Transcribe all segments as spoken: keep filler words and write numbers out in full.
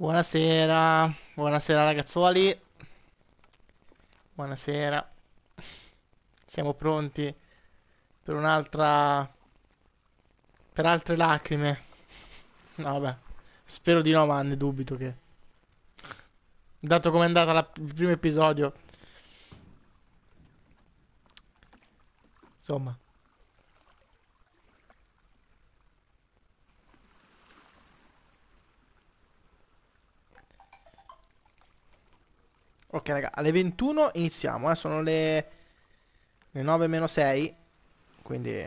Buonasera, buonasera ragazzuoli, buonasera. Siamo pronti per un'altra, per altre lacrime. No, vabbè, spero di no, ma ne dubito che, dato com'è andata la- il primo episodio, insomma. Ok, raga, alle ventuno iniziamo, eh, sono le, le nove meno sei, quindi...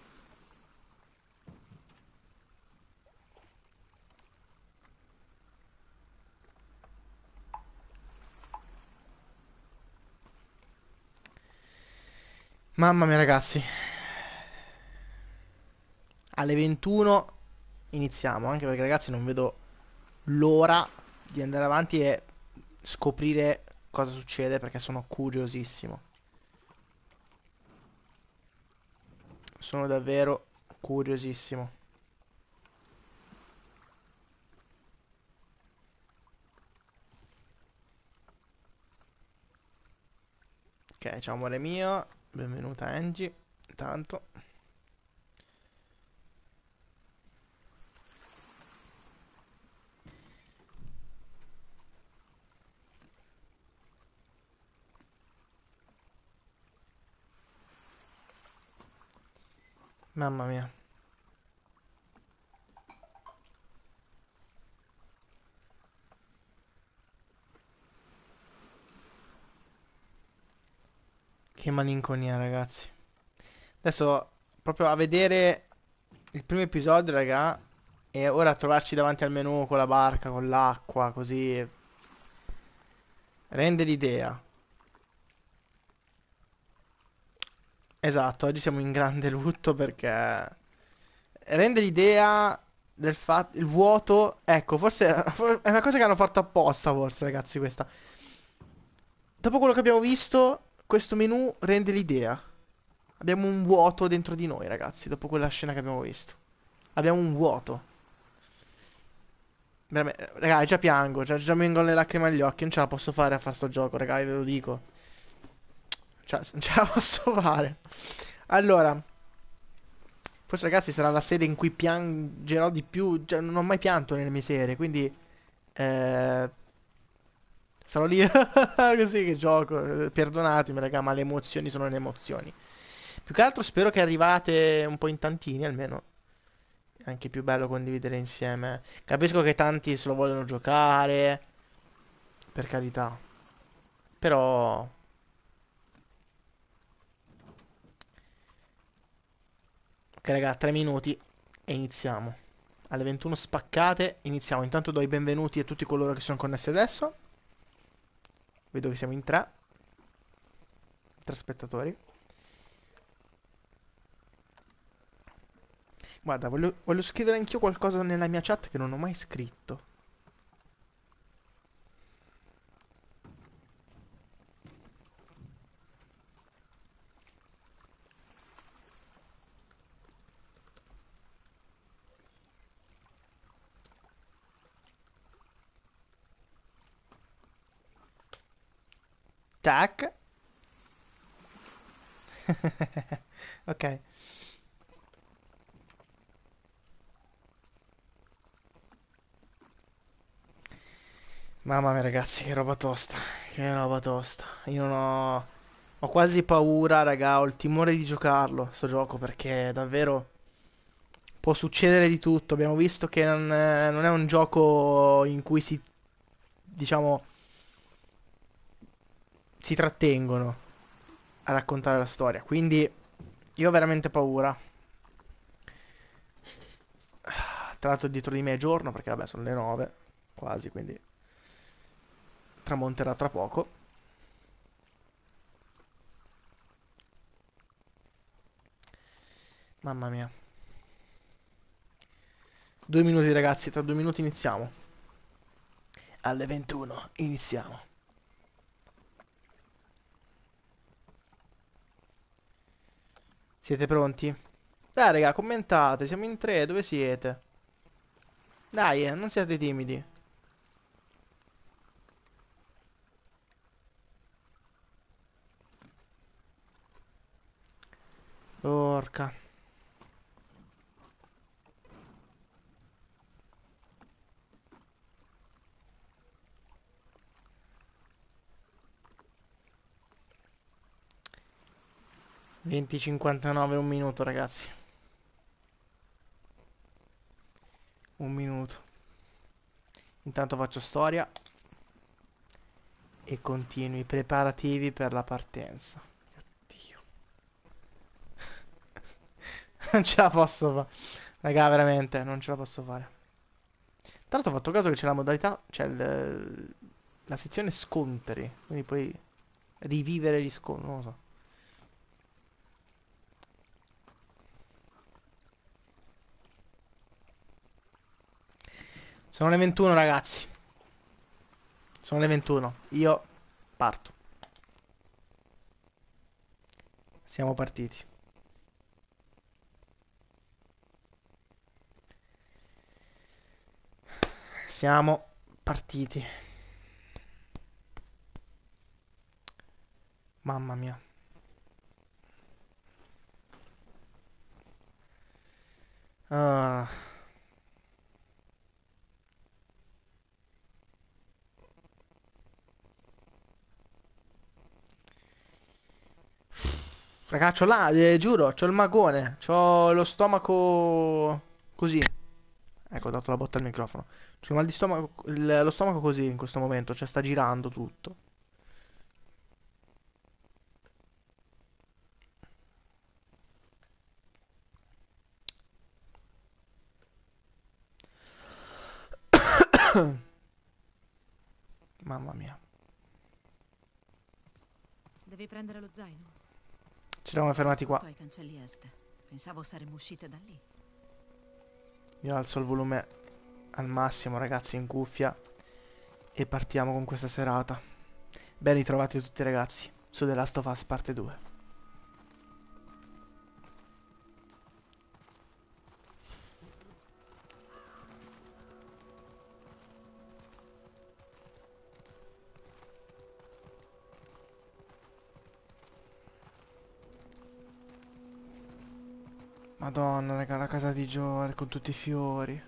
Mamma mia, ragazzi, alle ventuno iniziamo, anche perché, ragazzi, non vedo l'ora di andare avanti e scoprire cosa succede perché sono curiosissimo. Sono davvero curiosissimo. Ok, ciao amore mio, benvenuta Angie. Intanto, mamma mia. Che malinconia, ragazzi. Adesso, proprio a vedere il primo episodio, raga, e ora trovarci davanti al menù con la barca, con l'acqua, così, rende l'idea. Esatto, oggi siamo in grande lutto perché rende l'idea del fatto, il vuoto, ecco, forse è una cosa che hanno fatto apposta, forse, ragazzi, questa. Dopo quello che abbiamo visto, questo menù rende l'idea. Abbiamo un vuoto dentro di noi, ragazzi, dopo quella scena che abbiamo visto. Abbiamo un vuoto. Veramente, raga, già piango, già, già mi vengono le lacrime agli occhi, non ce la posso fare a fare sto gioco, raga, ve lo dico. Cioè, non ce la posso fare. Allora, forse, ragazzi, sarà la serie in cui piangerò di più. Cioè, non ho mai pianto nelle mie serie, quindi... Eh, sarò lì così che gioco. Eh, Perdonatemi, raga, ma le emozioni sono le emozioni. Più che altro spero che arrivate un po' in tantini, almeno. È anche più bello condividere insieme. Capisco che tanti se lo vogliono giocare, per carità. Però... Ok, raga, tre minuti e iniziamo. Alle ventuno spaccate, iniziamo. Intanto do i benvenuti a tutti coloro che sono connessi adesso. Vedo che siamo in tre, tre spettatori. Guarda, voglio, voglio scrivere anch'io qualcosa nella mia chat che non ho mai scritto. Tac. Ok. Mamma mia, ragazzi, che roba tosta. Che roba tosta. Io non ho... Ho quasi paura, raga. Ho il timore di giocarlo, sto gioco, perché davvero può succedere di tutto. Abbiamo visto che non è, non è un gioco in cui si, diciamo, si trattengono a raccontare la storia. Quindi io ho veramente paura. Tra l'altro dietro di me è giorno, perché vabbè sono le nove, quasi, quindi tramonterà tra poco. Mamma mia. Due minuti ragazzi, tra due minuti iniziamo. Alle ventuno iniziamo. Siete pronti? Dai raga, commentate, siamo in tre, dove siete? Dai, eh, non siate timidi. Porca. venti cinquantanove, un minuto, ragazzi. Un minuto. Intanto faccio storia. E continui i preparativi per la partenza. Oddio. Non ce la posso fare. Raga, veramente, non ce la posso fare. Tra l'altro ho fatto caso che c'è la modalità, c'è il- la sezione scontri. Quindi puoi rivivere gli scontri, non lo so. Sono le ventuno, ragazzi. Sono le ventuno. Io parto. Siamo partiti. Siamo partiti. Mamma mia. Ah. Ragazzo, là, eh, giuro, c'ho il magone. C'ho lo stomaco così. Ecco, ho dato la botta al microfono. C'ho il mal di stomaco, il- lo stomaco così in questo momento, cioè sta girando tutto. Mamma mia. Devi prendere lo zaino. Ci eravamo fermati qua. Nascosto ai cancelli est. Pensavo saremmo uscite da lì. Io alzo il volume al massimo, ragazzi, in cuffia. E partiamo con questa serata. Ben ritrovati tutti, ragazzi, su The Last of Us parte due. Madonna, raga, la casa di Joel con tutti i fiori.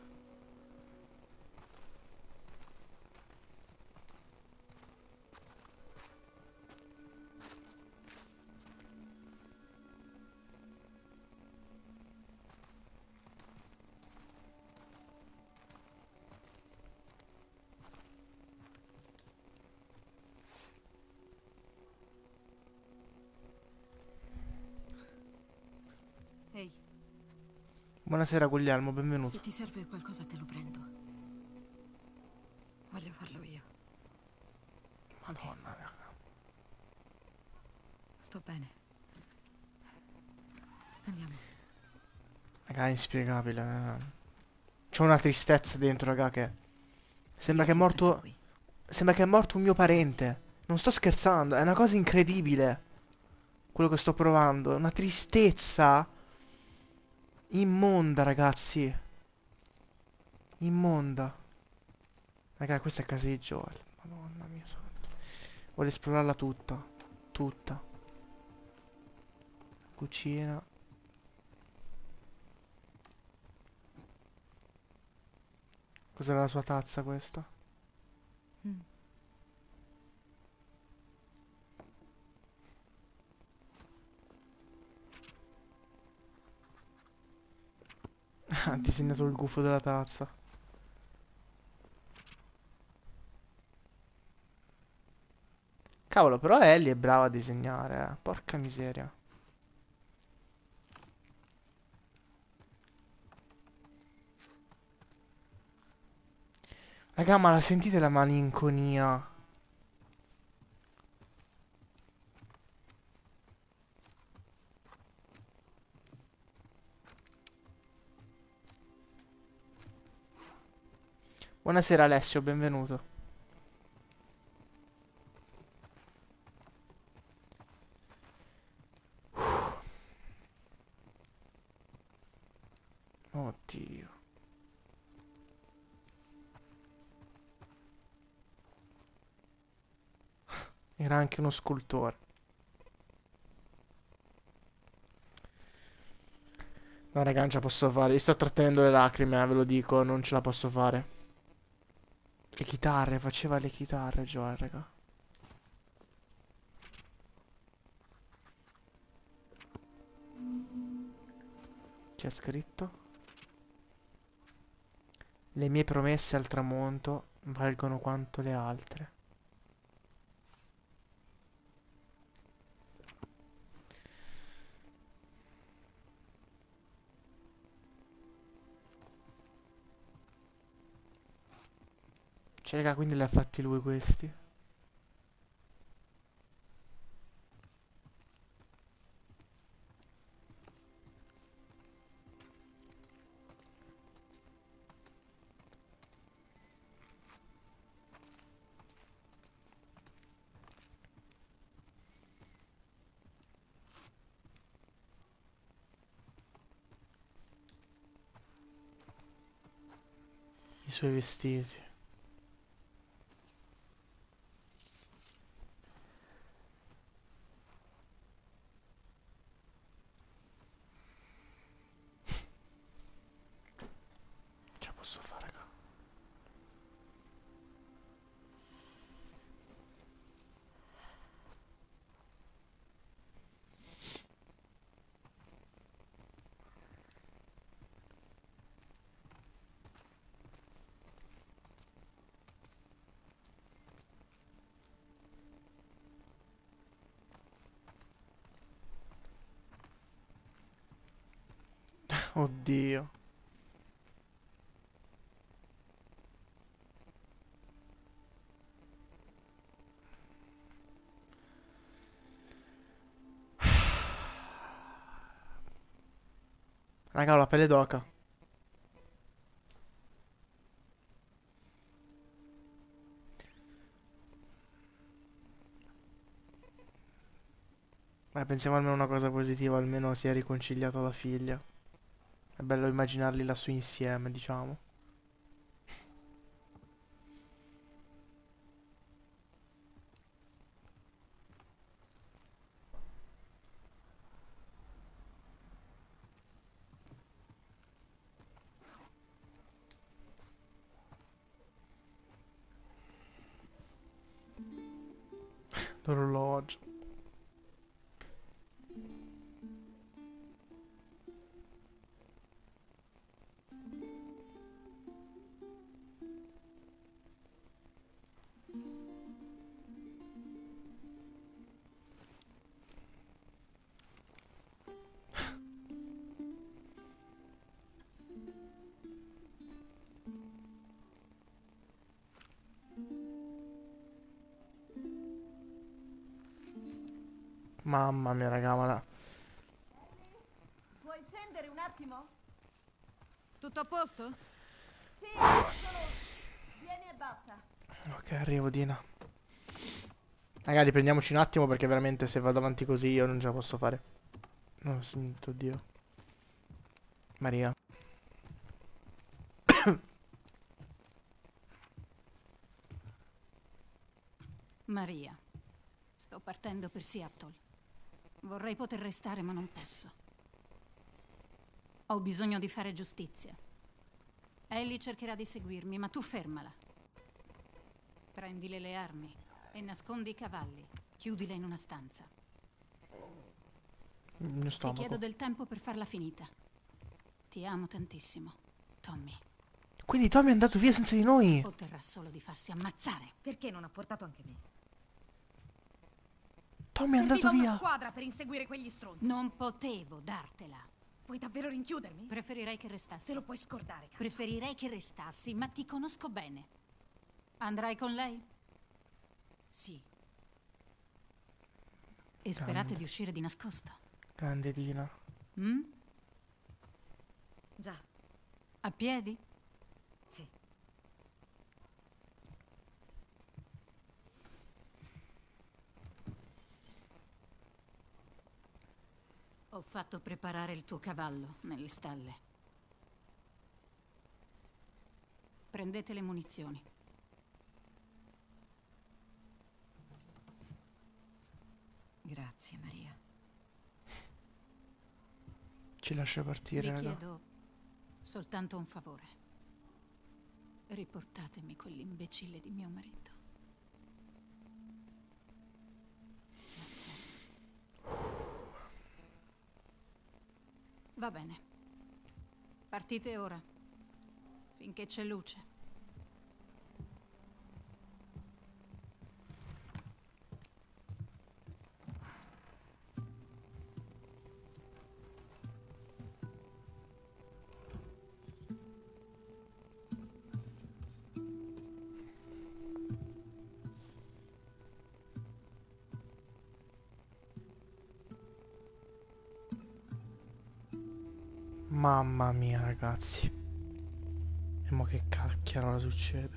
Ehi, Buonasera, Guglielmo, benvenuto. se ti serve qualcosa te lo prendo. Voglio farlo io. Ok, Madonna, raga. sto bene. Andiamo. Raga, è inspiegabile. eh. C'ho una tristezza dentro, raga, che... Sembra Io che è ti aspetto morto... qui. Sembra che è morto un mio Grazie. parente. Non sto scherzando, è una cosa incredibile. Quello che sto provando. Una tristezza immonda, ragazzi. Immonda. Raga, questa è casa di Joel. Madonna mia santa. Voglio esplorarla tutta. Tutta. Cucina. Cos'era la sua tazza questa? Mm. Ha disegnato il gufo della tazza. Cavolo, però Ellie è brava a disegnare, eh. Porca miseria. Raga, ma la sentite la malinconia? Buonasera Alessio, benvenuto. Oddio. Era anche uno scultore. No, raga, non ce la posso fare. Io sto trattenendo le lacrime, eh, ve lo dico, non ce la posso fare. Le chitarre, faceva le chitarre, Joel, raga. C'è scritto: le mie promesse al tramonto valgono quanto le altre. Cioè, raga, quindi li ha fatti lui questi. I suoi vestiti. Ce la posso fare, raga. Oddio. Raga, ho la pelle d'oca. Ma pensiamo almeno a una cosa positiva, almeno si è riconciliato la figlia. È bello immaginarli lassù insieme, diciamo. L'orologio. Mamma mia, raga, ma la... Puoi scendere un attimo? Tutto a posto? Sì, solo vieni e basta. Ok, arrivo, Dina. Raga, riprendiamoci un attimo perché veramente se vado avanti così io non ce la posso fare. No, santo Dio. Maria. Maria, sto partendo per Seattle. Vorrei poter restare, ma non posso. Ho bisogno di fare giustizia. Ellie cercherà di seguirmi, ma tu fermala. Prendile le armi e nascondi i cavalli. Chiudila in una stanza. Il mio Ti chiedo stomaco. del tempo per farla finita. Ti amo tantissimo, Tommy. Quindi Tommy è andato via senza di noi. Otterrà solo di farsi ammazzare. Perché non ha portato anche me? Tommy è andato Serviva una via. squadra per inseguire quegli stronzi. Non potevo dartela. Puoi davvero rinchiudermi? Preferirei che restassi. Te lo puoi scordare, cazzo. Preferirei che restassi, ma ti conosco bene. Andrai con lei? Sì. E sperate Grande. di uscire di nascosto. Grande Dina. Mm? Già, A piedi? sì. Ho fatto preparare il tuo cavallo nelle stalle. Prendete le munizioni. Grazie, Maria. Ci lascia partire, Vi raga. chiedo soltanto un favore. Riportatemi quell'imbecille di mio marito. Ma certo. Va bene. Partite ora. Finché c'è luce. Mamma mia, ragazzi. E mo che cacchio succede?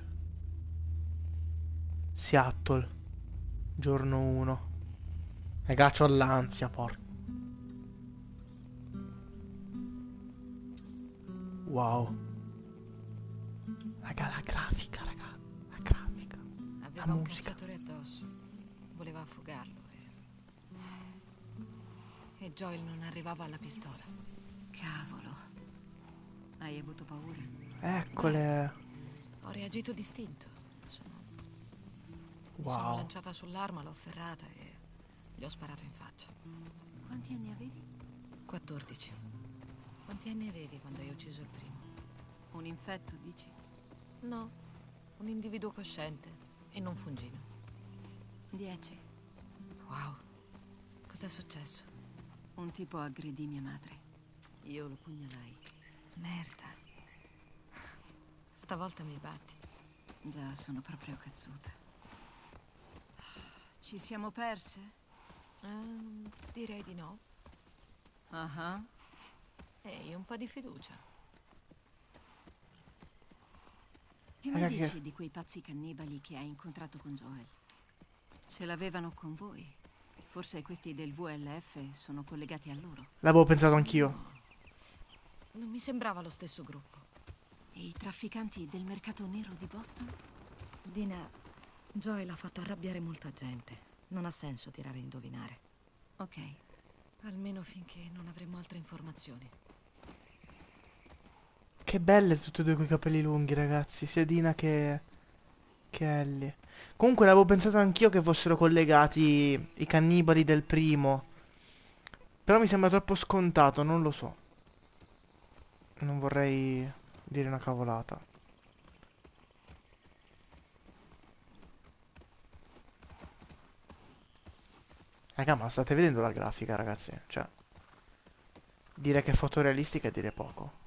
Seattle, giorno uno. Raga, c'ho l'ansia, porca. Wow. Raga, la grafica, raga. La grafica. La Aveva un musica. cacciatore addosso. Voleva affogarlo e... e Joel non arrivava alla pistola. Cavolo. Hai avuto paura? Eccole. Ho reagito distinto. Sono... Mi sono Wow. lanciata sull'arma, l'ho afferrata e gli ho sparato in faccia. Quanti anni avevi? quattordici. Quanti anni avevi quando hai ucciso il primo? Un infetto, dici? No, un individuo cosciente e non fungino. Dieci. Wow. Cos'è successo? Un tipo aggredì mia madre. Io lo pugnalai. Merda. Stavolta mi batti. Già, sono proprio cazzuta. Ci siamo perse? Ehm, direi di no. Ah ah. Ehi, un po' di fiducia. Che mi Raga, che- dici di quei pazzi cannibali che hai incontrato con Joel? Ce l'avevano con voi. Forse questi del V L F sono collegati a loro. L'avevo pensato anch'io. Non mi sembrava lo stesso gruppo. E i trafficanti del mercato nero di Boston? Dina, Joel ha fatto arrabbiare molta gente. Non ha senso tirare a indovinare. Ok. Almeno finché non avremo altre informazioni. Che belle tutte e due quei capelli lunghi, ragazzi. Sia Dina che... che Ellie. Comunque l'avevo pensato anch'io che fossero collegati i cannibali del primo. Però mi sembra troppo scontato, non lo so. Non vorrei dire una cavolata. Raga, ma state vedendo la grafica, ragazzi? Cioè, dire che è fotorealistica è dire poco.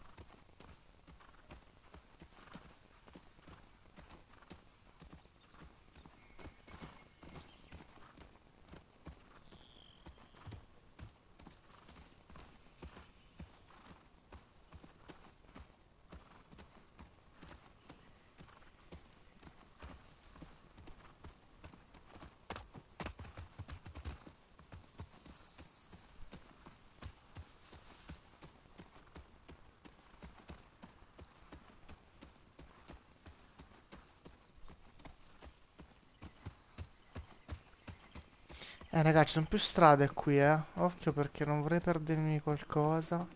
Eh, ragazzi, ci sono più strade qui, eh. Occhio perché non vorrei perdermi qualcosa.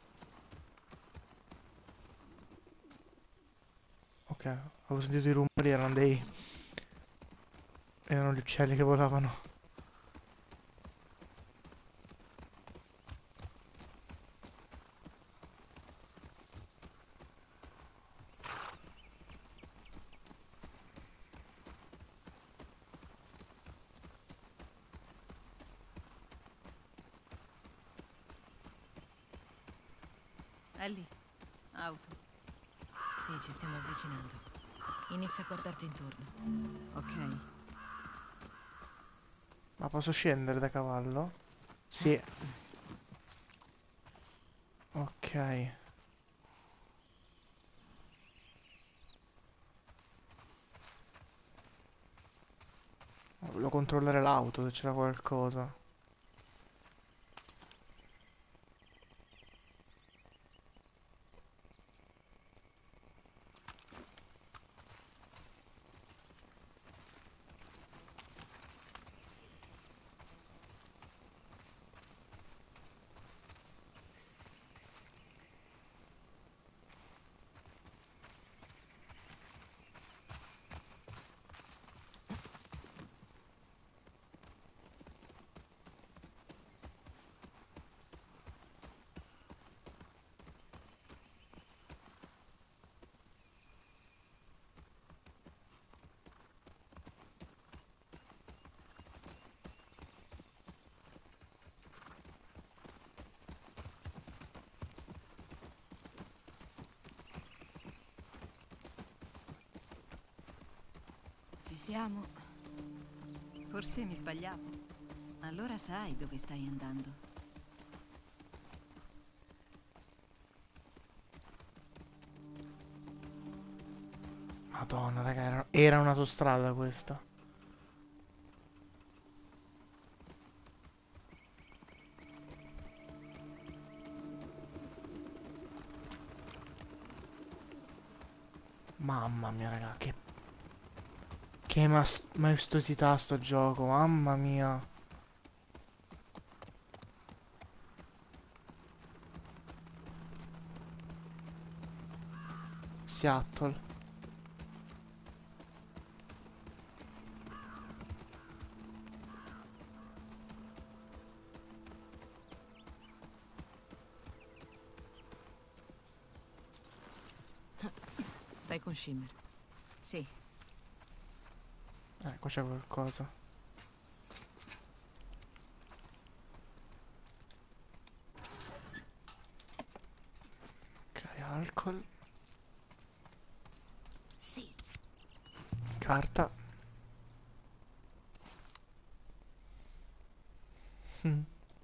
Ok, avevo sentito i rumori, erano dei... erano gli uccelli che volavano. Ellie, auto. Sì, ci stiamo avvicinando. Inizia a guardarti intorno. Ok. Ma posso scendere da cavallo? Sì. Ok. Volevo controllare l'auto se c'era qualcosa. Siamo... Forse mi sbagliavo. Allora sai dove stai andando. Madonna, raga, era, era un'autostrada questa. Mamma mia, raga, che... Che mas- maestosità sto gioco, mamma mia. Seattle. Stai con Shimmer. Sì, Eh, qua c'è qualcosa. Ok, alcol. sì. Carta. Mm.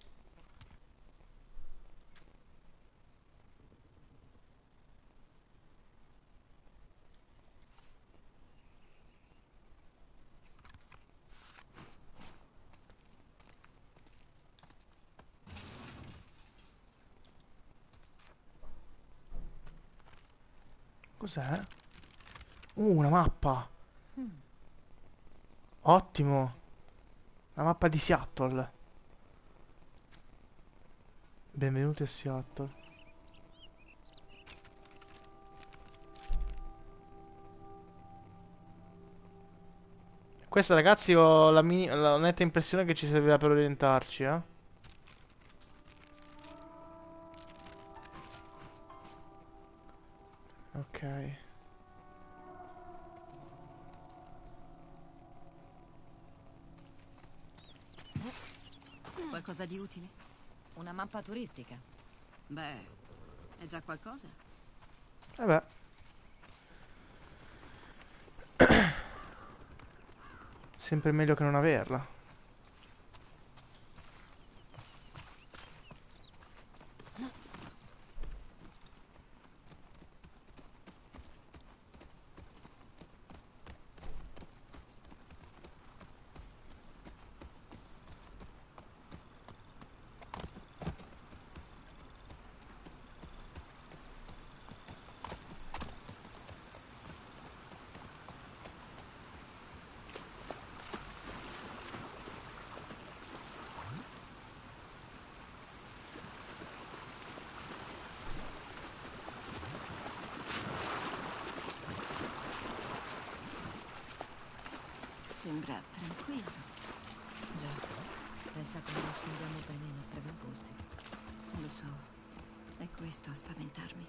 Cos'è? Uh, una mappa. Ottimo. La mappa di Seattle. Benvenuti a Seattle. Questa, ragazzi, ho la, mini- la netta impressione che ci serviva per orientarci, eh. Ok. Qualcosa di utile? Una mappa turistica. Beh, è già qualcosa. Vabbè. Sempre meglio che non averla. Sembra tranquillo. Già. Pensa come nascondiamo bene i nostri avamposti. Lo so. È questo a spaventarmi.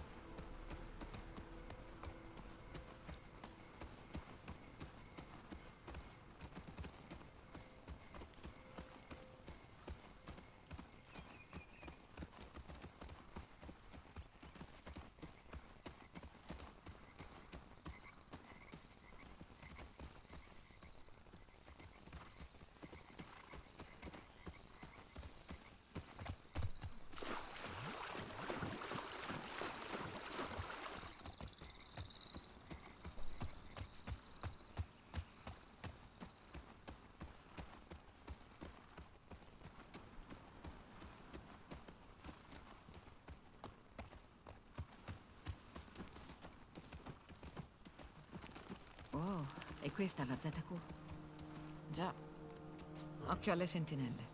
Oh, e questa la Z Q? Già. Occhio alle sentinelle.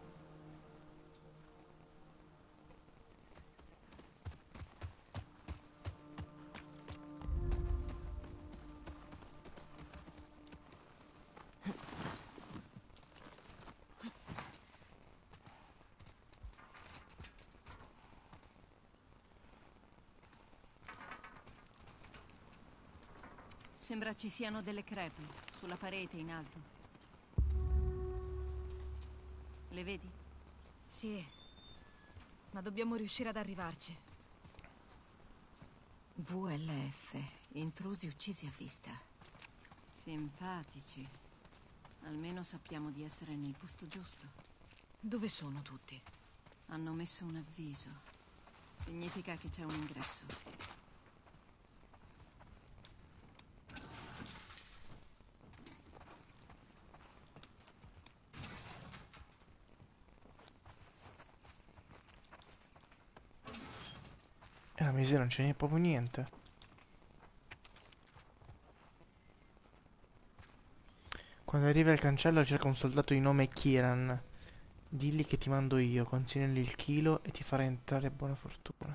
Sembra ci siano delle crepe sulla parete in alto. Le vedi? Sì. Ma dobbiamo riuscire ad arrivarci. V L F, intrusi uccisi a vista. Simpatici. Almeno sappiamo di essere nel posto giusto. Dove sono tutti? Hanno messo un avviso. Significa che c'è un ingresso. E la miseria, non c'è proprio niente. Quando arrivi al cancello cerca un soldato di nome Kieran. Digli che ti mando io, consegnagli il chilo e ti farà entrare buona fortuna.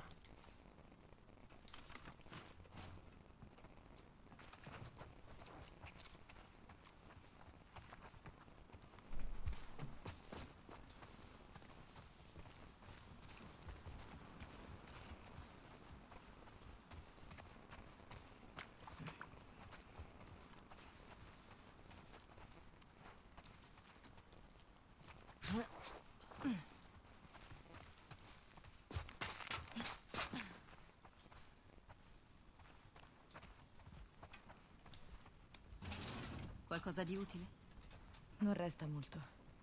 Qualcosa di utile? Non resta molto.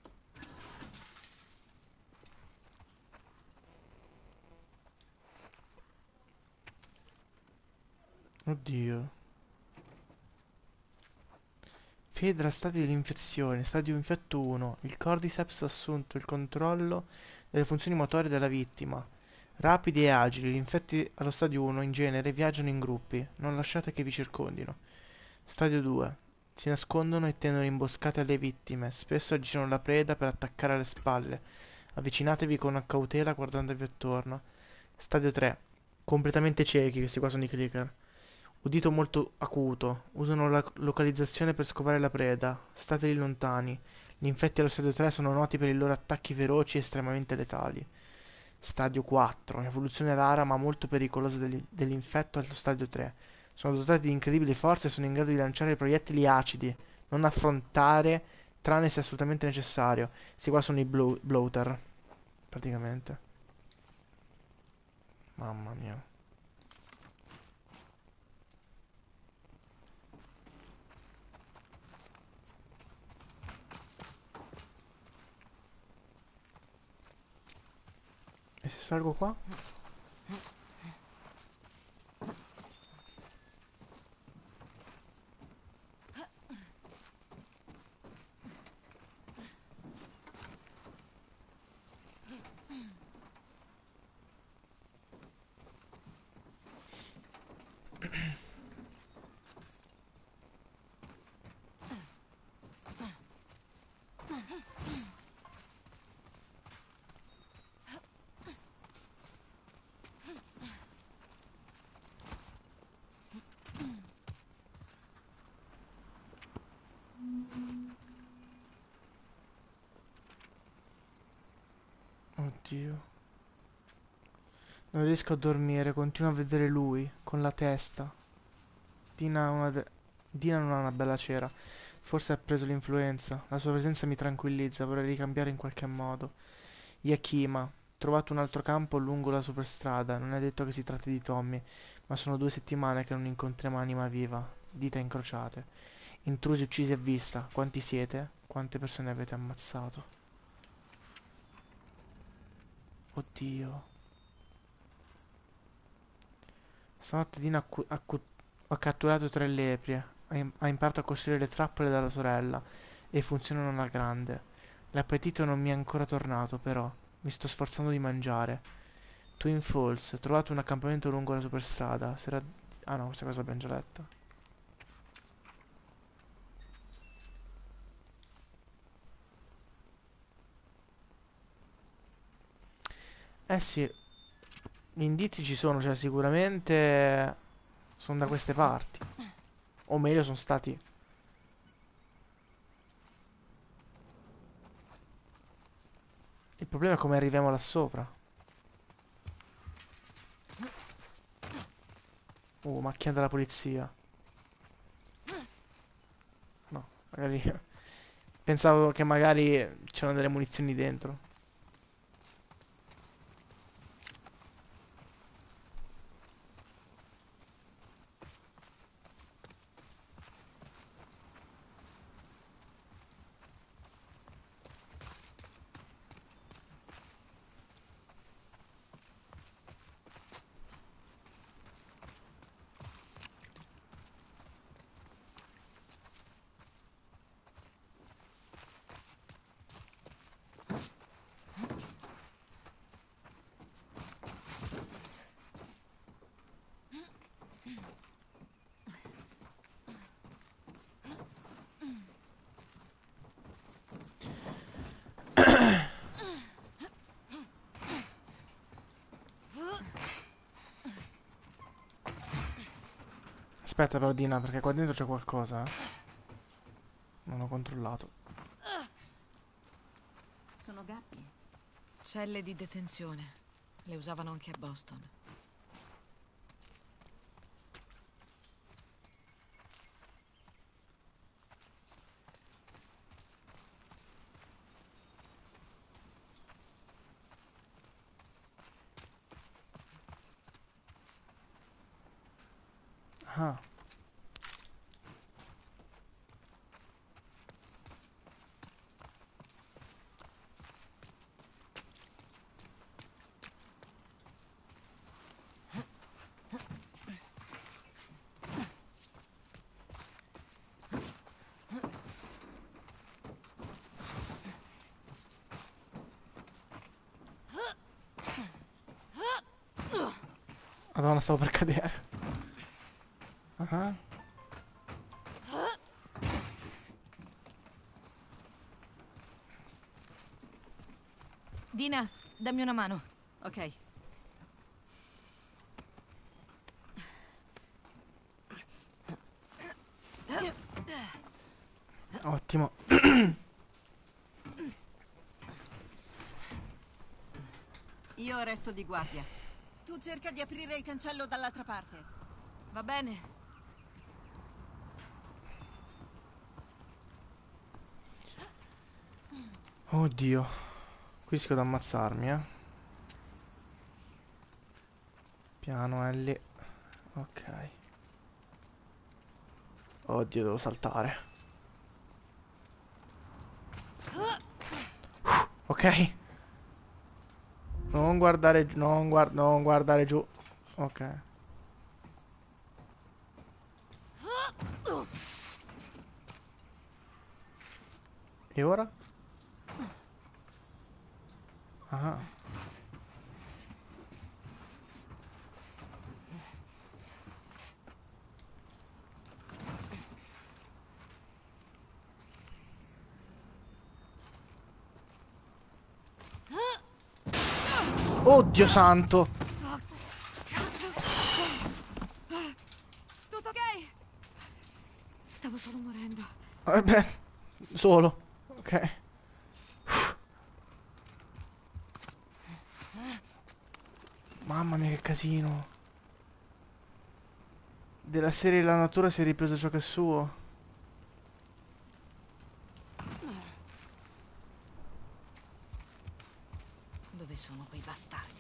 Oddio. Fedra stati dell'infezione, stadio infetto uno. Il Cordyceps ha assunto il controllo delle funzioni motorie della vittima. Rapidi e agili, gli infetti allo stadio uno in genere viaggiano in gruppi, non lasciate che vi circondino. Stadio due. Si nascondono e tendono imboscate alle vittime, spesso agiscono la preda per attaccare alle spalle. Avvicinatevi con cautela guardandovi attorno. Stadio tre. Completamente ciechi, questi qua sono i clicker. Udito molto acuto. Usano la localizzazione per scovare la preda. State lì lontani. Gli infetti allo stadio tre sono noti per i loro attacchi veloci e estremamente letali. Stadio quattro. Evoluzione rara ma molto pericolosa degli- dell'infetto allo stadio tre. Sono dotati di incredibili forze e sono in grado di lanciare proiettili acidi. Non affrontare, tranne se assolutamente necessario. Questi qua sono i blow- bloater, praticamente. Mamma mia. E se salgo qua? Oddio. Non riesco a dormire, continuo a vedere lui, con la testa. Dina, ha una de- Dina non ha una bella cera. Forse ha preso l'influenza. La sua presenza mi tranquillizza, vorrei ricambiare in qualche modo. Yakima. Trovato un altro campo lungo la superstrada. Non è detto che si tratti di Tommy, ma sono due settimane che non incontriamo anima viva. Dita incrociate. Intrusi uccisi a vista. Quanti siete? Quante persone avete ammazzato? Oddio. Stanotte Dina ha, cu- ha cu- ha catturato tre lepri. Ha, im- ha imparato a costruire le trappole dalla sorella e funzionano alla grande. L'appetito non mi è ancora tornato, però. Mi sto sforzando di mangiare. Twin Falls. Trovato un accampamento lungo la superstrada. Sera... Ah no, questa cosa l'abbiamo già letta. Eh sì, gli indizi ci sono, cioè sicuramente sono da queste parti. O meglio, sono stati... Il problema è come arriviamo là sopra. Uh, macchina della polizia. No, magari... Pensavo che magari c'erano delle munizioni dentro. Aspetta però Dina, perché qua dentro c'è qualcosa, eh. Non ho controllato. Sono gabbie. Celle di detenzione. Le usavano anche a Boston. Ah. Madonna, stavo per cadere. Ah. Dina, dammi una mano. Ok. Ottimo. Io resto di guardia. Tu cerca di aprire il cancello dall'altra parte. Va bene. Oddio. Qui rischio di ammazzarmi, eh. Piano Ellie. Ok. Oddio, devo saltare. Ok. Non guardare giù. Non, guard non guardare giù. Ok. E ora? Ah. Oddio santo. Cazzo! Tutto ok? Stavo solo morendo. Vabbè. Solo. Ok. Mamma mia che casino. Della serie la natura si è ripresa ciò che è suo. Dove sono quei bastardi?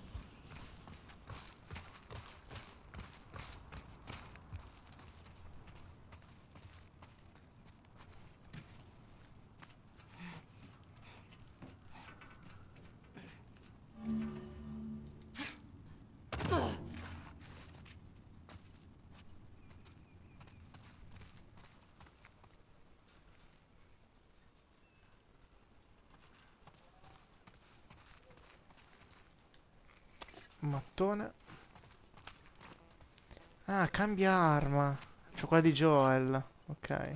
Mattone. Ah, cambia arma. C'ho qua di Joel. Ok.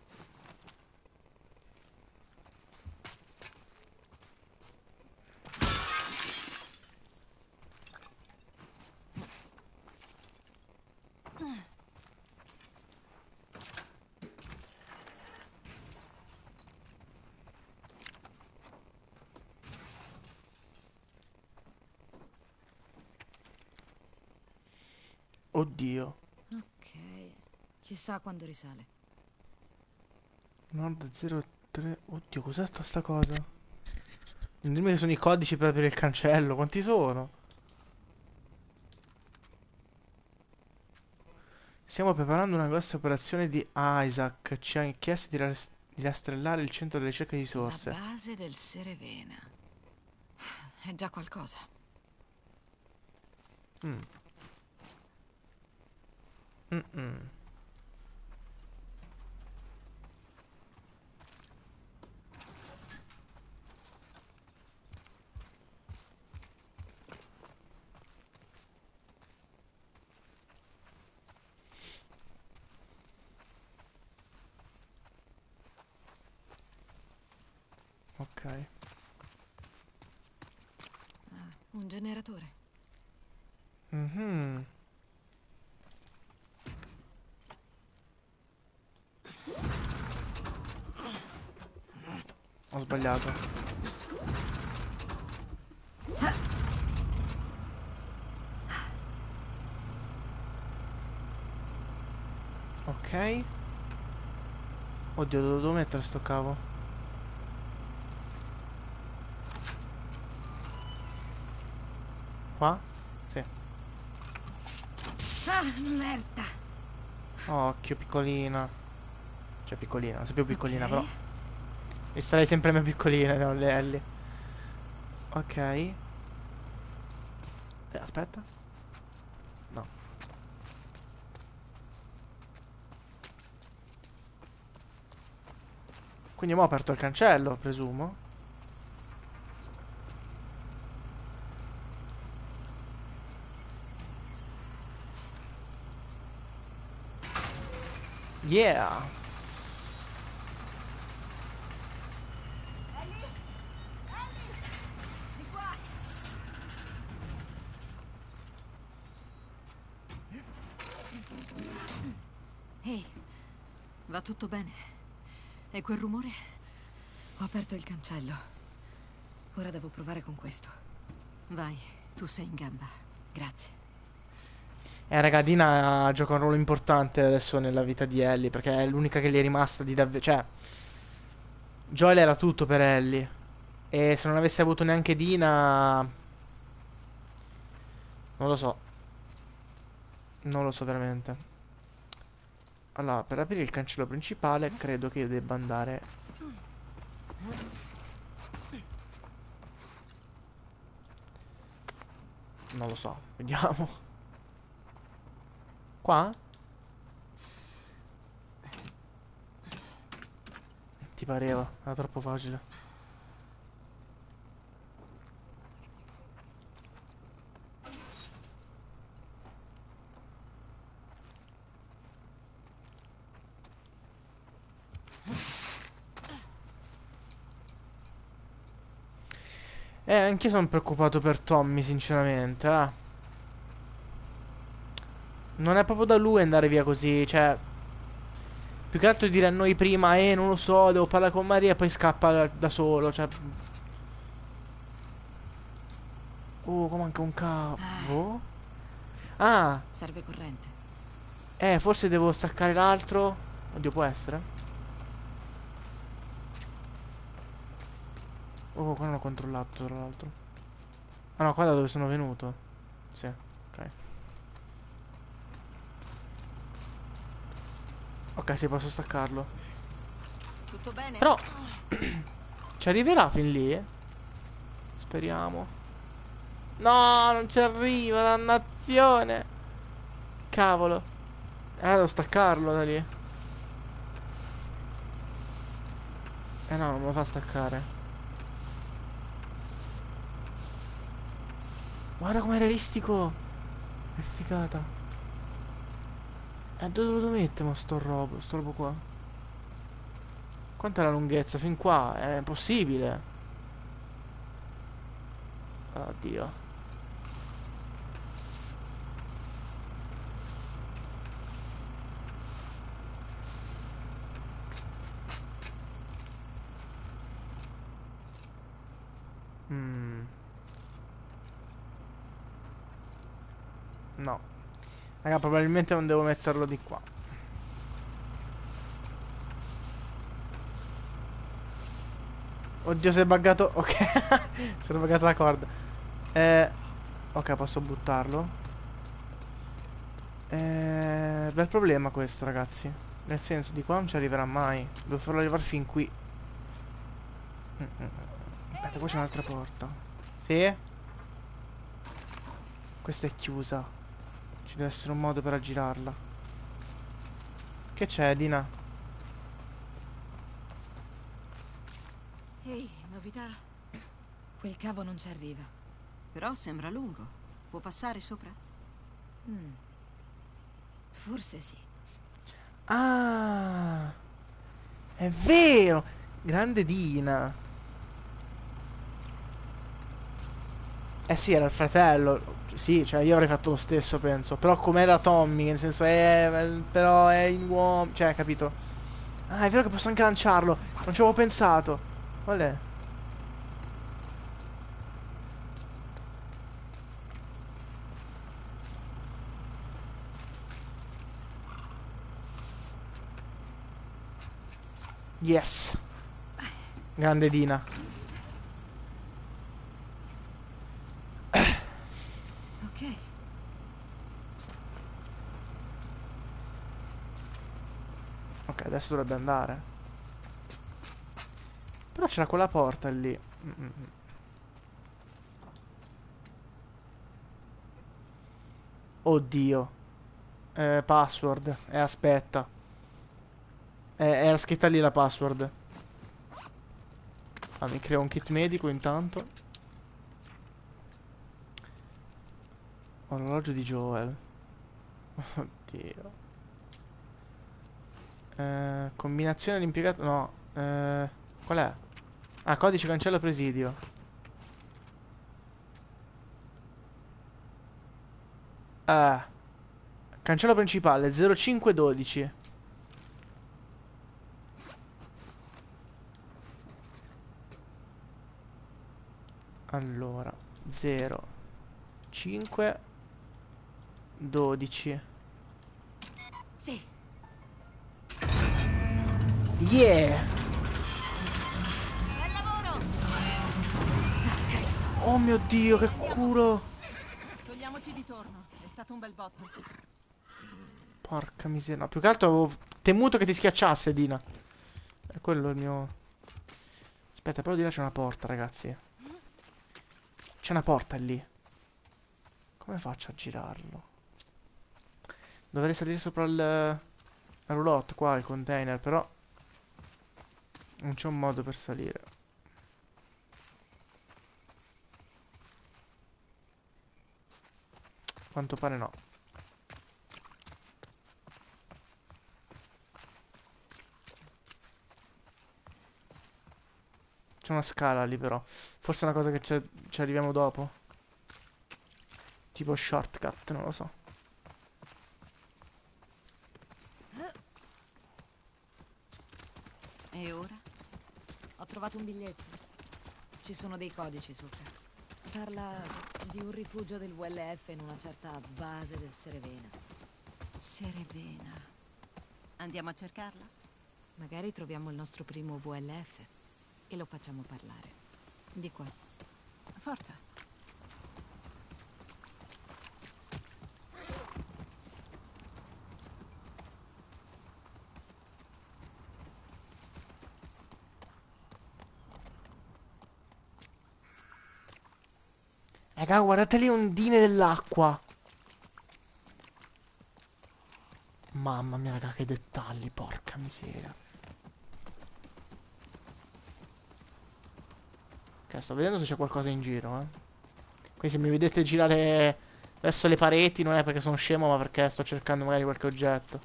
Oddio. Ok. Chissà quando risale. Nord zero tre. Oddio, cos'è sta, sta cosa? Non dimmi che sono i codici per aprire il cancello. Quanti sono? Stiamo preparando una grossa operazione di Isaac. Ci ha chiesto di, ras- di rastrellare il centro delle ricerche di La risorse. base del Serevena. È già qualcosa. Mm. Mm-mm. Ok. Ah, un generatore. Mhm. Ho sbagliato. Ok. Oddio, dove devo mettere sto cavo? Qua? Sì. Ah, merda. Occhio, piccolina. Cioè piccolina, non sei più piccolina Ok. però. Mi starei sempre meno piccolina, no, le Ellie. Ok. Eh, aspetta. No. Quindi mo ho aperto il cancello, presumo. Yeah. Ellie? Ellie! Di qua! Ehi, va tutto bene? E quel rumore? Ho aperto il cancello. Ora devo provare con questo. Vai, tu sei in gamba. Grazie. Eh raga, Dina gioca un ruolo importante adesso nella vita di Ellie, perché è l'unica che gli è rimasta di davvero. Cioè, Joel era tutto per Ellie. E se non avesse avuto neanche Dina... Non lo so. Non lo so veramente. Allora, per aprire il cancello principale, credo che io debba andare... Non lo so, vediamo. Qua? Ti pareva, era troppo facile. Eh, anch'io sono preoccupato per Tommy, sinceramente, eh. Non è proprio da lui andare via così, cioè... Più che altro dire a noi prima, eh, non lo so, devo parlare con Maria e poi scappa da, da solo, cioè... Oh, come anche un cavo. Ah, Serve corrente. eh, forse devo staccare l'altro. Oddio, può essere. Oh, qua non ho controllato, tra l'altro. Ah no, qua da dove sono venuto. Sì, ok. Ok, sì, posso staccarlo. Tutto bene? Però... ci arriverà fin lì, eh? Speriamo. No, non ci arriva, dannazione. Cavolo. Allora devo staccarlo da lì. Eh no, non me lo fa staccare. Guarda com'è realistico. Che figata. Eh, dove lo devo mettere, ma sto robo, sto robo qua? Quant'è la lunghezza? Fin qua? È impossibile. Oddio. Mm. No. Raga, probabilmente non devo metterlo di qua. Oddio, si è buggato. Ok. Si è buggata la corda. Eh. Ok, posso buttarlo. Eh. Bel problema questo, ragazzi. Nel senso, di qua non ci arriverà mai. Devo farlo arrivare fin qui. Mm, mm, mm. Aspetta, qua c'è un'altra porta. Sì? Questa è chiusa. Ci deve essere un modo per aggirarla. Che c'è, Dina? Ehi, novità? Quel cavo non ci arriva. Però sembra lungo. Può passare sopra? Mm. Forse sì. Ah, è vero. Grande Dina. Eh sì, era il fratello. Sì, cioè io avrei fatto lo stesso, penso. Però com'era Tommy, nel senso, eh, però è in uomo. Cioè, capito? Ah, è vero che posso anche lanciarlo. Non ci avevo pensato. Qual è? Yes. Grande Dina. Ok. Ok, adesso dovrebbe andare. Però c'era quella porta lì. Mm, mm, mm. Oddio. Eh, password. Eh, aspetta. Eh, era scritta lì la password. Ah, mi creo un kit medico intanto. Orologio di Joel. Oddio. Eh, combinazione d'impiegato. No. Eh, qual è? Ah, codice cancello presidio. Ah. Cancello principale zero cinque dodici. Allora, zero cinque dodici. Sì. Yeah! Bel lavoro! Oh mio Dio, che culo! Togliamoci di torno. È stato un bel botto. Porca miseria. No, più che altro avevo temuto che ti schiacciasse, Dina. È quello il mio... Aspetta, però di là c'è una porta, ragazzi. C'è una porta lì. Come faccio a girarlo? Dovrei salire sopra il... la roulotte qua, il container, però... non c'è un modo per salire. A quanto pare no. C'è una scala lì però. Forse è una cosa che ci ci arriviamo dopo. Tipo shortcut, non lo so. E ora? Ho trovato un biglietto. Ci sono dei codici sopra. Parla di un rifugio del V L F in una certa base del Serevena. Serevena. Andiamo a cercarla? Magari troviamo il nostro primo V L F e lo facciamo parlare. Di qua. Forza. Raga, guardate le ondine dell'acqua. Mamma mia, raga, che dettagli, porca miseria. Ok, sto vedendo se c'è qualcosa in giro, eh. Quindi se mi vedete girare verso le pareti non è perché sono scemo, ma perché sto cercando magari qualche oggetto.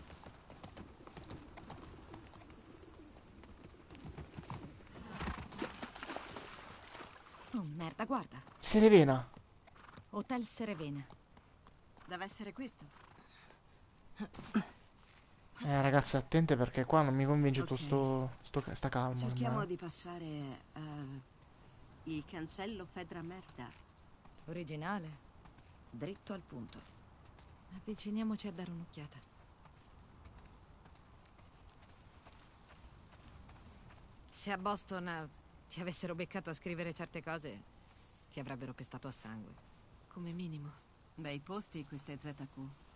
Oh, merda, guarda. Serevena. Hotel Serevena. Deve essere questo. Eh, ragazze, attente perché qua non mi convince tutto Ok. sto, sto, sta calma. Cerchiamo ormai. di passare eh, il cancello Fedra Merda. Originale. Dritto al punto. Avviciniamoci a dare un'occhiata. Se a Boston eh, ti avessero beccato a scrivere certe cose, ti avrebbero pestato a sangue. Come minimo. Bei posti queste Z Q.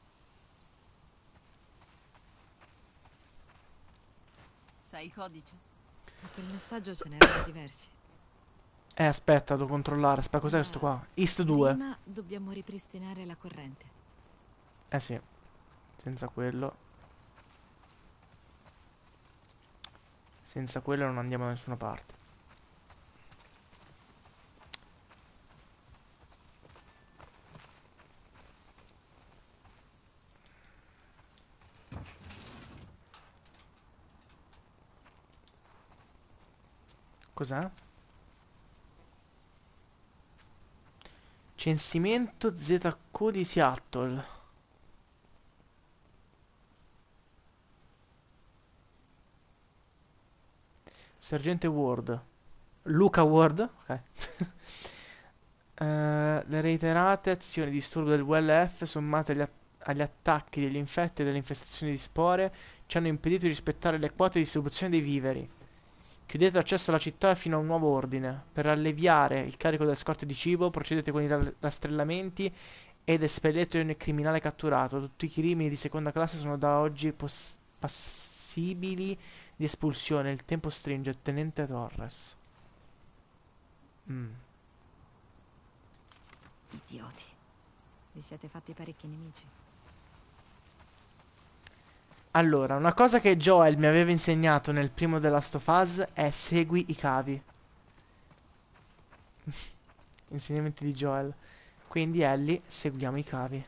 Sai il codice? A quel messaggio ce n'erano diversi. Eh, aspetta, devo controllare. Aspetta, cos'è questo qua? East due. Prima dobbiamo ripristinare la corrente. Eh sì. Senza quello. Senza quello non andiamo da nessuna parte. Cos'è? Censimento Z Q di Seattle. Sergente Ward. Luca Ward. Ok. Eh, le reiterate azioni di disturbo del V L F sommate agli, att- agli attacchi degli infetti e delle infestazioni di spore ci hanno impedito di rispettare le quote di distribuzione dei viveri. Chiudete l'accesso alla città fino a un nuovo ordine. Per alleviare il carico delle scorte di cibo, procedete con i ra- rastrellamenti ed espellete ogni criminale catturato. Tutti i crimini di seconda classe sono da oggi pos- passibili di espulsione. Il tempo stringe. Tenente Torres. Mm. Idioti. Vi siete fatti parecchi nemici. Allora, una cosa che Joel mi aveva insegnato nel primo The Last of Us è segui i cavi. Insegnamenti di Joel. Quindi Ellie, seguiamo i cavi.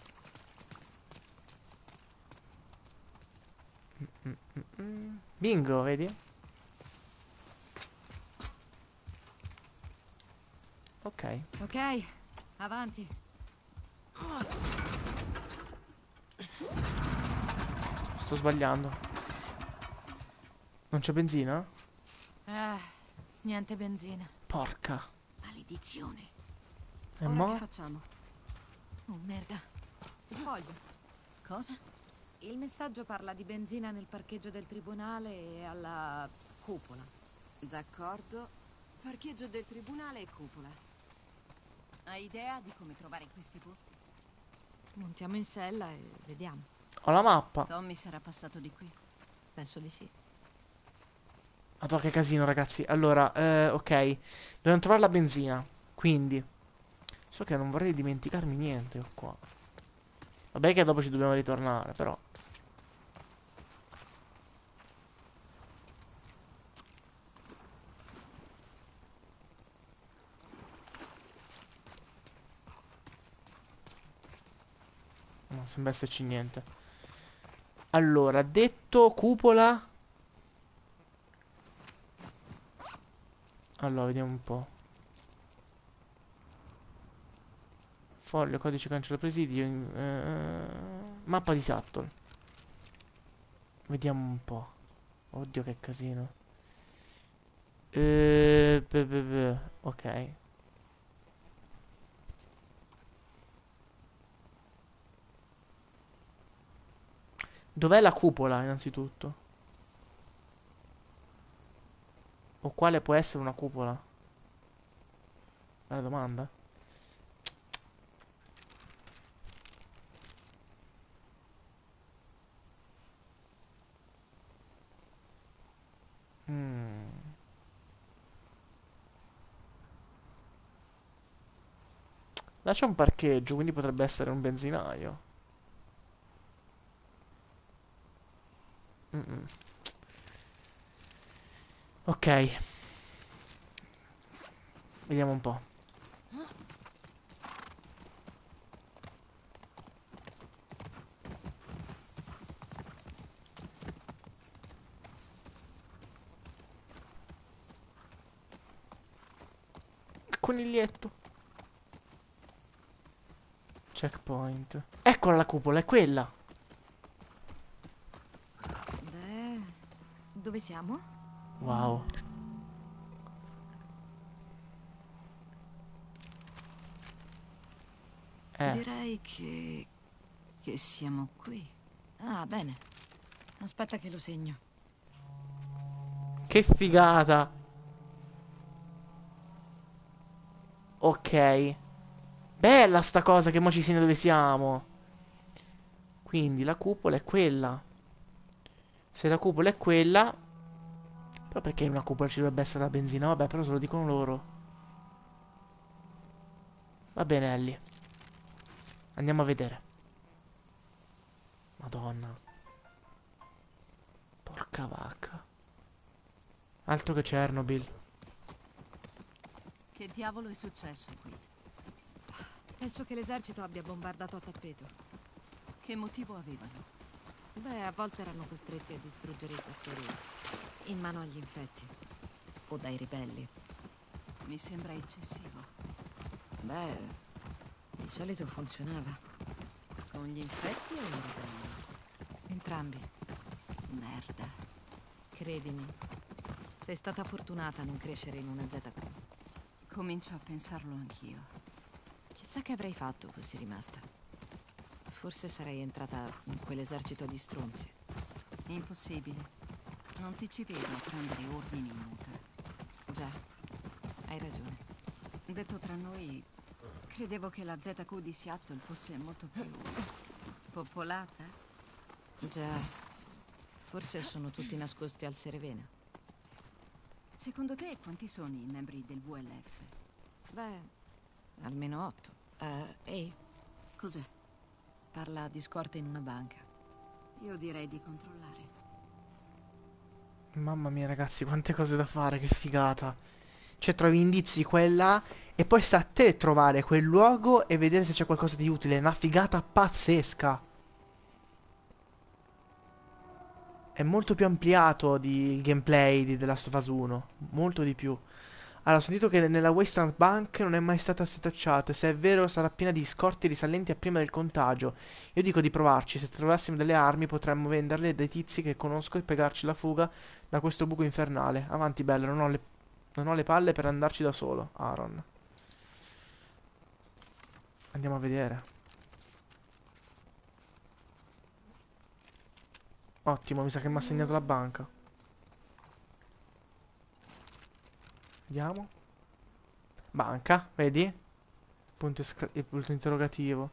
Mm, mm, mm, mm. Bingo, vedi? Ok. Ok, avanti. Sto sbagliando. Non c'è benzina? Ah, niente benzina. Porca. Maledizione. E Ora mo? che facciamo? Oh, merda. Il foglio. Cosa? Il messaggio parla di benzina nel parcheggio del tribunale e alla cupola. D'accordo. Parcheggio del tribunale e cupola. Hai idea di come trovare questi posti? Montiamo in sella e vediamo. Ho la mappa. Tommy sarà passato di qui. Penso di sì. Madonna che casino ragazzi. Allora, eh, ok. Dobbiamo trovare la benzina. Quindi. So che non vorrei dimenticarmi niente qua. Vabbè che dopo ci dobbiamo ritornare, però. Non sembra esserci niente. Allora, detto cupola. Allora, vediamo un po'. Foglio, codice cancello presidio. eh, mappa di Sutton. Vediamo un po'. Oddio che casino. Eh, beh, beh, beh, ok. Dov'è la cupola, innanzitutto? O quale può essere una cupola? Bella domanda. Mm. Là c'è un parcheggio, quindi potrebbe essere un benzinaio. Mm-mm. Ok, vediamo un po'. Coniglietto. Checkpoint. Eccola la cupola, è quella. Beh, dove siamo? Wow. Eh, Direi che... che siamo qui. Ah, bene. Aspetta che lo segno. che figata. Ok. Bella sta cosa che mo ci segna dove siamo. Quindi la cupola è quella. Se la cupola è quella. Però perché in una cupola ci dovrebbe essere la benzina? Vabbè, però se lo dicono loro. Va bene, Ellie. Andiamo a vedere. Madonna. Porca vacca. Altro che Chernobyl. Che diavolo è successo qui? Penso che l'esercito abbia bombardato a tappeto. Che motivo avevano? Beh, a volte erano costretti a distruggere i fattori in mano agli infetti. O dai ribelli. Mi sembra eccessivo. Beh, di solito funzionava. Con gli infetti o i ribelli? Entrambi, Merda. credimi. Sei stata fortunata a non crescere in una Z Q. Comincio a pensarlo anch'io. Chissà che avrei fatto fossi rimasta. Forse sarei entrata in quell'esercito di stronzi. Impossibile. Non ti ci vedo a prendere ordini in muta. Già, hai ragione. Detto tra noi, credevo che la Z Q di Seattle fosse molto più popolata. Già, forse sono tutti nascosti al Serevena. Secondo te quanti sono i membri del V L F? Beh, almeno otto. Eh, ehi, Cos'è? parla di scorte in una banca. Io direi di controllare. Mamma mia, ragazzi, quante cose da fare, che figata. Cioè, trovi indizi qua e là, e poi sta a te trovare quel luogo e vedere se c'è qualcosa di utile. È una figata pazzesca. È molto più ampliato di il gameplay di The Last of Us uno. Molto di più. Allora, ho sentito che nella Wasteland Bank non è mai stata setacciata. Se è vero, sarà piena di scorti risalenti a prima del contagio. Io dico di provarci. Se trovassimo delle armi, potremmo venderle dai tizi che conosco e piegarci la fuga da questo buco infernale. Avanti, bella, non ho le, non ho le palle per andarci da solo, Aaron. Andiamo a vedere. Ottimo, mi sa che mi ha segnato la banca. Vediamo. Banca, vedi? Punto escla- il punto interrogativo.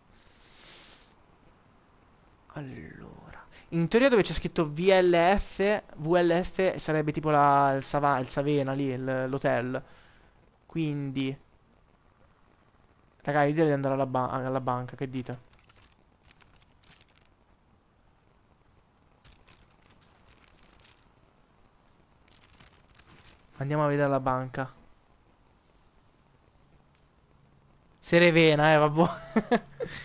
Allora. In teoria dove c'è scritto V L F, V L F sarebbe tipo la, il, Sava- il Savena lì, il- l'hotel. Quindi... Raga, io direi di andare alla, ba- alla banca, che dite? Andiamo a vedere la banca. Serevena, eh, vabbè.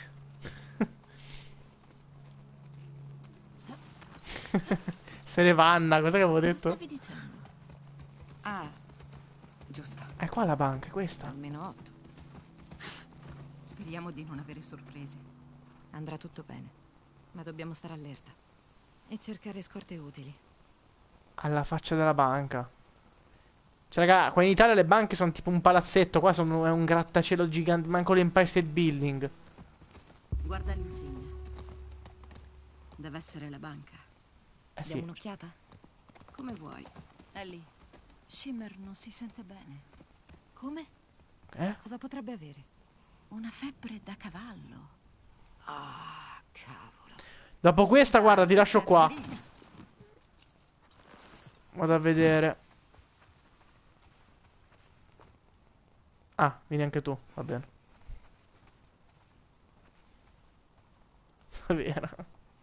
Serevanna, cos'è che avevo Cosa detto? stavi dicendo? Ah, giusto. È qua la banca, è questa. Almeno otto. Speriamo di non avere sorprese. Andrà tutto bene. Ma dobbiamo stare allerta. E cercare scorte utili. Alla faccia della banca. Cioè, raga, qua in Italia le banche sono tipo un palazzetto. Qua sono, è un grattacielo gigante. Manco l'Empire State Building. Guarda l'insegna. Deve essere la banca. Eh Diamo sì. un'occhiata? Come vuoi. È lì. Shimmer non si sente bene. Come? Eh? Cosa potrebbe avere? Una febbre da cavallo. Ah, cavolo. Dopo questa, guarda, ti lascio qua. Vado a vedere. Ah, vieni anche tu, va bene. Savera.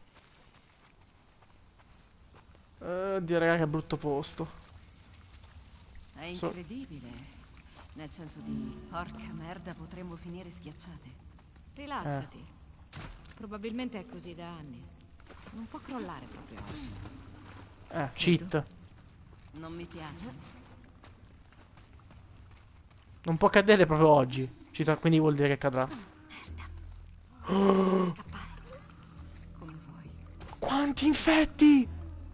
Oddio, raga, che brutto posto. È So- incredibile. Nel senso di porca merda, potremmo finire schiacciate. Rilassati. Probabilmente è così da anni. Non può crollare proprio. Eh, cheat. Non mi piace. Non può cadere proprio oggi. Cheat, quindi vuol dire che cadrà. Scappare. Come vuoi. Quanti infetti!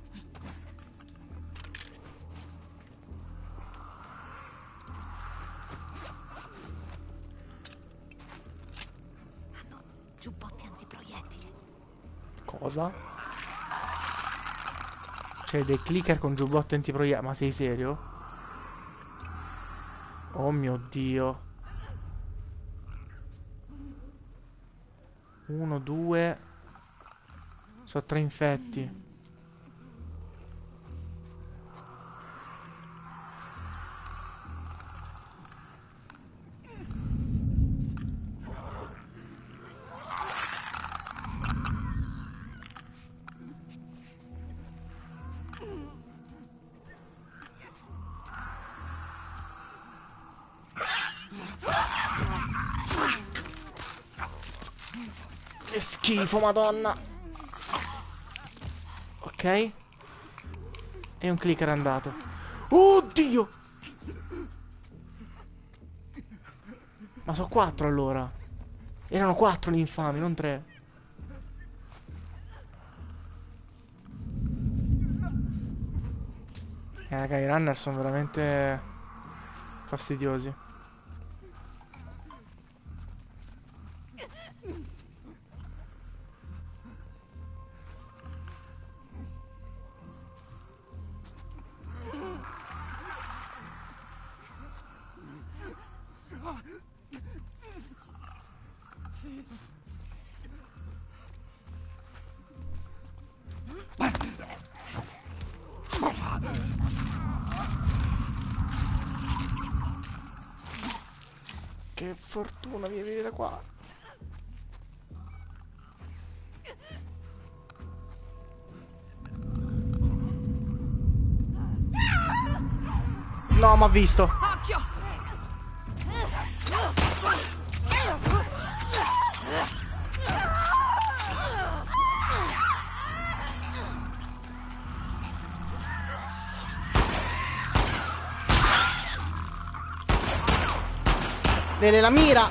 Hanno giubbotti antiproiettili. Cosa? C'è dei clicker con giubbotti antiproiettili. Ma sei serio? Oh mio Dio. Uno, due. Sono tre infetti. Che schifo, madonna. Ok. E un clicker è andato. Oddio. Ma sono quattro allora. Erano quattro gli infami, non tre. raga, i runner sono veramente fastidiosi. Che fortuna mi viene da qua. No, m'ha visto. Occhio! Lele, la mira.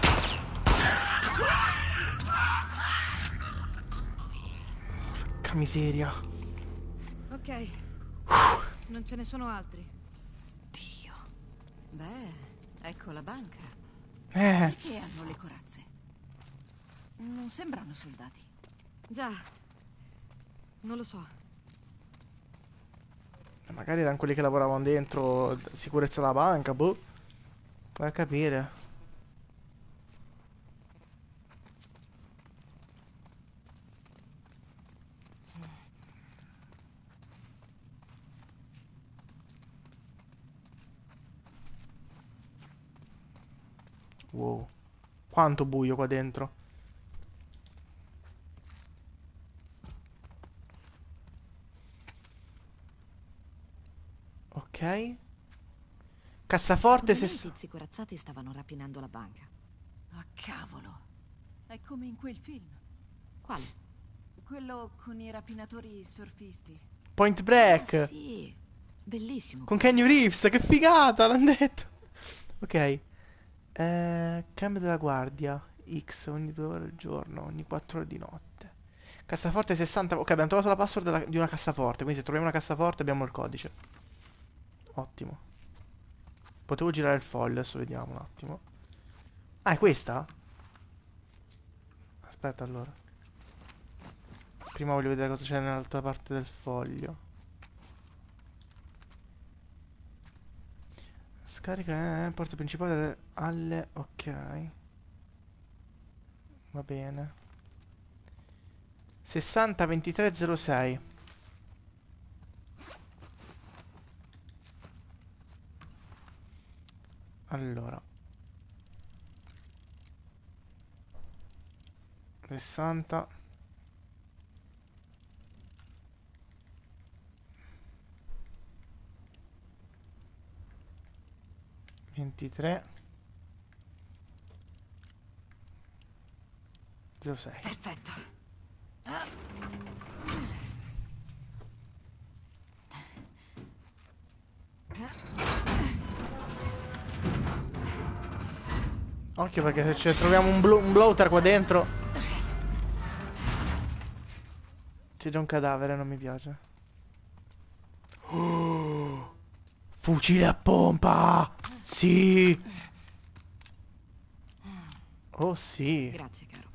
Porca miseria. Ok. Non ce ne sono altri. Dio. Beh, ecco la banca. Eh, Perché hanno le corazze? Non sembrano soldati. Già. Non lo so. magari erano quelli che lavoravano dentro, sicurezza della banca, boh. Vai a capire. Wow. Quanto buio qua dentro. Ok. Cassaforte Secondo me se... i tizi corazzati stavano rapinando la banca. Ah, cavolo. È come in quel film. Quale? Quello con i rapinatori surfisti. Point Ah, Break. sì. Bellissimo. Con Kenny Reeves, che figata, l'hanno detto. Ok. Eh, cambio della guardia. X ogni due ore al giorno, ogni quattro ore di notte. Cassaforte sessanta. Ok, abbiamo trovato la password della- di una cassaforte. Quindi se troviamo una cassaforte abbiamo il codice. Ottimo. Potevo girare il foglio, adesso vediamo un attimo. Ah, è questa? Aspetta allora. Prima voglio vedere cosa c'è nell'altra parte del foglio. Scarica eh, porta principale alle... Ok. Va bene. sessanta ventitré zero sei. Allora. sessanta. ventitré. zero sei. Perfetto. Occhio perché se ci troviamo un, blo- un bloater qua dentro. C'è già un cadavere, non mi piace. Oh, fucile a pompa! Sì! Oh sì! Grazie, caro.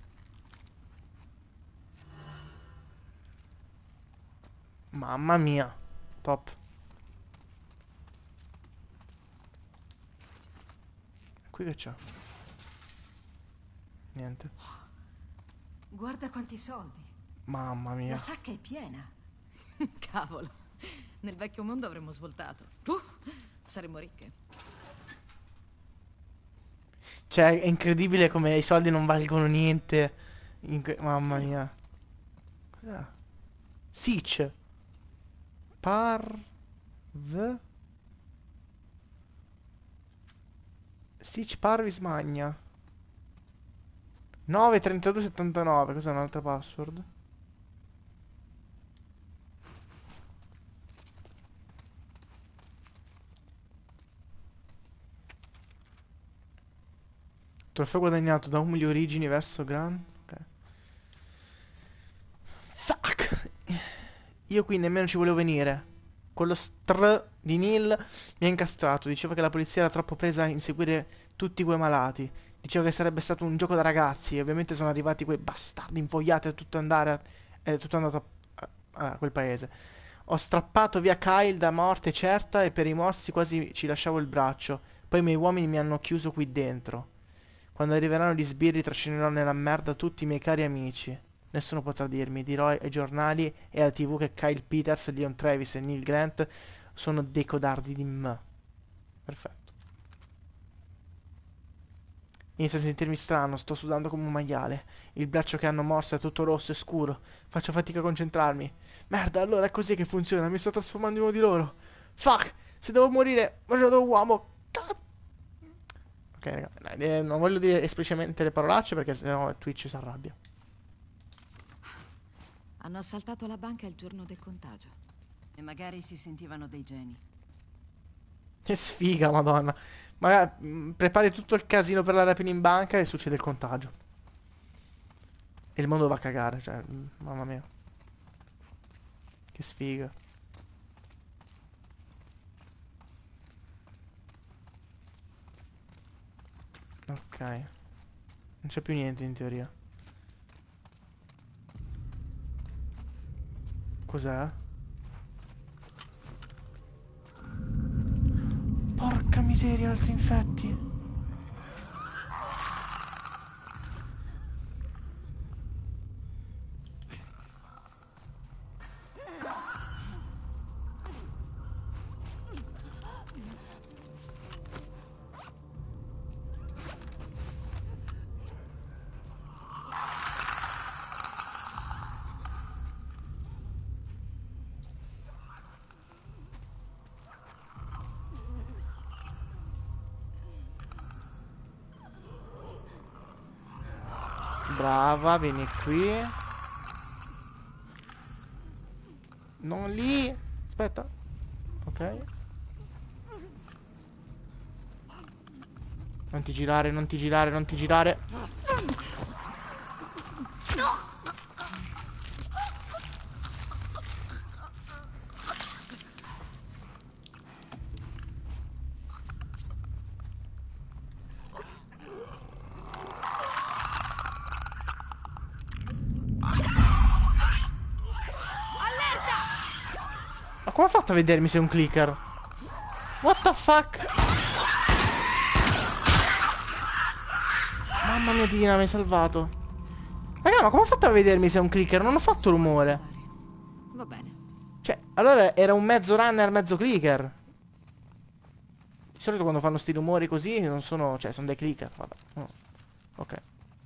Mamma mia! Top. Qui che c'è? Niente. Guarda quanti soldi. Mamma La mia. sacca è piena. Cavolo. Nel vecchio mondo avremmo svoltato. Uh, saremmo ricche. Cioè, è incredibile come i soldi non valgono niente. in que- Mamma mia. Cos'è? Sich. Parv. Sich Parvis Magna. nove trentadue settantanove. Cos'è un'altra password? Trofeo guadagnato da umili origini verso Gran. Ok. Fuck! Io qui nemmeno ci volevo venire. Quello str di Neil mi ha incastrato. Diceva che la polizia era troppo presa a inseguire tutti quei malati. Diceva che sarebbe stato un gioco da ragazzi. E ovviamente sono arrivati quei bastardi invogliati a tutto andare. È tutto andato a, a- a quel paese. Ho strappato via Kyle da morte certa e per i morsi quasi ci lasciavo il braccio. Poi i miei uomini mi hanno chiuso qui dentro. Quando arriveranno gli sbirri trascinerò nella merda tutti i miei cari amici. Nessuno potrà dirmi, dirò ai giornali e alla tivù che Kyle Peters, Leon Travis e Neil Grant sono dei codardi di me. Perfetto. Inizio a sentirmi strano, sto sudando come un maiale. Il braccio che hanno morso è tutto rosso e scuro. Faccio fatica a concentrarmi. Merda, allora è così che funziona, mi sto trasformando in uno di loro. Fuck! Se devo morire, morirò da uomo. Cazzo! Ok, raga, eh, non voglio dire esplicitamente le parolacce perché sennò Twitch si arrabbia. Hanno assaltato la banca il giorno del contagio. E magari si sentivano dei geni. Che sfiga, madonna. Ma mm, prepari tutto il casino per la rapina in banca e succede il contagio. E il mondo va a cagare, cioè, mm, mamma mia. Che sfiga. Ok. Non c'è più niente in teoria. Cos'è? Porca miseria, altri infetti. Brava, vieni qui. Non lì. Aspetta. Ok. Non ti girare, non ti girare, non ti girare. Ma come ha fatto a vedermi se è un clicker? What the fuck? Mamma mia Tina, mi hai salvato. Raga, ma come ha fatto a vedermi se è un clicker? Non ho fatto rumore. Va bene. Cioè, allora era un mezzo runner, mezzo clicker. Di solito quando fanno sti rumori così non sono... Cioè, sono dei clicker. Vabbè. Oh. Ok.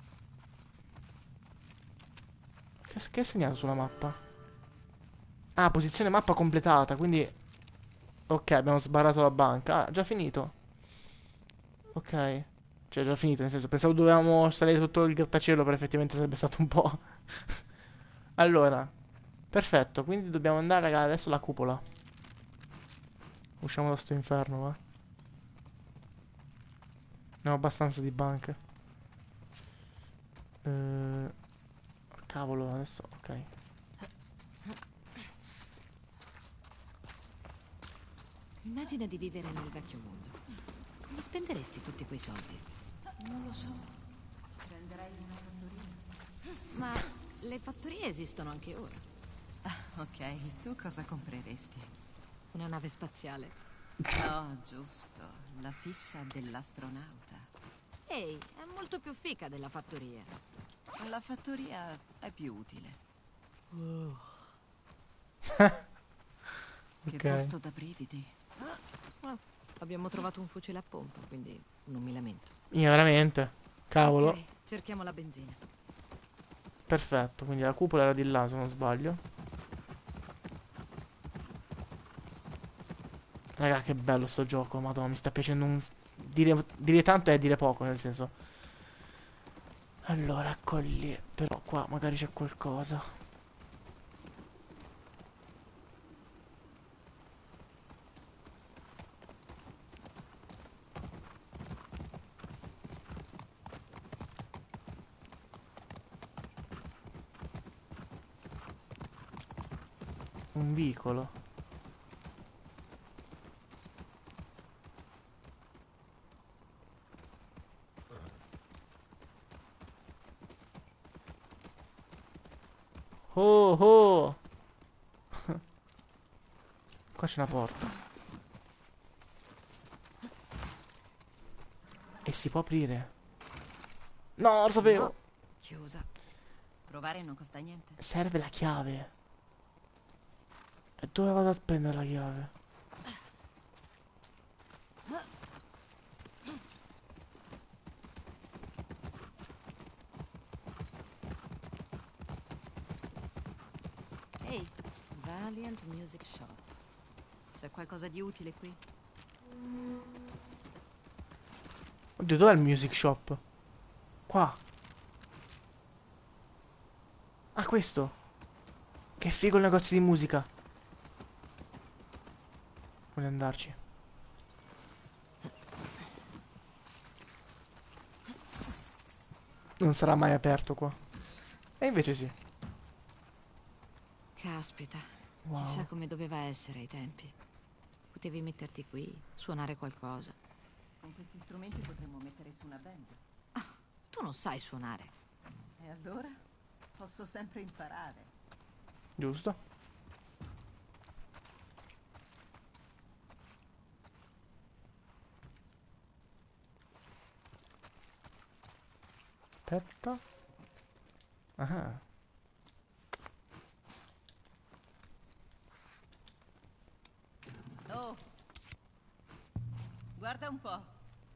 Che, che è segnato sulla mappa? Ah, posizione mappa completata, quindi... Ok, abbiamo sbarrato la banca. Ah, già finito. Ok. Cioè, già finito, nel senso, pensavo dovevamo salire sotto il grattacielo, però effettivamente sarebbe stato un po'... Allora, perfetto, quindi dobbiamo andare, raga, adesso alla cupola. Usciamo da sto inferno, va. Ne ho abbastanza di banche. Eh... Cavolo, adesso... Ok. Immagina di vivere nel vecchio mondo. Come spenderesti tutti quei soldi? Non lo so. Prenderai una fattoria. Ma le fattorie esistono anche ora. Ah, ok, tu cosa compreresti? Una nave spaziale. Oh, giusto. La fissa dell'astronauta. Ehi, è molto più fica della fattoria. La fattoria è più utile. Che Ok. posto da brividi. Oh, abbiamo trovato un fucile a pompa, quindi non mi lamento. Io veramente. Cavolo. Ok, cerchiamo la benzina. Perfetto, quindi la cupola era di là se non sbaglio. Raga, che bello sto gioco, madonna, mi sta piacendo un... s- Dire, dire tanto è dire poco, nel senso. Allora, ecco lì. Però qua magari c'è qualcosa. Un vicolo. Oh oh. Qua c'è una porta. E si può aprire. No, lo sapevo. No, chiusa. Provare non costa niente. Serve la chiave. E dove vado a prendere la chiave? Ehi, Valiant Music Shop. C'è qualcosa di utile qui? Oddio, dov'è il music shop? Qua. Ah, questo. Che figo il negozio di musica. Voglio andarci. Non sarà mai aperto qua. E invece sì. Caspita, Wow. chissà come doveva essere ai tempi. Potevi metterti qui, suonare qualcosa. Con questi strumenti potremmo mettere su una band. Tu non sai suonare. E allora? Posso sempre imparare. Giusto. Aspetta. Ah. Oh! Guarda un po'.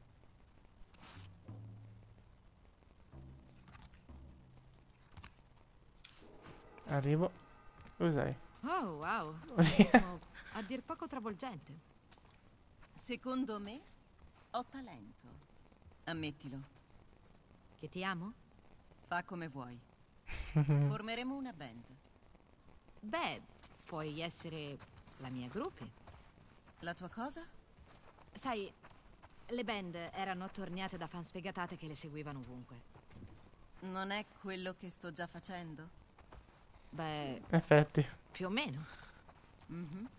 Arrivo. Dove sei? Oh, wow. Sì. Sono a dir poco travolgente. Secondo me ho talento. Ammettilo. Che ti amo? Fa come vuoi. Formeremo una band. Beh, puoi essere la mia groupie. La tua cosa? Sai, le band erano attorniate da fan sfegatate che le seguivano ovunque. Non è quello che sto già facendo? Beh, In effetti. più o meno. Mhm.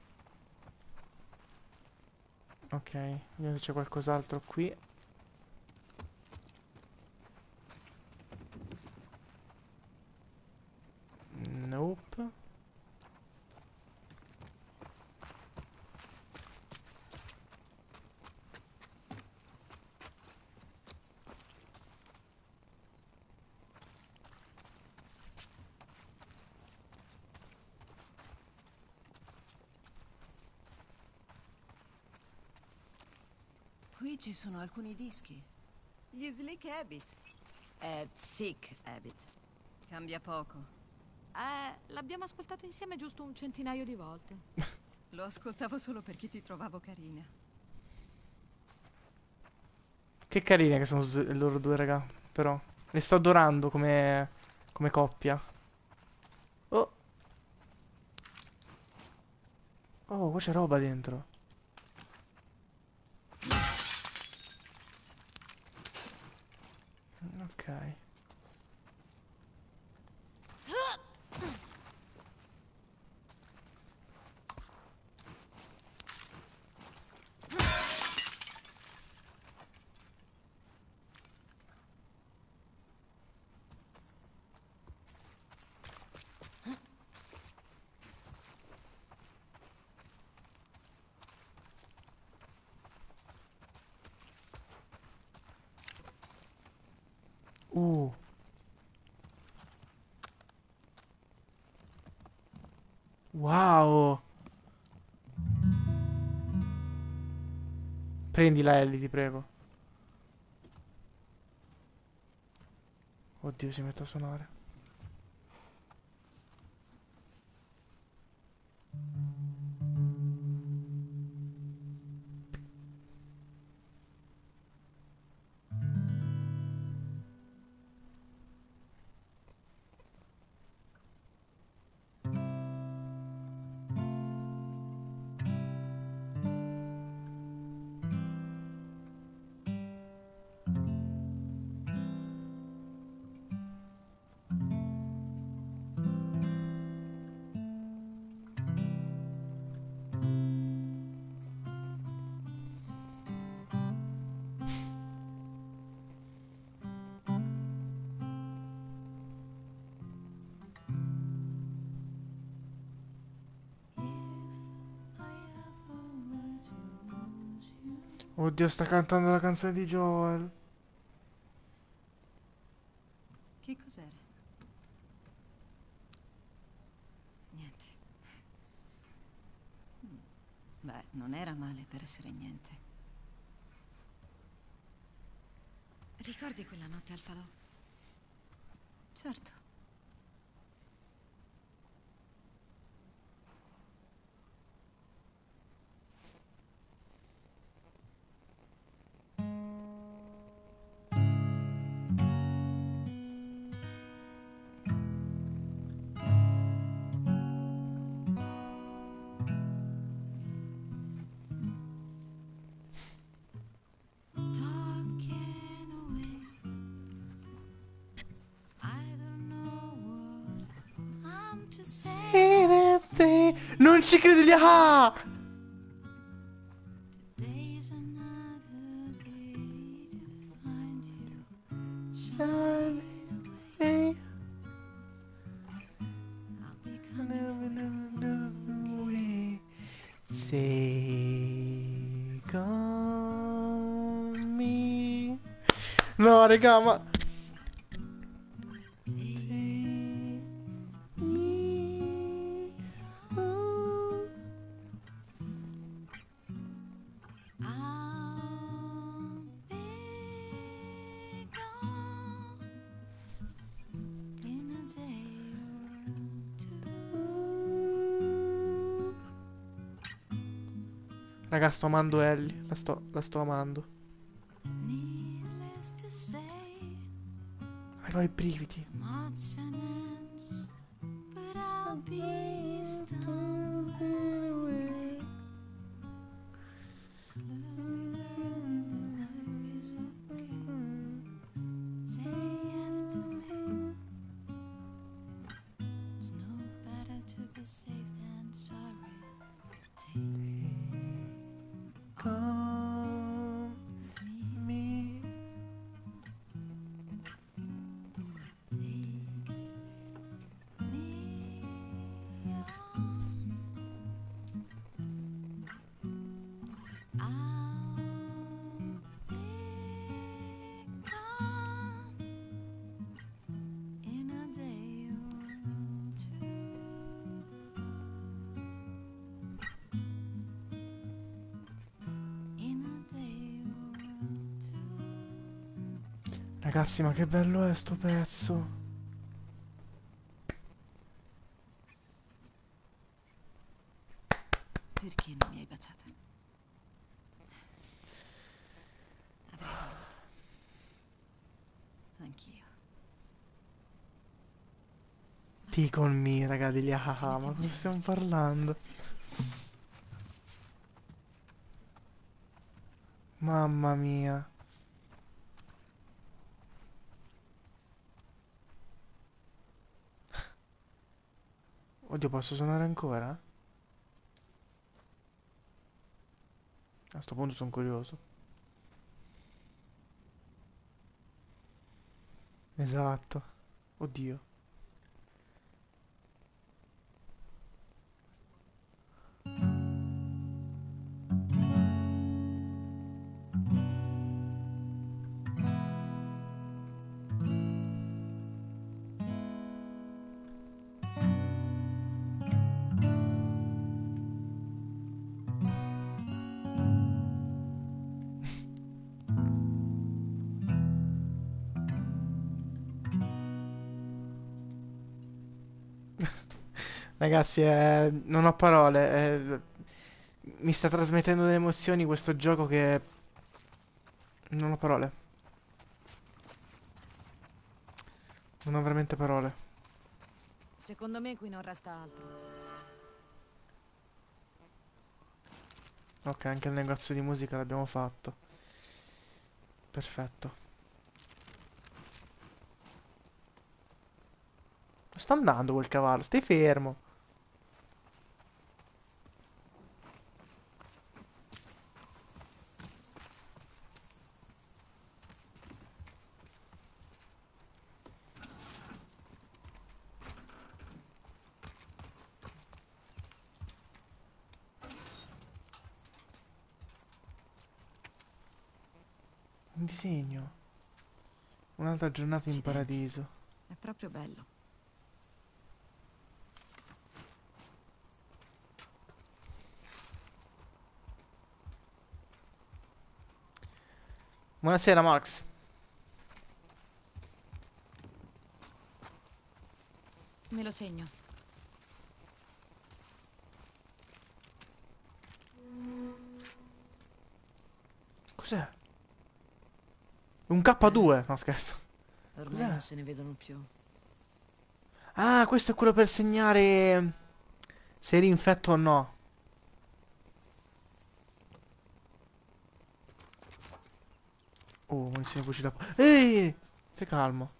Ok, vediamo se c'è qualcos'altro qui. Nope. Qui ci sono alcuni dischi. Gli Slick Habit. È Sick Habit. Cambia poco. Eh, l'abbiamo ascoltato insieme giusto un centinaio di volte. Lo ascoltavo solo perché ti trovavo carina. Che carine che sono z- loro due, raga. Però. Le sto adorando come, come coppia. Oh. Oh, qua c'è roba dentro. Ok. Uh. Wow. Prendila, Ellie, ti prego. Oddio, si mette a suonare. Oddio, sta cantando la canzone di Joel. Che cos'era? Niente. Mm. Beh, non era male per essere niente. Ricordi quella notte al falò? Certo. Talking away. I don't know what I'm to say. Non ci credo gli ah! Today's another day to find you shining away. I'll be coming for you. Say con me. No, raga, ma... Take me home. I'll be gone in a day or two. Raga, sto amando Ellie. La sto, la sto amando. Needless to say, Avevo i brividi. odds and ends, but I'll be stumbling away. Slowly learning that life is okay. Say yes to me. It's no better to be safe than sorry. Take Con me. Ragazzi, ma che bello è sto pezzo. Perché non mi hai baciata? Avrei voluto. Anch'io. Ti con me, raga, degli ah ah ah, ma cosa stiamo parlando? Sì. Mamma mia. Oddio, posso suonare ancora? A sto punto sono curioso. Esatto. Oddio. Ragazzi, eh, non ho parole. eh, mi sta trasmettendo delle emozioni questo gioco che... Non ho parole. Non ho veramente parole. Secondo me qui non resta altro. Ok, anche il negozio di musica l'abbiamo fatto. Perfetto. Sto andando quel cavallo, stai fermo. disegno. Un'altra giornata in Accidenti. paradiso. È proprio bello. Buonasera Max. Me lo segno. Cos'è? Un K due? No, scherzo. Ormai Cos'è? non se ne vedono più. Ah, questo è quello per segnare se eri infetto o no. Oh, munizioni fucile da... Ehi! Stai calmo.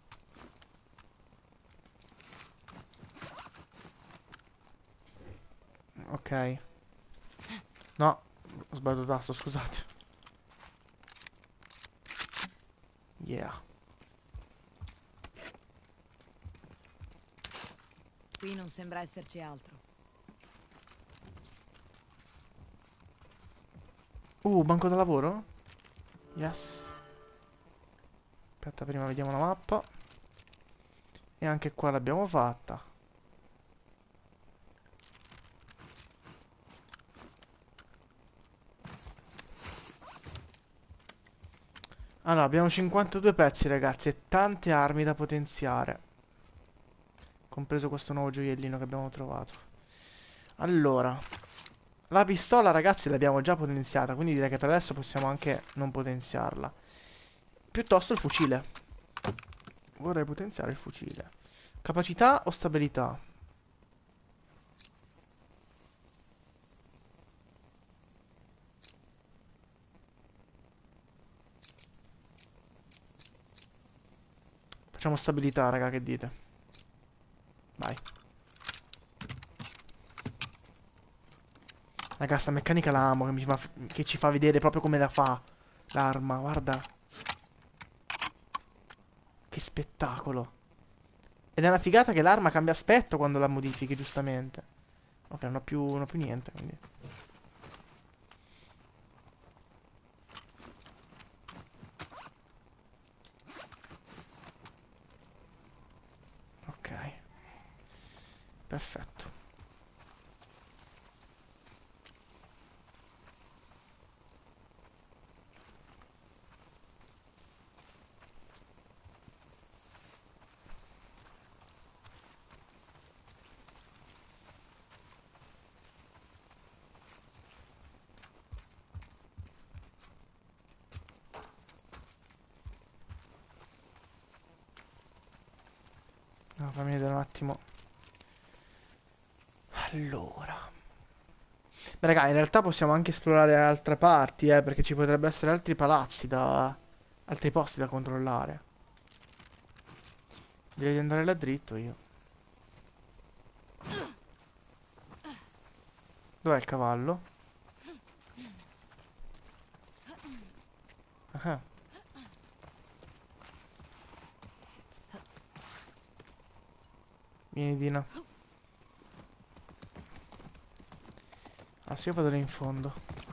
Ok. No, ho sbagliato tasto, scusate. Yeah. Qui non sembra esserci altro. Uh, banco da lavoro? Yes. Aspetta, prima vediamo la mappa. E anche qua l'abbiamo fatta. Allora, abbiamo cinquantadue pezzi, ragazzi, e tante armi da potenziare. Compreso questo nuovo gioiellino che abbiamo trovato. Allora, la pistola, ragazzi, l'abbiamo già potenziata, quindi direi che per adesso possiamo anche non potenziarla. Piuttosto il fucile. Vorrei potenziare il fucile. Capacità o stabilità? Facciamo stabilità, raga, che dite? Vai. Raga, sta meccanica la amo, che, mi fa- che ci fa vedere proprio come la fa l'arma, guarda. Che spettacolo. Ed è una figata che l'arma cambia aspetto quando la modifichi, giustamente. Ok, non ho più, non ho più niente, quindi. Ok, perfetto. No, fammi vedere un attimo. Allora. Beh, raga, in realtà possiamo anche esplorare altre parti, eh, perché ci potrebbero essere altri palazzi da... altri posti da controllare. Direi di andare là dritto io. Dov'è il cavallo? Ah, vieni Dina. Ah, sì, io vado là in fondo.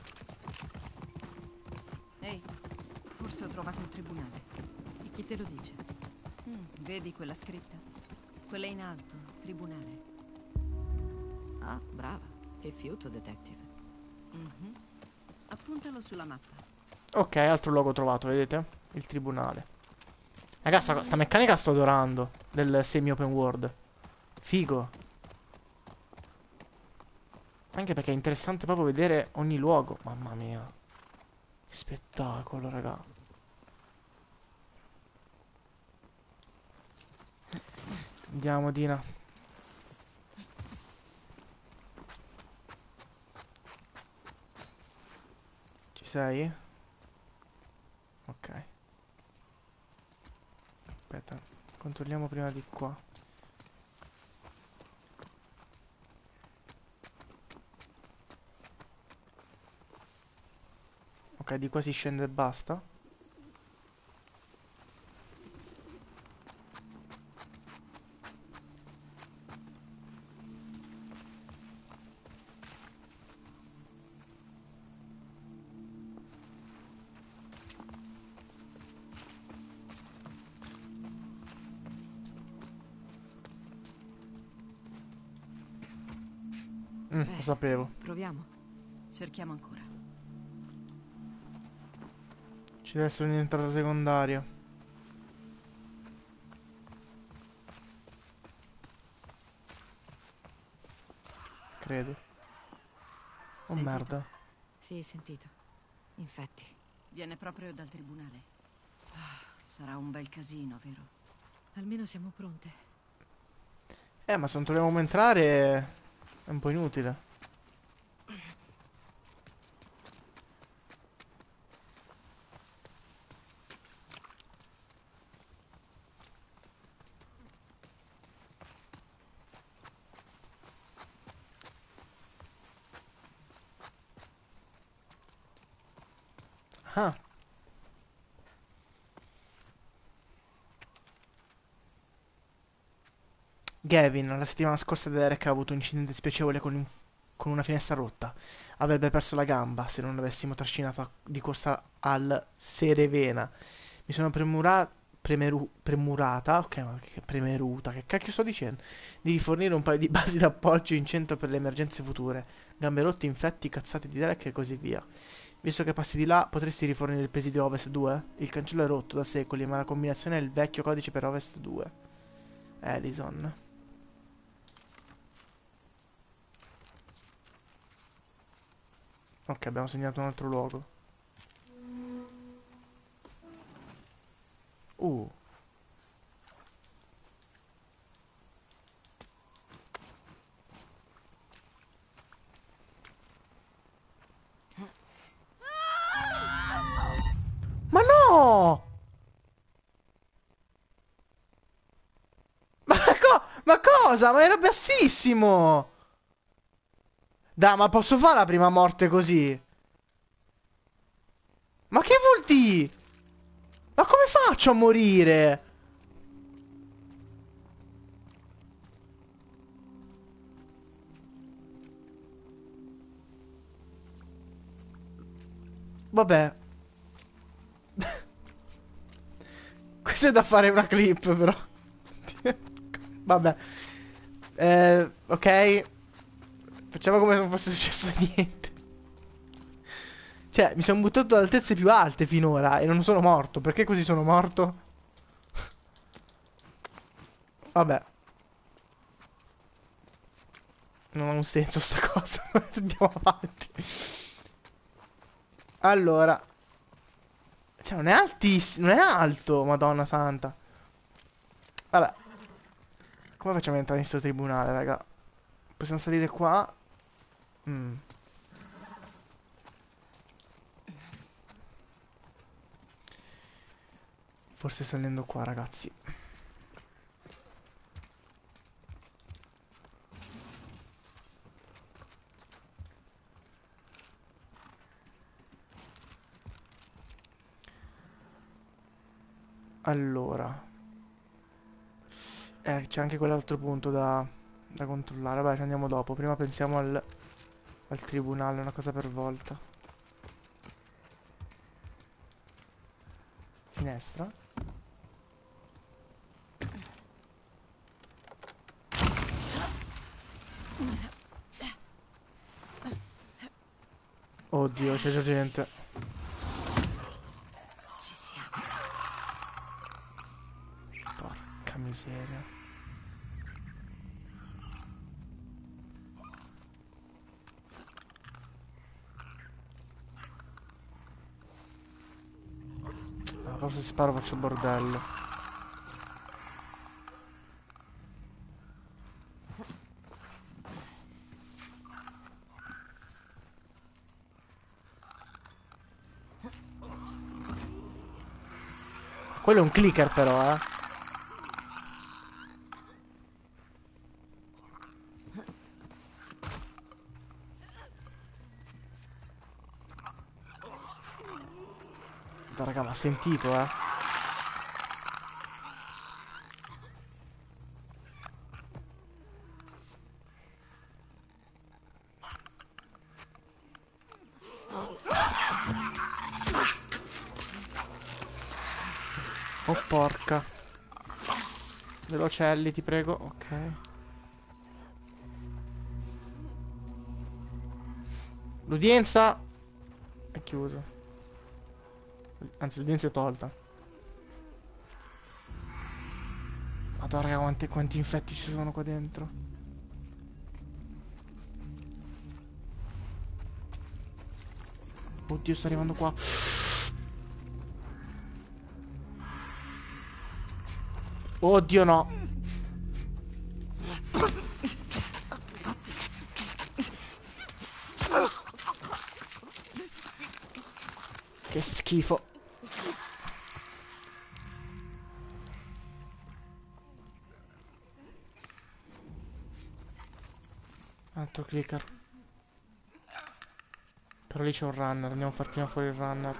Ehi, forse ho trovato il tribunale. E chi te lo dice? Mm, vedi quella scritta? Quella in alto, tribunale. Ah, brava. Che fiuto, detective. Mhm. Appuntalo sulla mappa. Ok, altro luogo trovato, vedete? Il tribunale. Raga, sta, sta meccanica sto adorando. Del semi-open world. Figo. Anche perché è interessante proprio vedere ogni luogo. Mamma mia. Che spettacolo, raga. Andiamo, Dina. Ci sei? Ok. Aspetta. Controlliamo prima di qua. Ok, di qua si scende e basta. Mm, Beh, lo sapevo. proviamo. Cerchiamo ancora. Ci deve essere un'entrata secondaria. Credo. Oh Sentito? merda. Sì, sentito. Infetti. Viene proprio dal tribunale. Ah, sarà un bel casino, vero? Almeno siamo pronte. Eh, ma se non troviamo come entrare è un po' inutile. Ah. Gavin, la settimana scorsa Derek ha avuto un incidente spiacevole con, un- con una finestra rotta. Avrebbe perso la gamba se non l'avessimo trascinato a- di corsa al Serevena. Mi sono premura- premeru- premurata, ok, ma che premeruta, che cacchio sto dicendo? Di rifornire un paio di basi d'appoggio in centro per le emergenze future. Gambe rotte, infetti, cazzate di Derek e così via. Visto che passi di là, potresti rifornire il presidio Ovest due? Il cancello è rotto da secoli, ma la combinazione è il vecchio codice per Ovest due. Edison. Ok, abbiamo segnato un altro luogo. Uh. Ma no! Ma, co- ma cosa? Ma era bassissimo! Dai, ma posso fare la prima morte così? Ma che vuol dire? Ma come faccio a morire? Vabbè. Questo è da fare una clip, però. Vabbè. Eh, ok. Facciamo come se non fosse successo niente. Cioè, mi sono buttato da altezze più alte finora e non sono morto. Perché così sono morto? Vabbè. Non ha un senso sta cosa. Andiamo avanti. Allora. Cioè, non è altissimo. Non è alto, Madonna santa. Vabbè. Come facciamo ad entrare in questo tribunale, raga? Possiamo salire qua. Mm. Forse salendo qua, ragazzi. Allora. Eh, c'è anche quell'altro punto da, da controllare. Vabbè, ci andiamo dopo. Prima pensiamo al, al tribunale, una cosa per volta. Finestra. Oddio, c'è già gente. Ci siamo. Porca miseria. Ah, forse se sparo faccio bordello. Quello è un clicker però, eh. Dai, raga, ma ha sentito, eh. Oh porca. Velocelli, ti prego. Ok. L'udienza è chiusa. Anzi, l'udienza è tolta. Madonna, raga, quanti, quanti infetti ci sono qua dentro. Oddio, sto arrivando qua. Oddio, no. Che schifo. Altro clicker. Però lì c'è un runner. Andiamo a far prima fuori il runner.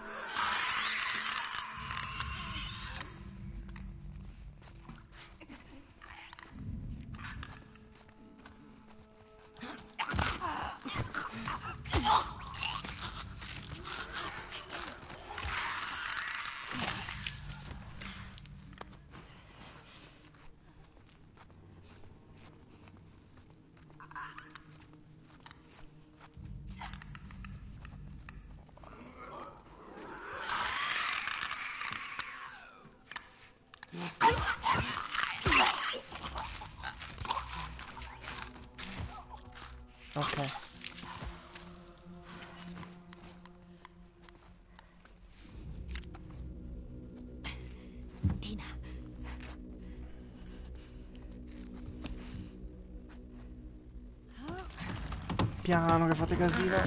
Ok. Tina. Piano che fate casino.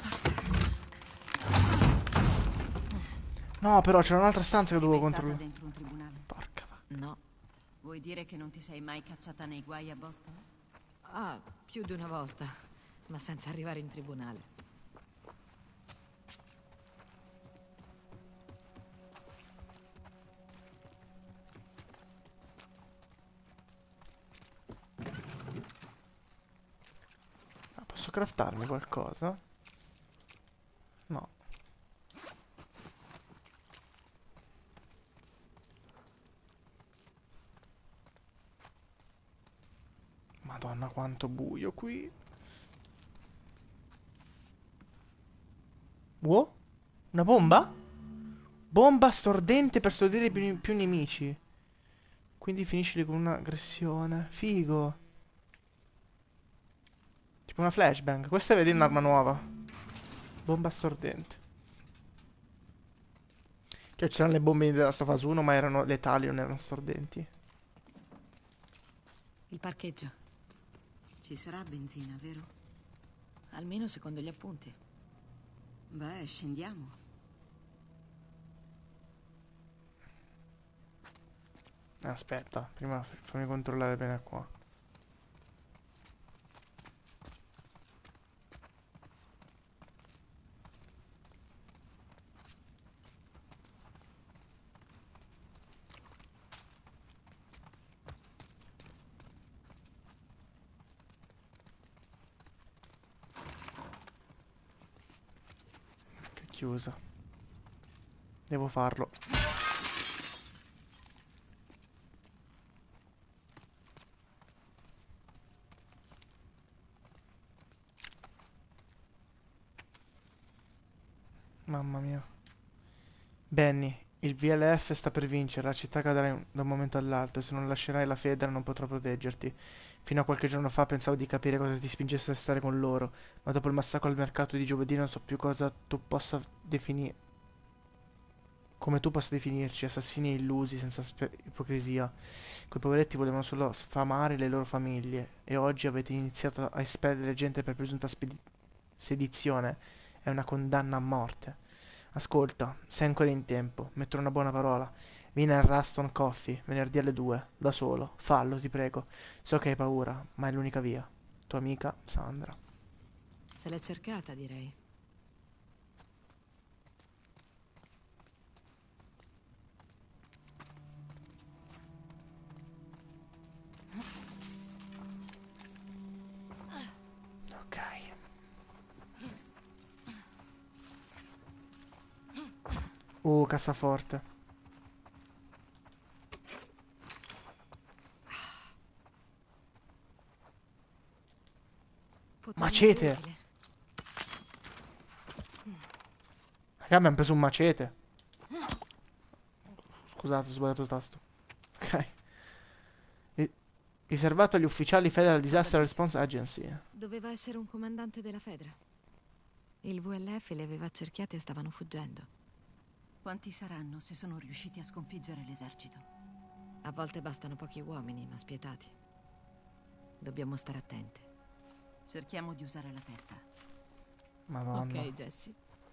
No, però c'era un'altra stanza che Sei dovevo mai stata controllare. dentro un tribunale? Porca va- No. Vuoi dire che non ti sei mai cacciata nei guai a Boston? Ah, più di una volta, ma senza arrivare in tribunale. Ah, posso craftarmi qualcosa? No. Madonna quanto buio qui. Wow? Una bomba? Bomba stordente per stordire più, più nemici. Quindi finisci con un'aggressione. Figo. Tipo una flashbang. Questa vedi un'arma nuova. Bomba stordente. Cioè c'erano le bombe della Last of Us uno ma erano letali, non erano stordenti. Il parcheggio, Ci sarà benzina, vero? almeno secondo gli appunti. Beh, scendiamo. Aspetta, prima f- fammi controllare bene qua. Che è chiusa. Devo farlo. Mamma mia. Benny, il V L F sta per vincere, la città cadrà in- da un momento all'altro e se non lascerai la Federa non potrò proteggerti. Fino a qualche giorno fa pensavo di capire cosa ti spingesse a stare con loro, ma dopo il massacro al mercato di giovedì non so più cosa tu possa definire. Come tu possa definirci, assassini illusi, senza spe- ipocrisia. Quei poveretti volevano solo sfamare le loro famiglie e oggi avete iniziato a espellere gente per presunta spedi- sedizione. È una condanna a morte. Ascolta, sei ancora in tempo, metterò una buona parola. Vieni al Ruston Coffee, venerdì alle due, da solo. Fallo, ti prego. So che hai paura, ma è l'unica via. Tua amica, Sandra. Se l'è cercata, direi. Ok. Uh, cassaforte. Potrà Macete! essere utile. Raga, abbiamo preso un macete. Scusate, ho sbagliato il tasto. Ok. Ri- Riservato agli ufficiali Federal Disaster Response Agency. Doveva essere un comandante della Fedra. Il V L F li aveva accerchiati e stavano fuggendo. Quanti saranno se sono riusciti a sconfiggere l'esercito? A volte bastano pochi uomini, ma spietati. Dobbiamo stare attenti. Cerchiamo di usare la testa. Madonna. Ok, Jessie.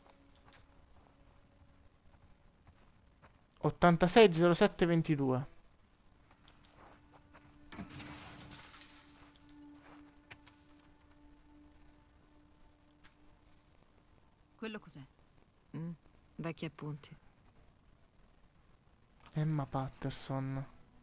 ottantasei zero sette ventidue. Quello cos'è? Mm, vecchi appunti. Emma Patterson.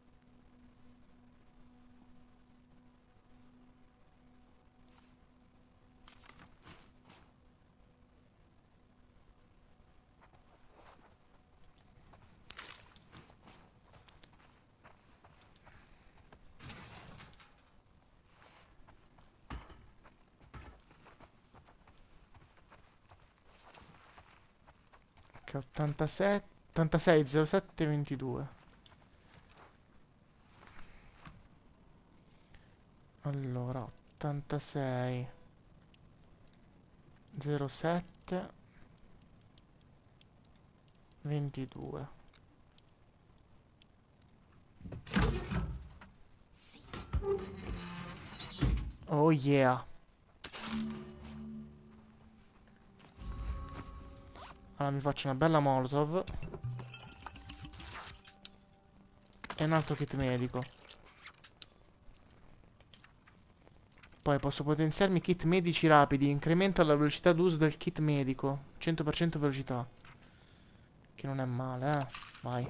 Ok, ottantasette ottantasei zero sette ventidue. Allora, ottantasei zero sette ventidue. Oh yeah. Allora mi faccio una bella molotov. E un altro kit medico. Poi posso potenziarmi kit medici rapidi. Incrementa la velocità d'uso del kit medico. cento per cento velocità. Che non è male, eh. Vai.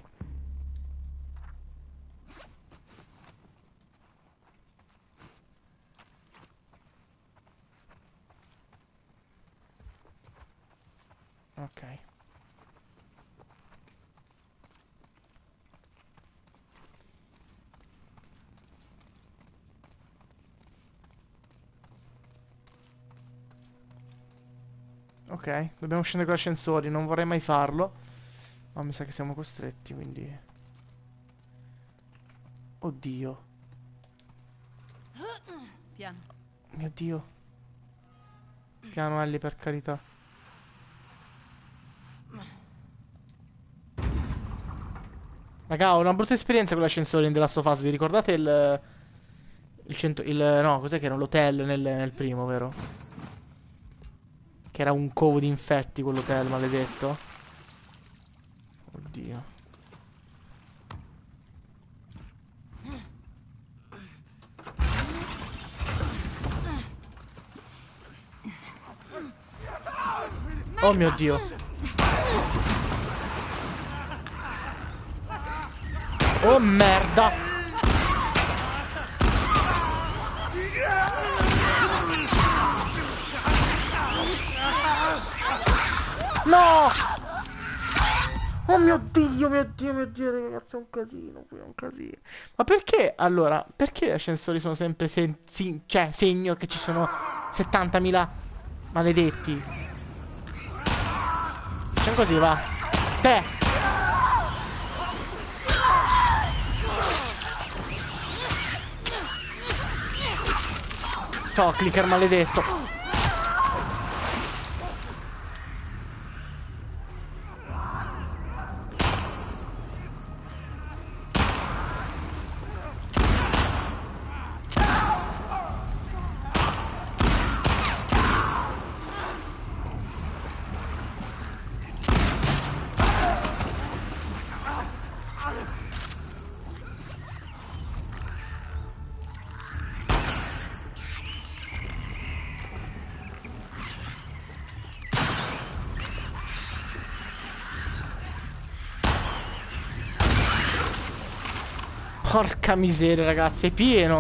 Ok. Ok, dobbiamo scendere con gli ascensori. Non vorrei mai farlo. Ma mi sa che siamo costretti, quindi... Oddio. Piano. Mio Dio. Piano Ellie, per carità. Raga, ho una brutta esperienza con l'ascensore in The Last of Us. Vi ricordate il... Il cento... Il... No, cos'è che era? L'hotel nel, nel primo, vero? Che era un covo di infetti quell'hotel, maledetto. Oddio. Oh mio Dio. Oh merda. No! Oh mio Dio, mio Dio, mio Dio, ragazzi, è un casino, qui è un casino. Ma perché, allora, perché gli ascensori sono sempre sen si- cioè, segno che ci sono settantamila maledetti? Facciamo così, va. Te! Ciao, clicker maledetto. Porca miseria, ragazzi, è pieno.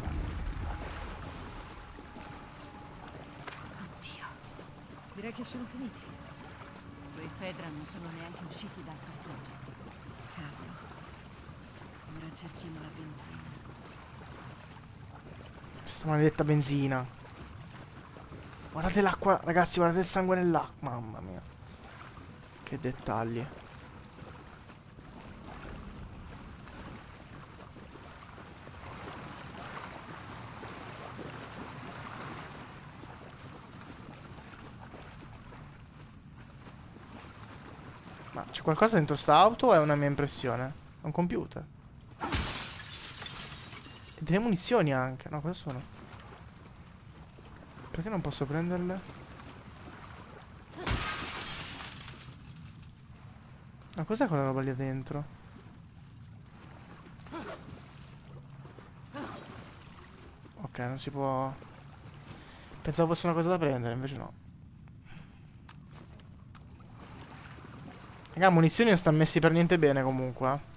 Oddio. Direi che sono finiti. Quei Fedra non sono neanche usciti dal cartoggio. Cavolo. Ora cerchiamo la benzina. Questa maledetta benzina. Guardate l'acqua, ragazzi, guardate il sangue nell'acqua. Mamma mia. Che dettagli. Ma c'è qualcosa dentro sta auto o è una mia impressione? È un computer. E delle munizioni anche. No, cosa sono? Perché non posso prenderle? Ma cos'è quella roba lì dentro? Ok, non si può... Pensavo fosse una cosa da prendere, invece no. Raga, munizioni non stanno messi per niente bene comunque. eh.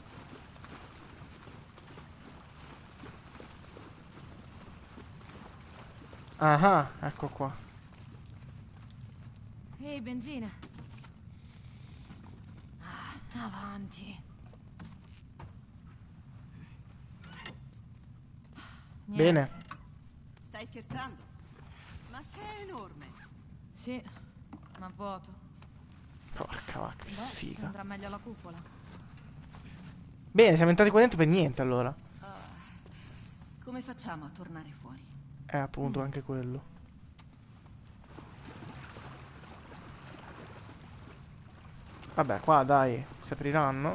Ah, ecco qua. Ehi, benzina. Ah, avanti. Bene. Niente. Stai scherzando? Ma sei enorme. Sì, ma vuoto. Porca vacca, che Beh, sfiga. andrà meglio alla cupola. Bene, siamo entrati qua dentro per niente allora. Ah, come facciamo a tornare fuori? Eh, appunto, anche quello. Vabbè, qua dai, si apriranno.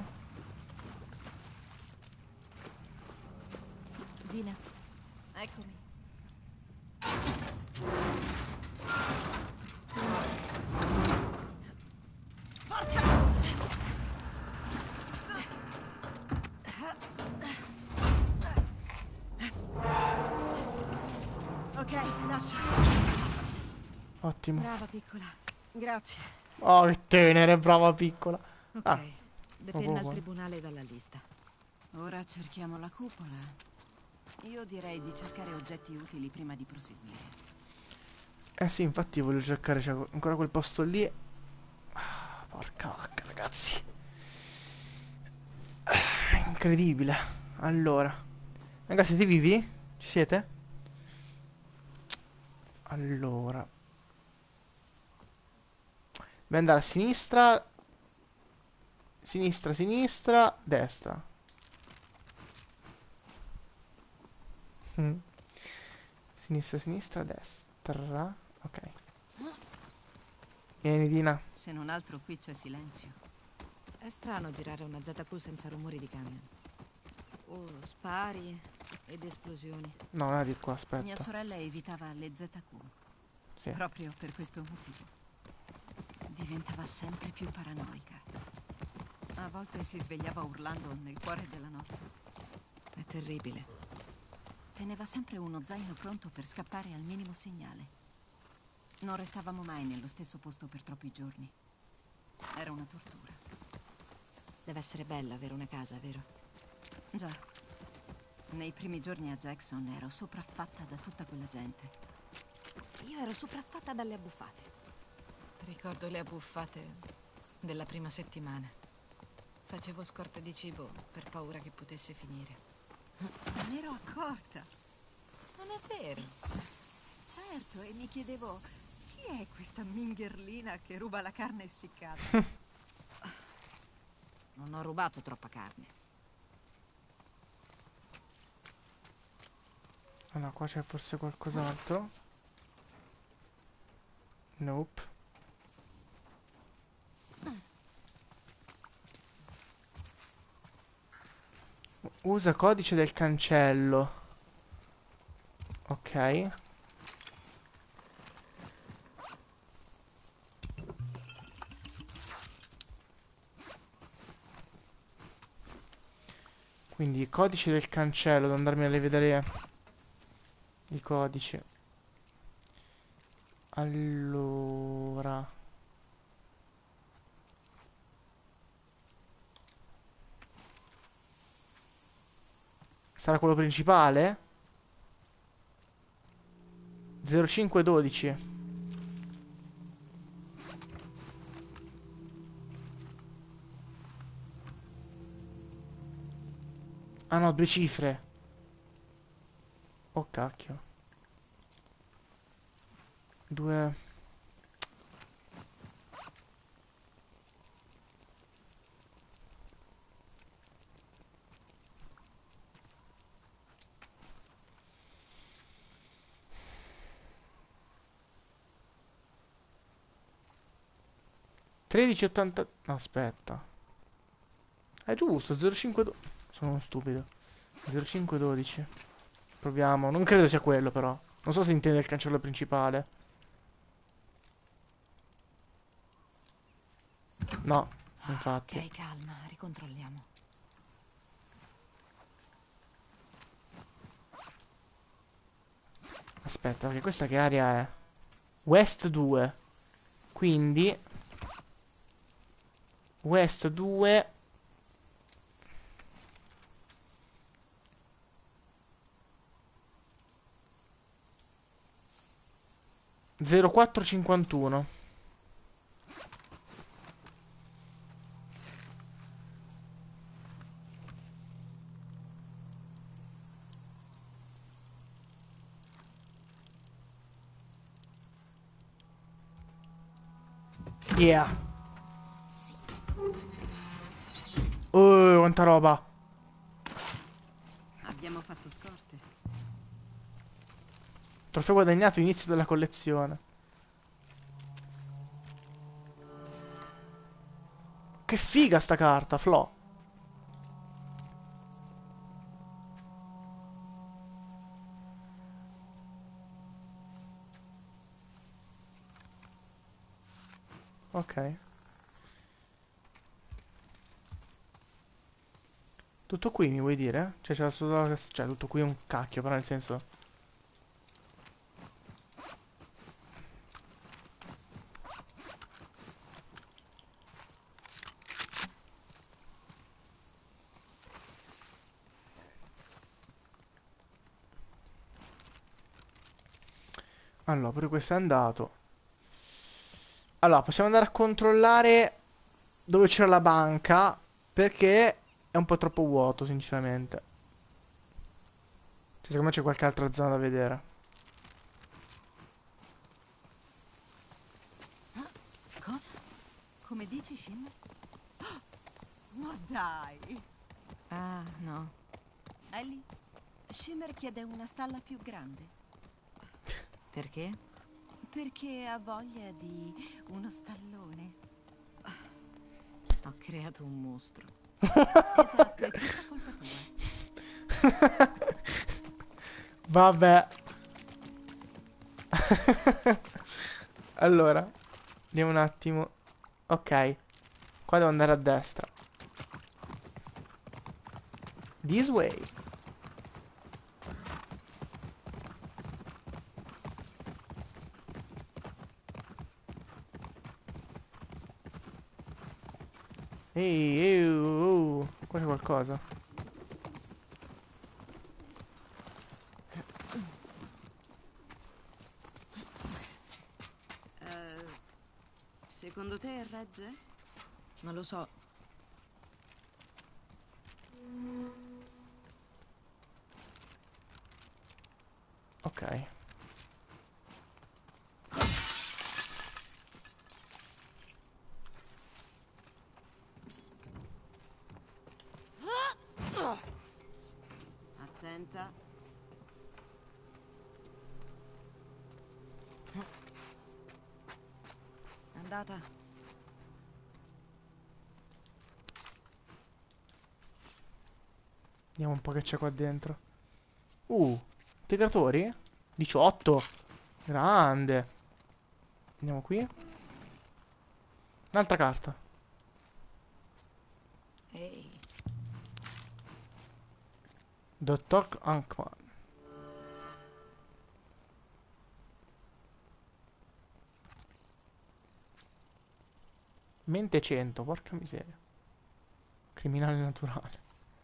Dina, Eccomi. Ok, lascia. Ottimo. brava piccola. Grazie. Oh, che tenere, brava piccola. Ok, Ah, depenna oh, al oh. tribunale dalla lista. Ora cerchiamo la cupola. Io direi di cercare oggetti utili prima di proseguire. Eh sì, infatti voglio cercare, c'è ancora quel posto lì. Ah, porca vacca, ragazzi. Ah, incredibile. Allora. Ragazzi, siete vivi? Ci siete? Allora. Devo andare a sinistra. Sinistra, sinistra, destra. Mm. Sinistra, sinistra, destra. Ok. Vieni, Dina. Se non altro qui c'è silenzio. È strano girare una Z Q senza rumori di camion. O spari ed esplosioni. No, non è di qua, Mia aspetta. sorella evitava le Z Q. Sì. Proprio per questo motivo. Diventava sempre più paranoica. A volte si svegliava urlando nel cuore della notte. È terribile. Teneva sempre uno zaino pronto per scappare al minimo segnale. Non restavamo mai nello stesso posto per troppi giorni. Era una tortura. Deve essere bello avere una casa, vero? Già. Nei primi giorni a Jackson ero sopraffatta da tutta quella gente. Io ero sopraffatta dalle abbuffate. Ricordo le abbuffate della prima settimana. Facevo scorta di cibo per paura che potesse finire. Me ne ero accorta. Non è vero. Certo, e mi chiedevo, chi è questa mingherlina che ruba la carne essiccata? Non ho rubato troppa carne. Allora, qua c'è forse qualcos'altro. Nope. Usa codice del cancello. Ok. Quindi codice del cancello, devo andarmi a rivedere i codici. Allora. Sarà quello principale? zero cinque dodici. Ah no, due cifre. Oh cacchio. Due. tredici ottanta... No, aspetta. È giusto, zero cinque dodici. Sono uno stupido. zero cinque dodici. Proviamo. Non credo sia quello, però. Non so se intende il cancello principale. No, infatti. Ok, calma, ricontrolliamo. Aspetta, perché questa che area è? West due. Quindi West due. zero quattro cinquantuno. Yeah. Oh, quanta roba. Abbiamo fatto scorte. Trofeo guadagnato, inizio della collezione. Che figa sta carta, Flo. Ok. Tutto qui mi vuoi dire? Cioè c'è solo... Cioè tutto qui è un cacchio, però nel senso... Allora, pure questo è andato. Allora, possiamo andare a controllare dove c'era la banca, perché è un po' troppo vuoto, sinceramente. Cioè, secondo me c'è qualche altra zona da vedere. Cosa? Come dici, Shimmer? Oh, ma dai! Ah, no. Ellie, Shimmer chiede una stalla più grande. Perché? Perché ha voglia di uno stallone. Ho creato un mostro. Esatto, è tutta colpa tua. Vabbè. Allora, vediamo un attimo. Ok. Qua devo andare a destra. This way. Ehi, ehi, oh, oh. Qua c'è qualcosa. Eh, secondo te regge? Non lo so. Ok. Attenta. È andata. Vediamo un po' che c'è qua dentro. Uh, integratori? diciotto. Grande. Andiamo qui. Un'altra carta. Ehi. Dottor Ankman. Mente cento, porca miseria. Criminale naturale.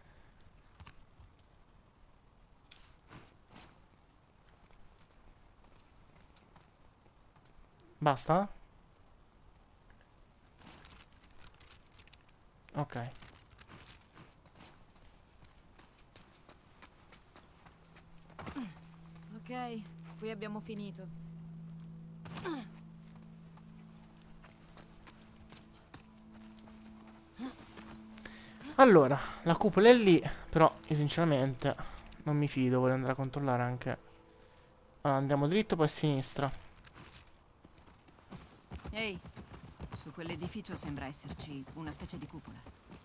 Basta? Ok. Ok, qui abbiamo finito. Allora, la cupola è lì, però io sinceramente non mi fido, voglio andare a controllare anche. Allora, andiamo dritto, poi a sinistra. Ehi, Su quell'edificio sembra esserci una specie di cupola.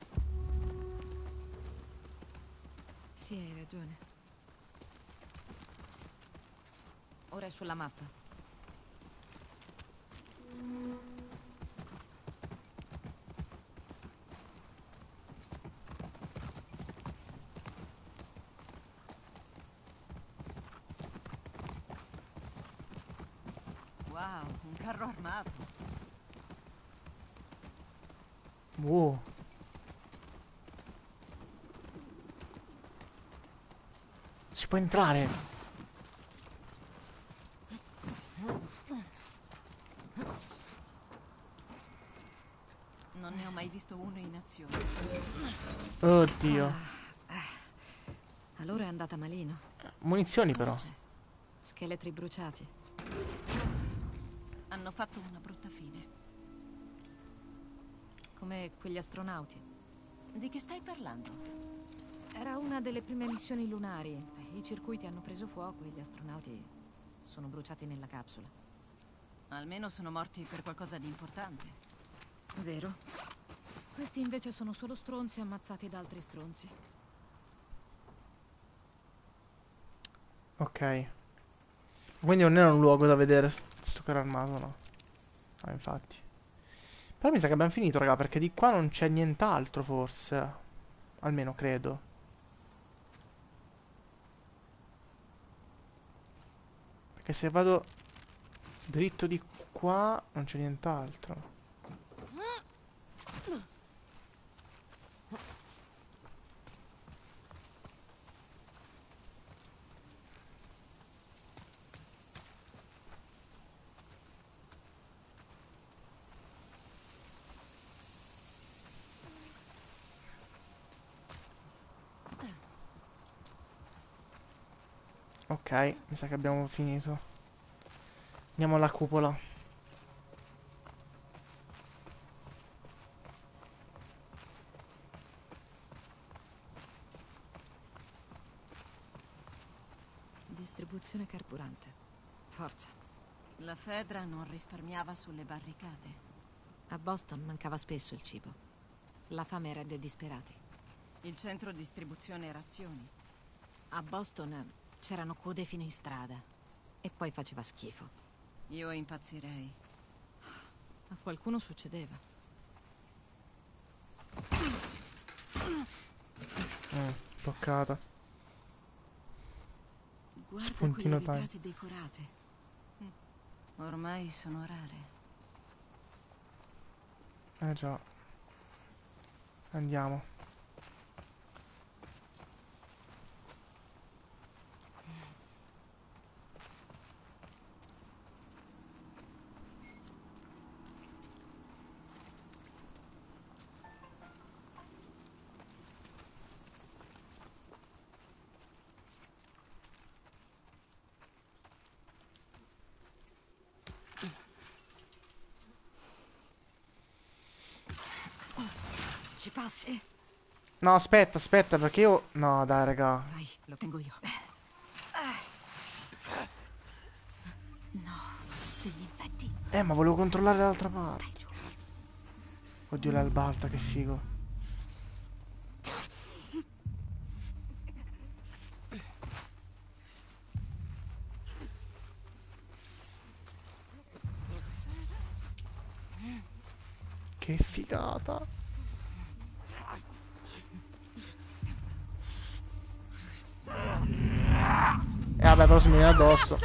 Sì, hai ragione. Ora è sulla mappa. Wow, un carro armato. Wow. Si può entrare. Non ne ho mai visto uno in azione. Oddio. Allora è andata malino. Munizioni Cosa però. c'è? Scheletri bruciati. Hanno fatto una brutta fine. Come quegli astronauti. Di che stai parlando? Era una delle prime missioni lunari. I circuiti hanno preso fuoco e gli astronauti sono bruciati nella capsula. Almeno sono morti per qualcosa di importante. Vero? Questi invece sono solo stronzi ammazzati da altri stronzi. Ok. Quindi non era un luogo da vedere sto carro armato, no? Ah, infatti. Però mi sa che abbiamo finito, raga, perché di qua non c'è nient'altro, forse. Almeno credo. Perché se vado dritto di qua non c'è nient'altro. Ok, mi sa che abbiamo finito. Andiamo alla cupola. Distribuzione carburante. Forza. La Fedra non risparmiava sulle barricate. A Boston mancava spesso il cibo. La fame rende disperati. Il centro distribuzione razioni. A Boston c'erano code fino in strada. E poi faceva schifo. Io impazzirei. A qualcuno succedeva. Mm, toccata. Guarda Spuntino quelle time. vetrate decorate. Mm. Ormai sono rare. Eh già. Andiamo. Ci passi? No, aspetta, aspetta, perché io... No, dai, raga. Vai, lo tengo io. No, degli infetti. Eh, ma volevo controllare l'altra parte. Stai giù. Oddio, l'alba alta, che figo. Che figata. E vabbè, però se mi viene addosso.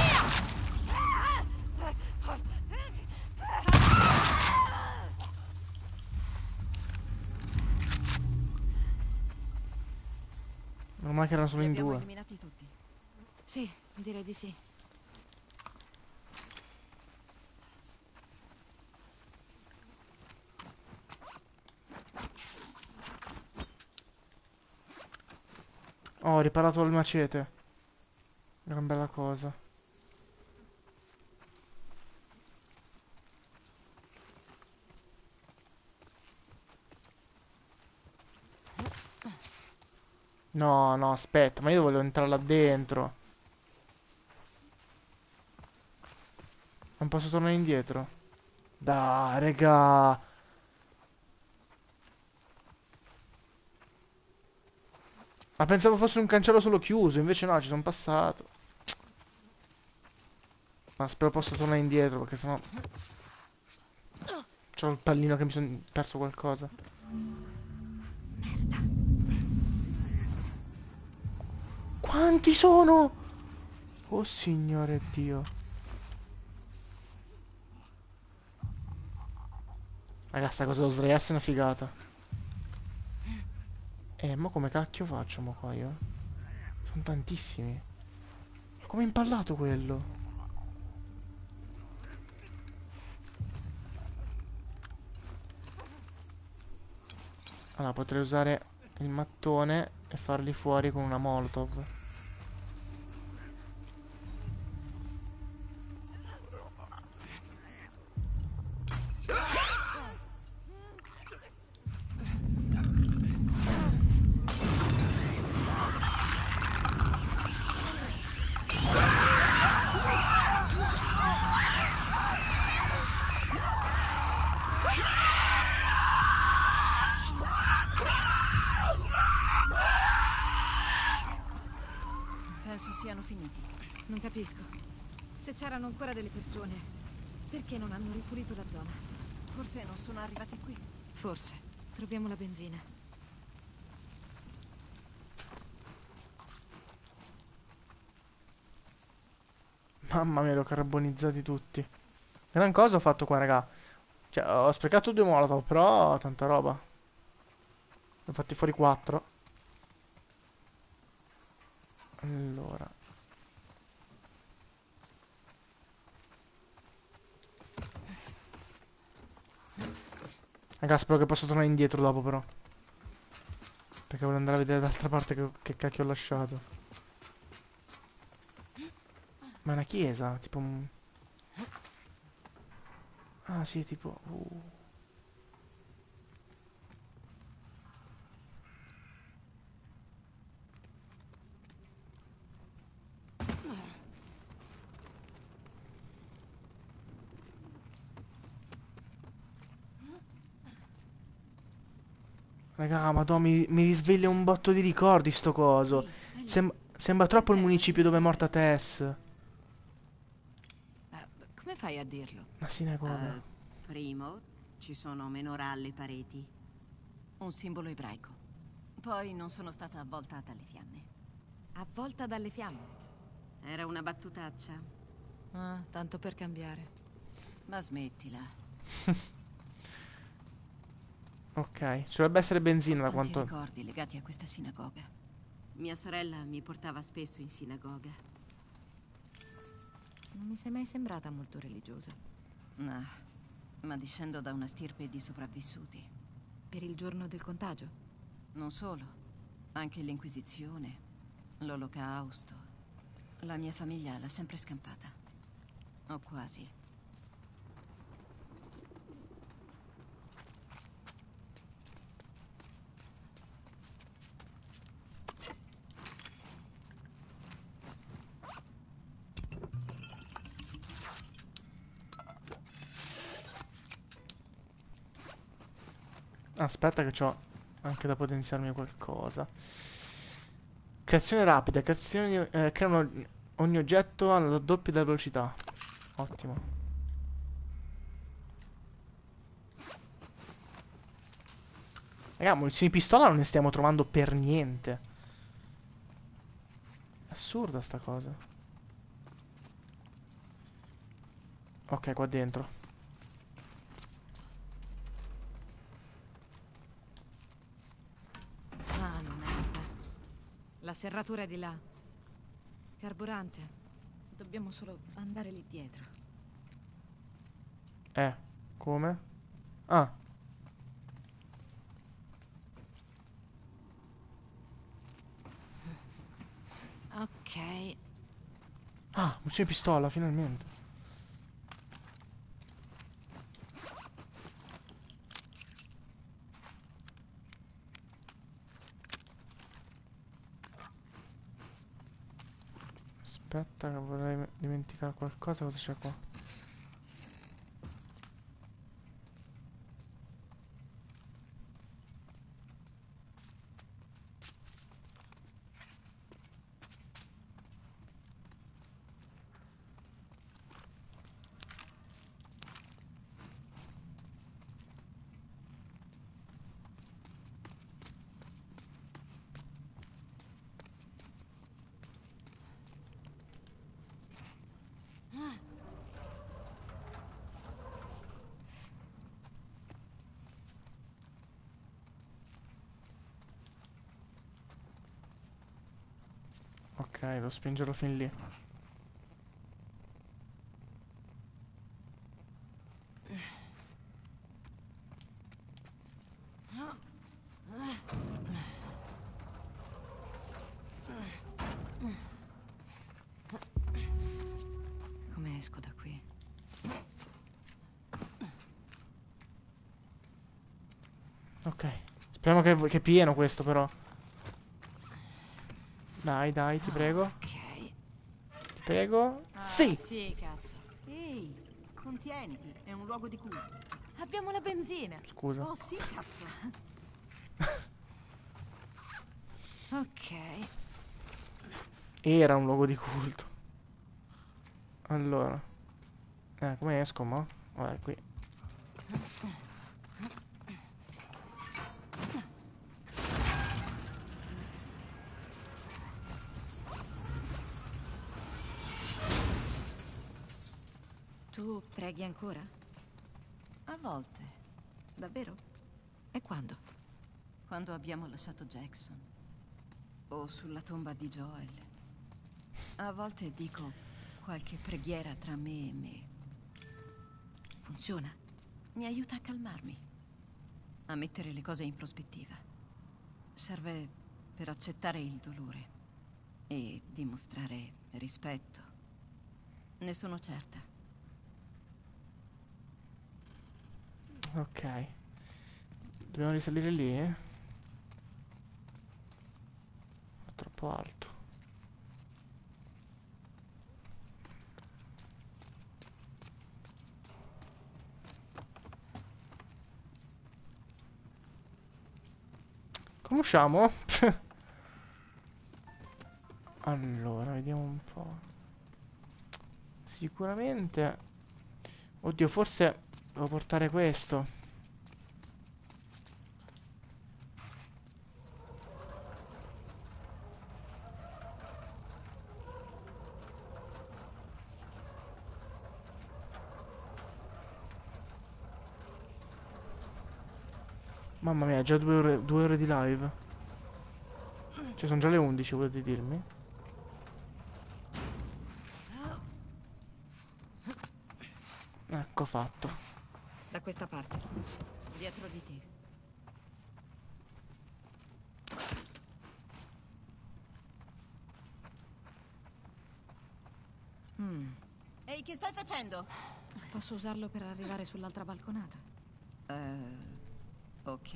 Non male che erano solo Li in abbiamo due. eliminati tutti. Sì, direi di sì. Oh, ho riparato il macete. Gran bella cosa. No, no, aspetta, ma io volevo entrare là dentro. Non posso tornare indietro. Dai, raga. Ma pensavo fosse un cancello solo chiuso, invece no, ci sono passato. Ma spero possa tornare indietro, perché sennò... C'ho il pallino che mi sono perso qualcosa. Quanti sono? Oh signore Dio. Raga, sta cosa dello sdraiarsi è una figata. Eh, ma come cacchio faccio, mo qua io? Sono tantissimi. Come è impallato quello? Allora, potrei usare il mattone e farli fuori con una Molotov. Penso siano finiti. Non capisco. Se c'erano ancora delle persone, perché non hanno ripulito la zona? Forse non sono arrivati qui. Forse. Troviamo la benzina. Mamma mia, li ho carbonizzati tutti. Gran cosa ho fatto qua, raga. Cioè, ho sprecato due Molotov, però tanta roba. Ne ho fatti fuori quattro. Allora. Raga, spero che posso tornare indietro dopo, però. Perché voglio andare a vedere d'altra parte che, che cacchio ho lasciato. Ma è una chiesa, tipo un... Ah, sì, tipo... Uh. Raga, madonna, mi, mi risveglia un botto di ricordi sto coso. Ehi, è lì. Sem- sembra troppo il Questa è una municipio dove è sinagoga. morta Tess. Eh, come fai a dirlo? Una sinagoga. Eh, primo, ci sono menorah alle pareti. Un simbolo ebraico. Poi non sono stata avvolta dalle fiamme. Avvolta dalle fiamme. Era una battutaccia. Ah, tanto per cambiare. Ma smettila. Ok, ci dovrebbe essere benzina da Quanti quanto... ricordi legati a questa sinagoga? Mia sorella mi portava spesso in sinagoga. Non mi sei mai sembrata molto religiosa. No, ma discendo da una stirpe di sopravvissuti. Per il giorno del contagio? Non solo, anche l'Inquisizione, l'Olocausto. La mia famiglia l'ha sempre scampata. O quasi. Aspetta che c'ho anche da potenziarmi qualcosa. Creazione rapida, creazione di... Eh, creano ogni oggetto alla doppia della velocità. Ottimo. Raga, munizioni di pistola non ne stiamo trovando per niente. Assurda sta cosa. Ok, qua dentro. Ah, no, merda. La serratura è di là. Carburante. Dobbiamo solo andare lì dietro. Eh, come? Ah, Ok. ah, munizioni di pistola, finalmente. Aspetta che vorrei dimenticare qualcosa. Cosa c'è qua? Ok, devo spingerlo fin lì. Come esco da qui? Ok. Speriamo che, che è pieno questo però. Dai, dai, ti prego. Ok. Ti prego. Ah, Sì! sì, cazzo. Ehi, contieniti, è un luogo di culto. Abbiamo la benzina. Scusa. Oh sì, cazzo. Ok. Era un luogo di culto. Allora. Eh, come esco, mo? Vabbè, qui. Tu preghi ancora? A volte, Davvero? E quando? quando abbiamo lasciato Jackson. O sulla tomba di Joel. A volte dico qualche preghiera tra me e me. Funziona? Mi aiuta a calmarmi. A mettere le cose in prospettiva. Serve per accettare il dolore. E dimostrare rispetto. Ne sono certa. Ok. Dobbiamo risalire lì, eh? È troppo alto. Come usciamo? Allora, vediamo un po'. Sicuramente. Oddio, forse devo portare questo. Mamma mia, già due ore, due ore di live. Cioè, sono già le undici, volete dirmi? Ecco fatto. Da questa parte. Dietro di te. Mm. Ehi, che stai facendo? Posso usarlo per arrivare sull'altra balconata? Eh, ok.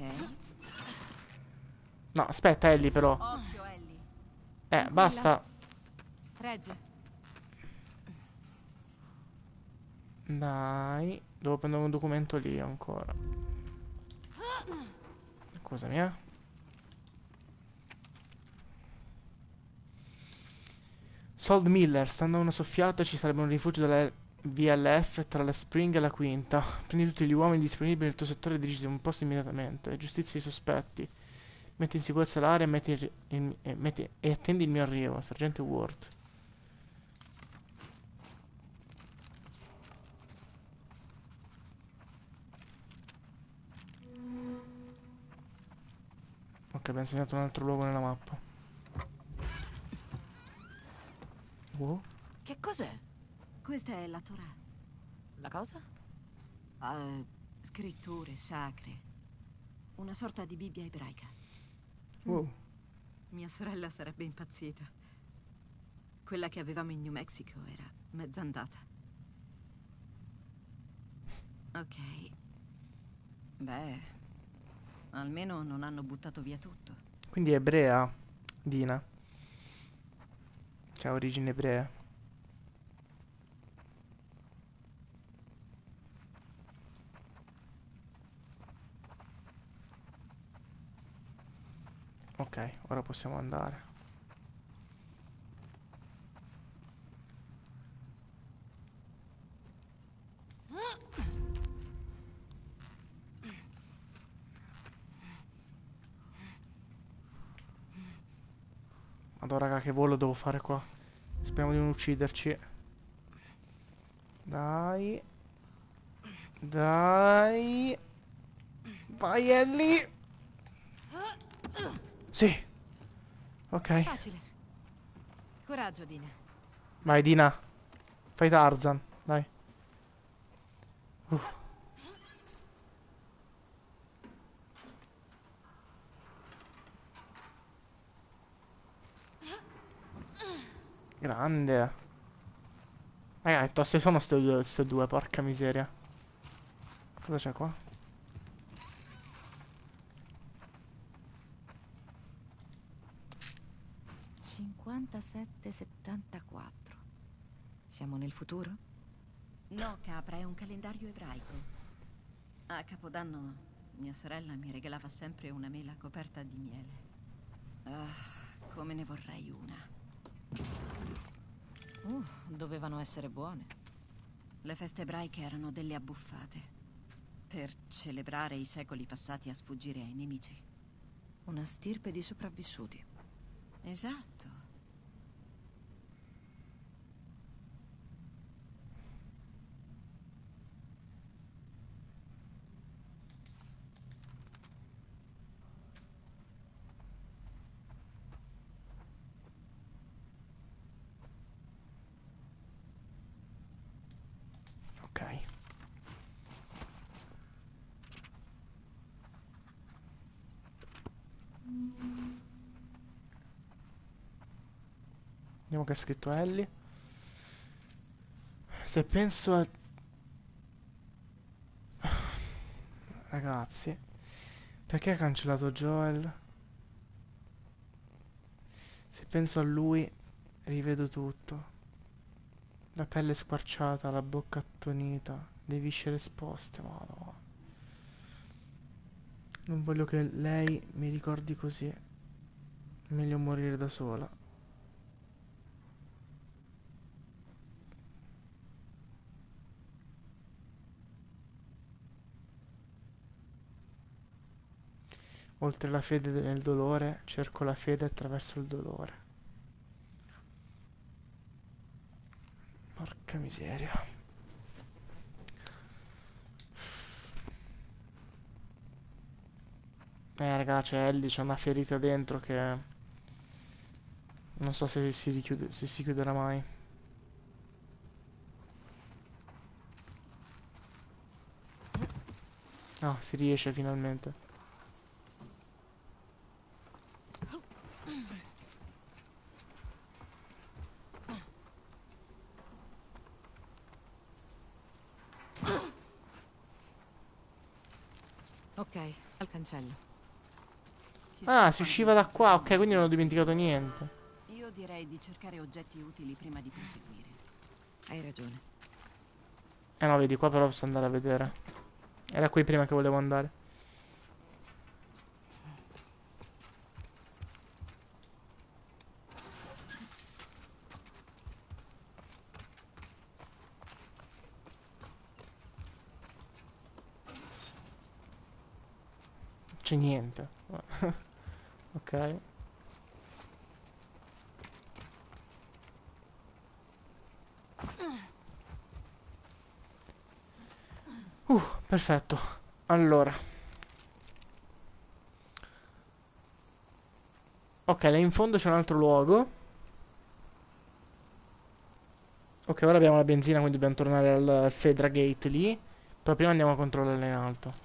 No, aspetta, Ellie, però. Occhio, Ellie. Eh, Tranquilla. basta. Regge. Dai. Devo prendere un documento lì ancora. Scusami, eh. Sold Miller, stando a una soffiata ci sarebbe un rifugio della V L F tra la Spring e la Quinta. Prendi tutti gli uomini disponibili nel tuo settore e dirigiti a un posto immediatamente. Giustizia i sospetti. Metti in sicurezza l'area e, metti il- il- e metti- e attendi il mio arrivo, sergente Ward. Ok, abbiamo segnato un altro luogo nella mappa. Wow. Che cos'è? Questa è la Torah. La cosa? Eh, scritture sacre. Una sorta di Bibbia ebraica. Wow. Mia sorella sarebbe impazzita. Quella che avevamo in New Mexico era mezza andata. Ok. Beh, almeno non hanno buttato via tutto. Quindi è ebrea, Dina. C'ha origini ebree. Ok, ora possiamo andare. Madonna, raga, che volo devo fare qua. Speriamo di non ucciderci. Dai. Dai. Vai, Ellie. Sì. Ok. Facile. Coraggio, Dina. Vai, Dina. Fai Tarzan, dai. Uff. Grande. Raga, che toste sono ste due, ste due, porca miseria. Cosa c'è qua? cinquantasette settantaquattro. Siamo nel futuro? No, capra, è un calendario ebraico. A Capodanno mia sorella mi regalava sempre una mela coperta di miele. Ah, come ne vorrei una. Uh, dovevano essere buone. Le feste ebraiche erano delle abbuffate. Per celebrare i secoli passati a sfuggire ai nemici. Una stirpe di sopravvissuti. Esatto. Ok. Vediamo che ha scritto Ellie. Se penso a... Ragazzi, perché ha cancellato Joel? Se penso a lui, rivedo tutto. La pelle squarciata, la bocca attonita, le viscere esposte, madonna. Non voglio che lei mi ricordi così. Meglio morire da sola. Oltre la fede nel dolore, cerco la fede attraverso il dolore. Porca miseria. Eh raga, c'è Ellie, c'è una ferita dentro che... Non so se si richiude, se si chiuderà mai. No, si riesce finalmente. Ok, al cancello. Chissà Ah, si usciva da qua, ok, quindi non ho dimenticato niente. Io direi di cercare oggetti utili prima di proseguire. Hai ragione. Eh no, vedi, qua però posso andare a vedere. Era qui prima che volevo andare. C'è niente. Ok. Uh, perfetto. Allora. Ok, là in fondo c'è un altro luogo. Ok, ora abbiamo la benzina, quindi dobbiamo tornare al, al Fedra Gate lì. Però prima andiamo a controllare in alto.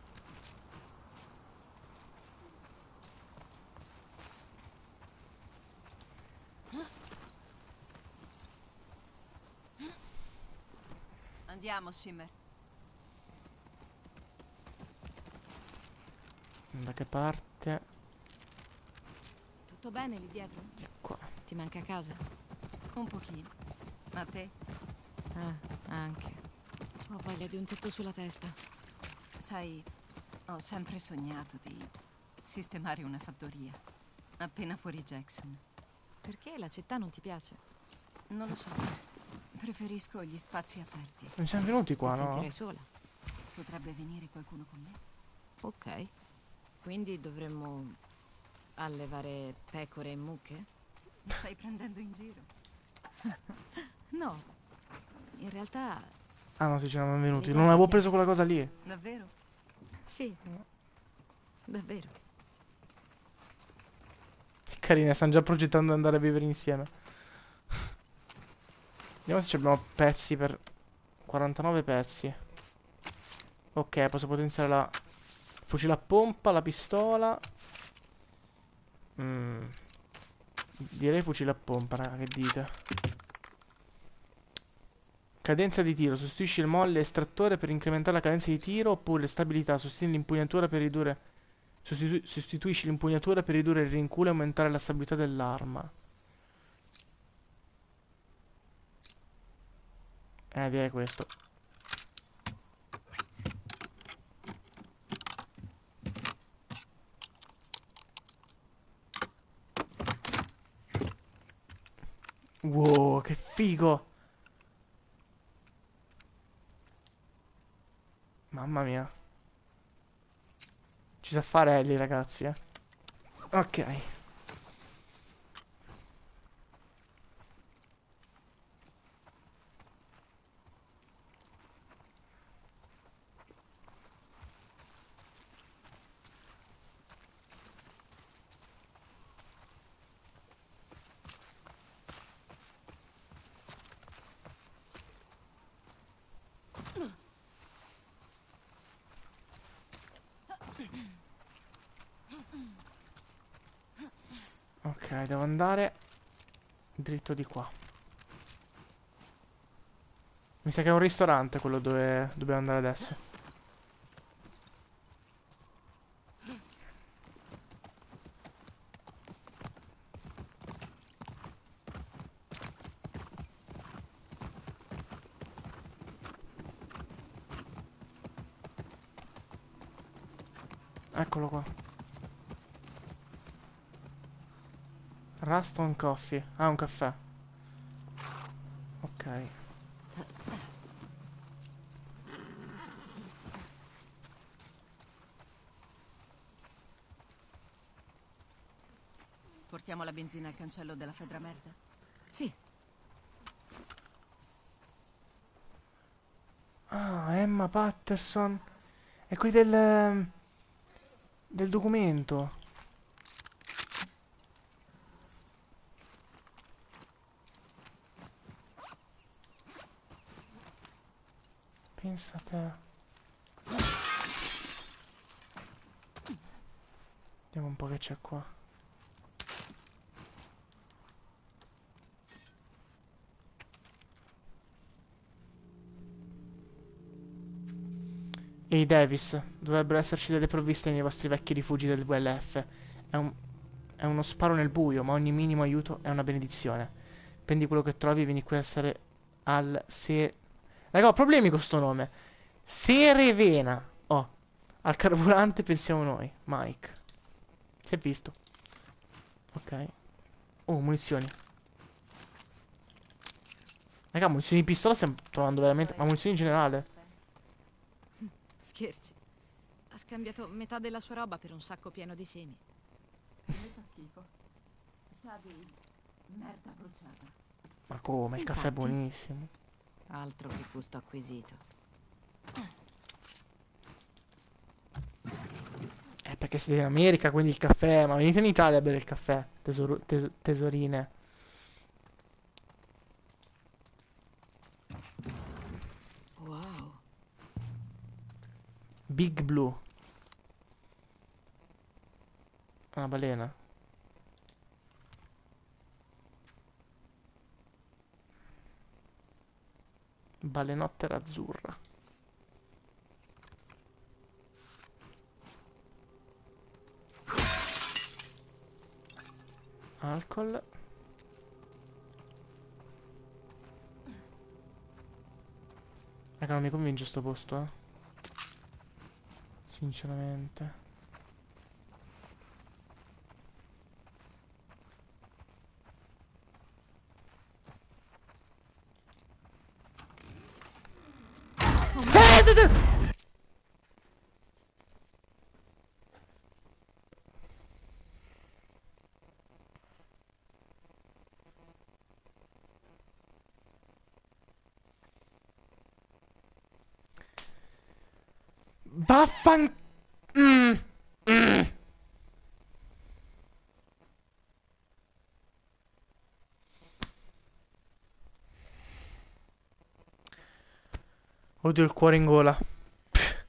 Andiamo, Shimmer. Da che parte? Tutto bene lì dietro? Qua. Ti manca casa? Un pochino. A te? Ah, anche. Ho voglia di un tetto sulla testa. Sai, ho sempre sognato di sistemare una fattoria. Appena fuori Jackson. Perché la città non ti piace? Non lo so. Preferisco gli spazi aperti. Non siamo venuti qua, Ti no? sentirei sola. Potrebbe venire qualcuno con me? Ok. Quindi dovremmo allevare pecore e mucche? Mi stai prendendo in giro? No. In realtà, Ah no, sì, ci eravamo venuti. L'idea Non mi avevo piace. preso quella cosa lì. Davvero? sì. Davvero. Carine, stanno già progettando di andare a vivere insieme. Vediamo se abbiamo pezzi per... quarantanove pezzi. Ok, posso potenziare la... fucile a pompa, la pistola. Mm. Direi fucile a pompa, raga, che dite? Cadenza di tiro. Sostituisci il molle estrattore per incrementare la cadenza di tiro. Oppure stabilità. Sostieni l'impugnatura per ridurre... Sostitu- sostituisci l'impugnatura per ridurre il rinculo e aumentare la stabilità dell'arma. Eh, direi questo. Wow, che figo! Mamma mia. Ci sa fare Ellie, ragazzi, eh. Ok. Ok, devo andare dritto di qua. Mi sa che è un ristorante quello dove dobbiamo andare adesso. Eccolo qua. Ruston Coffee. Ah, un caffè. Ok. Portiamo la benzina al cancello della Fedra Merda? Sì, Ah, Emma Patterson. È qui del... del documento. Pensa a te. Vediamo un po' che c'è qua. Ehi Davis, dovrebbero esserci delle provviste nei vostri vecchi rifugi del V L F. È un... è uno sparo nel buio, ma ogni minimo aiuto è una benedizione. Prendi quello che trovi e vieni qui a essere al se... Raga, ho problemi con sto nome. Serevena. Oh, al carburante pensiamo noi. Mike. Si è visto. Ok. Oh, munizioni. Raga, munizioni di pistola stiamo trovando veramente... Ma munizioni in generale. scherzi. Ha scambiato metà della sua roba per un sacco pieno di semi. Mi fa schifo. Sa di merda bruciata. Ma come? Il caffè è Infatti. buonissimo. Altro che gusto acquisito. Eh, perché siete in America, quindi il caffè... Ma venite in Italia a bere il caffè, tesoro- tes- tesorine. Wow. Big Blue. Una balena. Balenottera azzurra. Alcol. Raga, non mi convince sto posto, eh. Sinceramente. Eh, d- d- Vaffan... Mm. Mm. Odio il cuore in gola. Pff,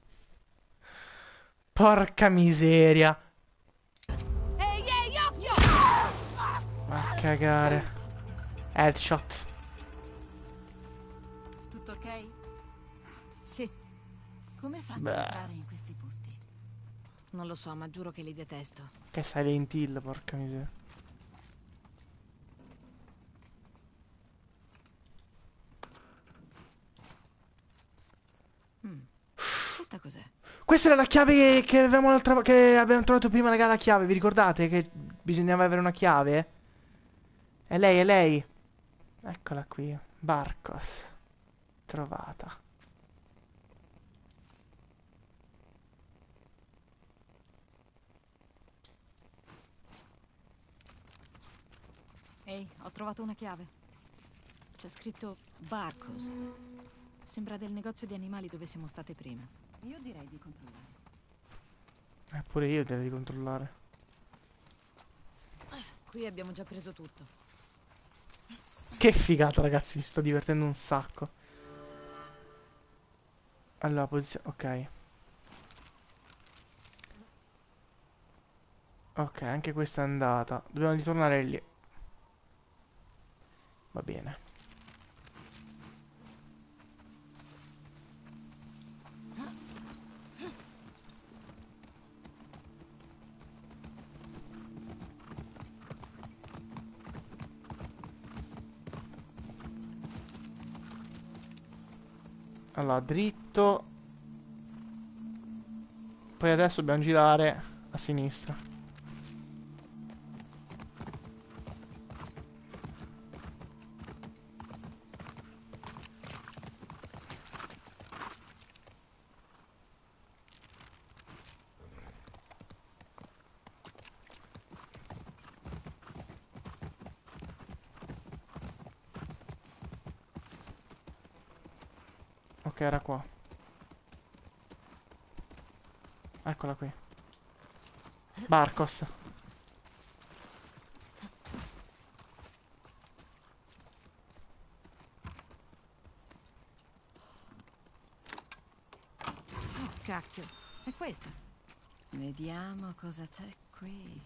porca miseria. Ehi, ehi, occhio! Ma cagare. Headshot. Tutto ok? Sì, Come fanno Beh. ad entrare in questi posti? non lo so, ma giuro che li detesto. Che Silent Hill, porca miseria. Mm. Questa cos'è? Questa era la chiave che, che avevamo l'altra vo- che abbiamo trovato prima, raga, la chiave, vi ricordate che bisognava avere una chiave? È lei, è lei. Eccola qui. Barcos. Trovata. Ehi, ho trovato una chiave. C'è scritto Barcos. Sembra del negozio di animali dove siamo state prima. Io direi di controllare. Eh, pure io direi di controllare. Qui abbiamo già preso tutto. Che figata, ragazzi, mi sto divertendo un sacco. Allora, posizione... Ok. Ok, anche questa è andata. Dobbiamo ritornare lì. Va bene. Allora, dritto. Poi adesso dobbiamo girare a sinistra. Ok, era qua. Eccola qui. Barcos. Oh, cacchio. È questa. Vediamo cosa c'è qui.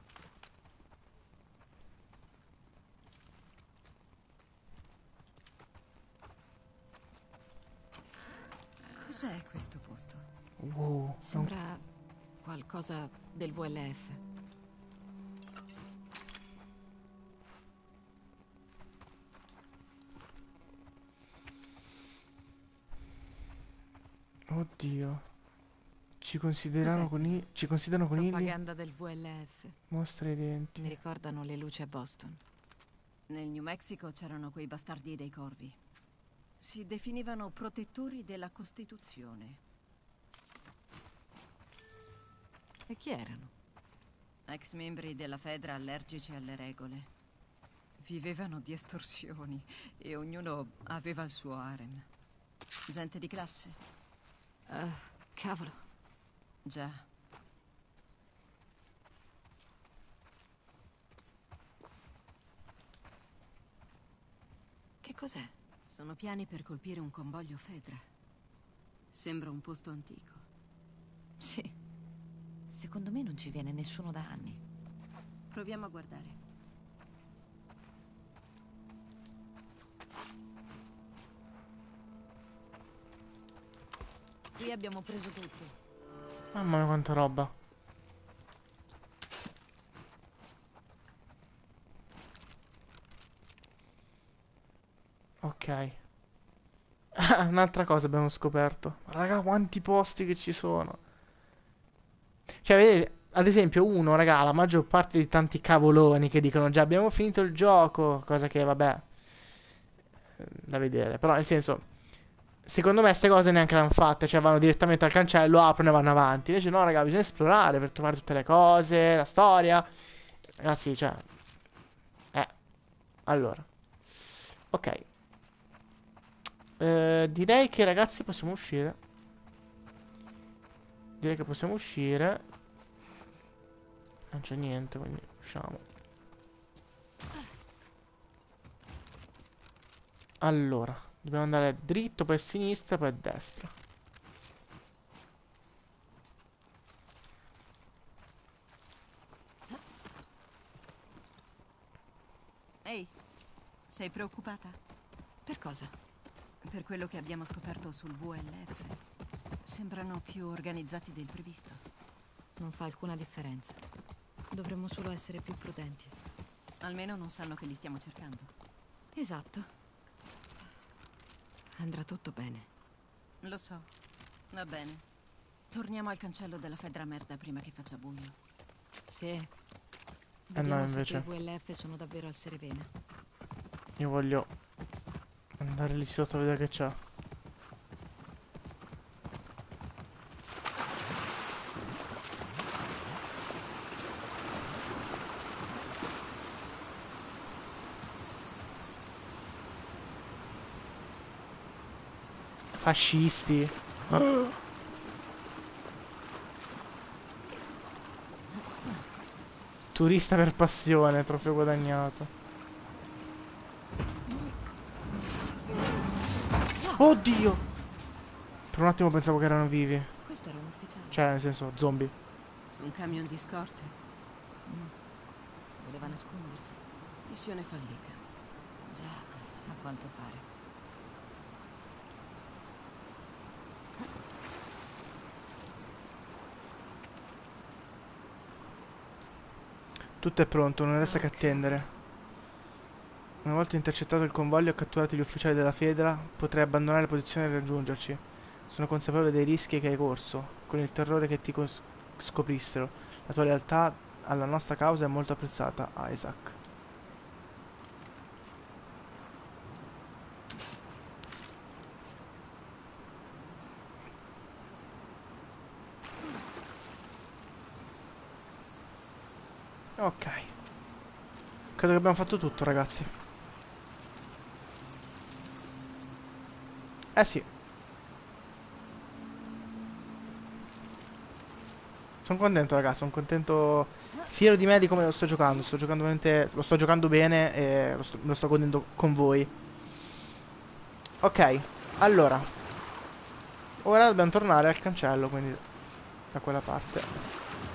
Cos'è questo posto? Wow. è un- Sembra qualcosa del V L F. Oddio. Ci considerano Cos'è? conigli. Ci considerano conigli. Propaganda del V L F. Mostra i denti. Mi ricordano le luci a Boston. Nel New Mexico c'erano quei bastardi dei corvi. Si definivano protettori della Costituzione. E chi erano? Ex membri della Fedra allergici alle regole. Vivevano di estorsioni e ognuno aveva il suo harem. Gente di classe? Uh, cavolo. Già. Che cos'è? Sono piani per colpire un convoglio Fedra. Sembra un posto antico. Sì. Secondo me non ci viene nessuno da anni. Proviamo a guardare. Qui abbiamo preso tutto. Mamma mia, quanta roba. Ok. Un'altra cosa abbiamo scoperto. Raga, quanti posti che ci sono. Cioè, vedete, ad esempio, uno, raga, la maggior parte di tanti cavoloni che dicono già abbiamo finito il gioco, cosa che, vabbè, eh, da vedere. Però, nel senso, secondo me queste cose neanche l'hanno fatte, cioè vanno direttamente al cancello, aprono e vanno avanti. Invece no, raga, bisogna esplorare per trovare tutte le cose, la storia. Ragazzi, cioè... Eh, allora. Ok. Eh, direi che, ragazzi, possiamo uscire. Direi che possiamo uscire. Non c'è niente, quindi usciamo. Allora, Dobbiamo andare dritto, poi a sinistra, poi a destra. Ehi, sei preoccupata? Per cosa? Per quello che abbiamo scoperto sul V L F. Sembrano più organizzati del previsto. Non fa alcuna differenza. Dovremmo solo essere più prudenti. Almeno non sanno che li stiamo cercando. Esatto. Andrà tutto bene. Lo so. Va bene. Torniamo al cancello della Fedra Merda prima che faccia buio. Sì. Eh Vediamo no, se invece i V L F sono davvero al Serevena. io voglio andare lì sotto a vedere che c'è. Fascisti. Turista per passione, trofeo guadagnato. Oddio! Per un attimo pensavo che erano vivi. Questo era un ufficiale. Cioè, nel senso, zombie. Un camion di scorte. Voleva nascondersi. Missione fallita. Già, a quanto pare. Tutto è pronto, non resta che attendere. Una volta intercettato il convoglio e catturati gli ufficiali della Fedra, potrai abbandonare la posizione e raggiungerci. Sono consapevole dei rischi che hai corso, con il terrore che ti cos- scoprissero. La tua lealtà alla nostra causa è molto apprezzata, Isaac. Ok. Credo che abbiamo fatto tutto, ragazzi. Eh sì. Sono contento, ragazzi, sono contento, fiero di me di come lo sto giocando. Sto giocando veramente, lo sto giocando bene e lo sto, me lo sto godendo con voi. Ok, allora. Ora dobbiamo tornare al cancello, quindi da quella parte.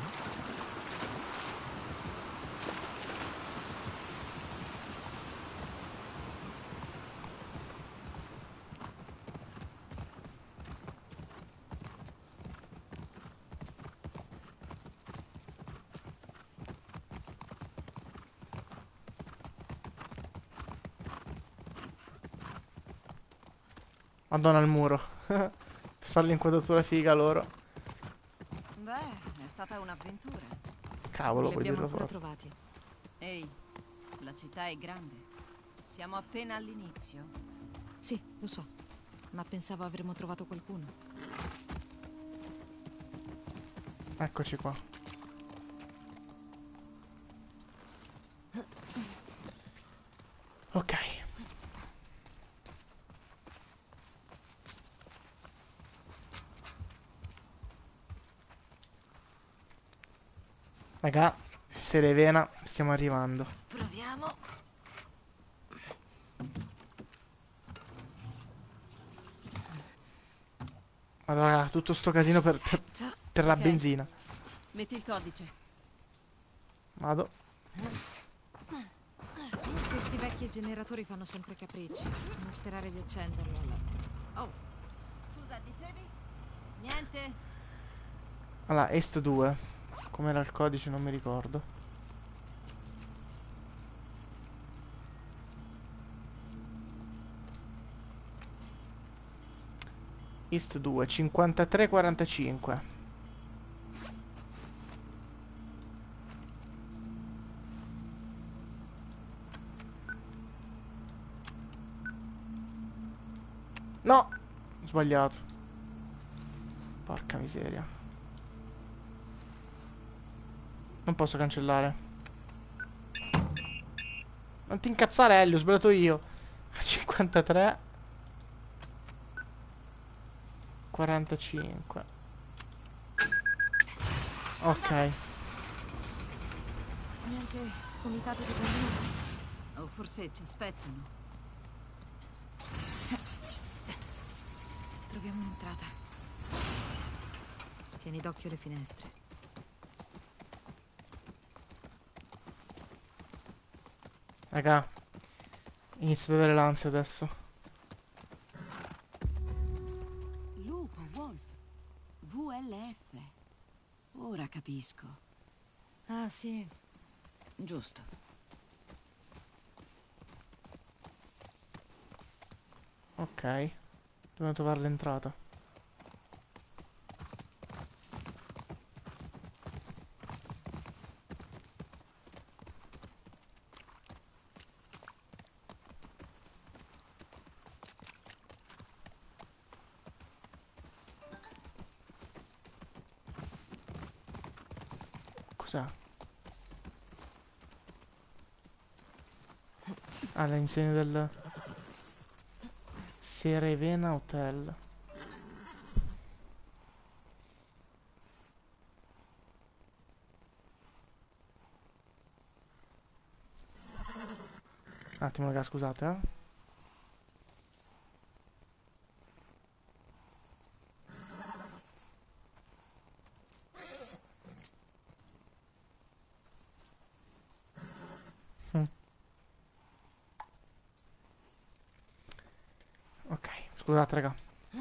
Madonna al muro. Per fare l'inquadratura figa loro. Beh, è stata un'avventura. Cavolo, Li puoi abbiamo dirlo ancora forte. trovati. Ehi, la città è grande. Siamo appena all'inizio. Sì, lo so. Ma pensavo avremmo trovato qualcuno. Eccoci qua. Ok. Raga, Serevena, stiamo arrivando. Proviamo. Allora, tutto sto casino per, per, per la Ok. benzina. Metti il codice. Vado. Questi vecchi generatori fanno sempre capricci. Non sperare di accenderlo alla... Oh, Scusa, dicevi? niente. Allora, Est due. Com'era il codice non mi ricordo. East due, cinquantatré quarantacinque. No! Ho sbagliato. Porca miseria. Non posso cancellare. Non ti incazzare, Elio, ho sbagliato io. cinquantatré quarantacinque. Ok. Niente comitato di bambini. O forse ci aspettano. l'entrata. Tieni d'occhio le finestre. Raga, inizio ad avere l'ansia adesso. Lupo, Wolf. V L F. Ora capisco. Ah, sì. Giusto. Ok. Dobbiamo trovare l'entrata. Cos'è? Ah, l'insegna del Serevena Hotel. Un attimo, raga, scusate, eh. Mm. Ok, scusate, raga.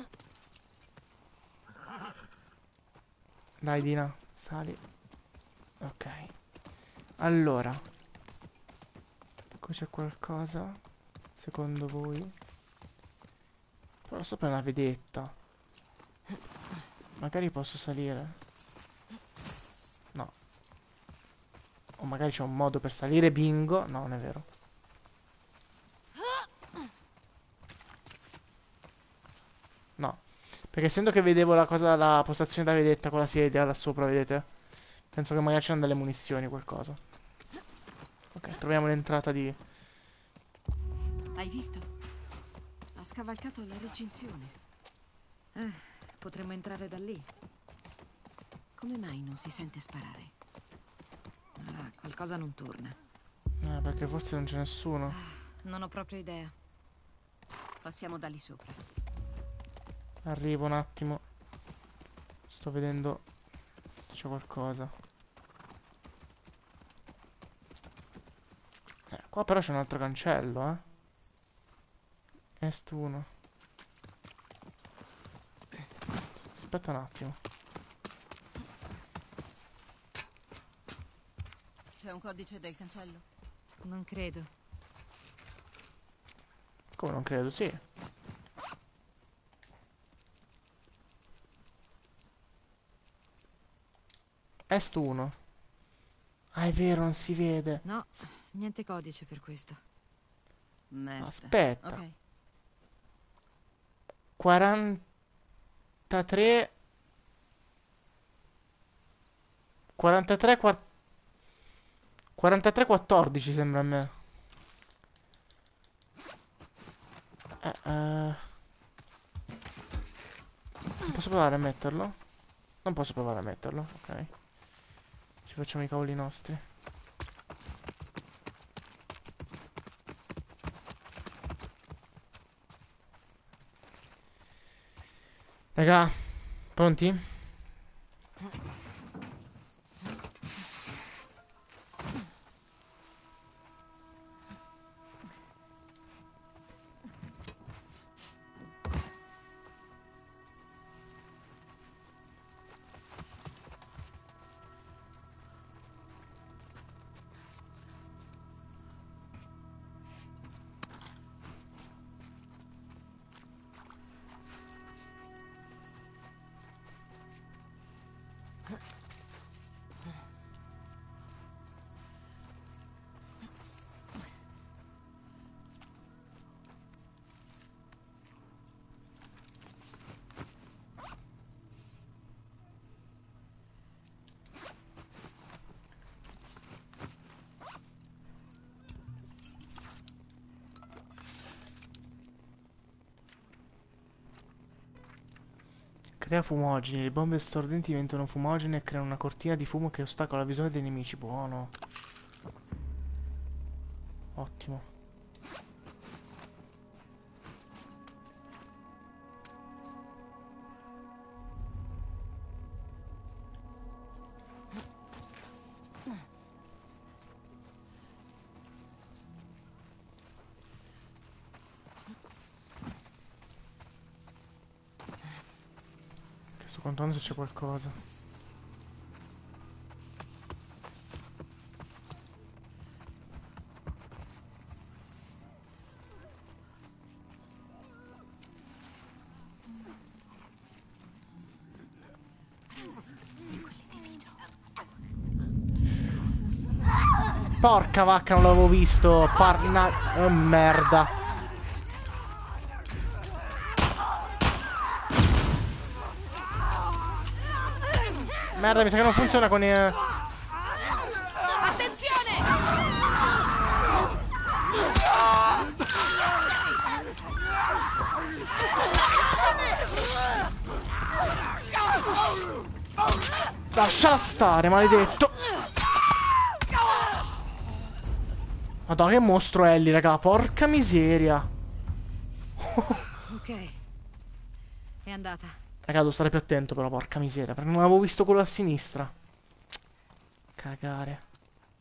Dai, Dina, sali. Ok. Allora, qui c'è qualcosa, secondo voi? Però sopra è una vedetta. Magari posso salire. No. O magari c'è un modo per salire, bingo. No, non è vero. No. Perché essendo che vedevo la cosa, la postazione da vedetta con la sedia là sopra, vedete? Penso che magari c'erano delle munizioni, qualcosa. Ok, troviamo l'entrata di... Hai visto? Ha scavalcato la recinzione. Eh, potremmo entrare da lì. Come mai non si sente sparare? Ah, qualcosa non torna. Eh, perché forse non c'è nessuno. Non ho proprio idea. Passiamo da lì sopra. Arrivo un attimo. Sto vedendo se c'è qualcosa. Eh, qua però c'è un altro cancello, eh. Est uno. Aspetta un attimo. C'è un codice del cancello? Non credo. Come non credo, sì. Est uno. Ah, è vero, non si vede. No, niente codice per questo. Merda. Aspetta. Ok. quarantatré. quarantatré. quatt- quarantatré quattordici sembra a me. Eh, eh. Non posso provare a metterlo? Non posso provare a metterlo, ok. Ci facciamo i cavoli nostri. Raga, pronti? Crea fumogeni. Le bombe stordenti diventano fumogene e creano una cortina di fumo che ostacola la visione dei nemici. Buono. Ottimo. Sto contando se c'è qualcosa. Porca vacca, non l'avevo visto. Parna... Oh, merda. Merda, mi sa che non funziona con i... Attenzione! Lasciala stare, maledetto. Madonna, che mostro Ellie, raga. Porca miseria. Ok. È andata. Raga, devo stare più attento però, porca miseria. Perché non avevo visto quello a sinistra. Cagare.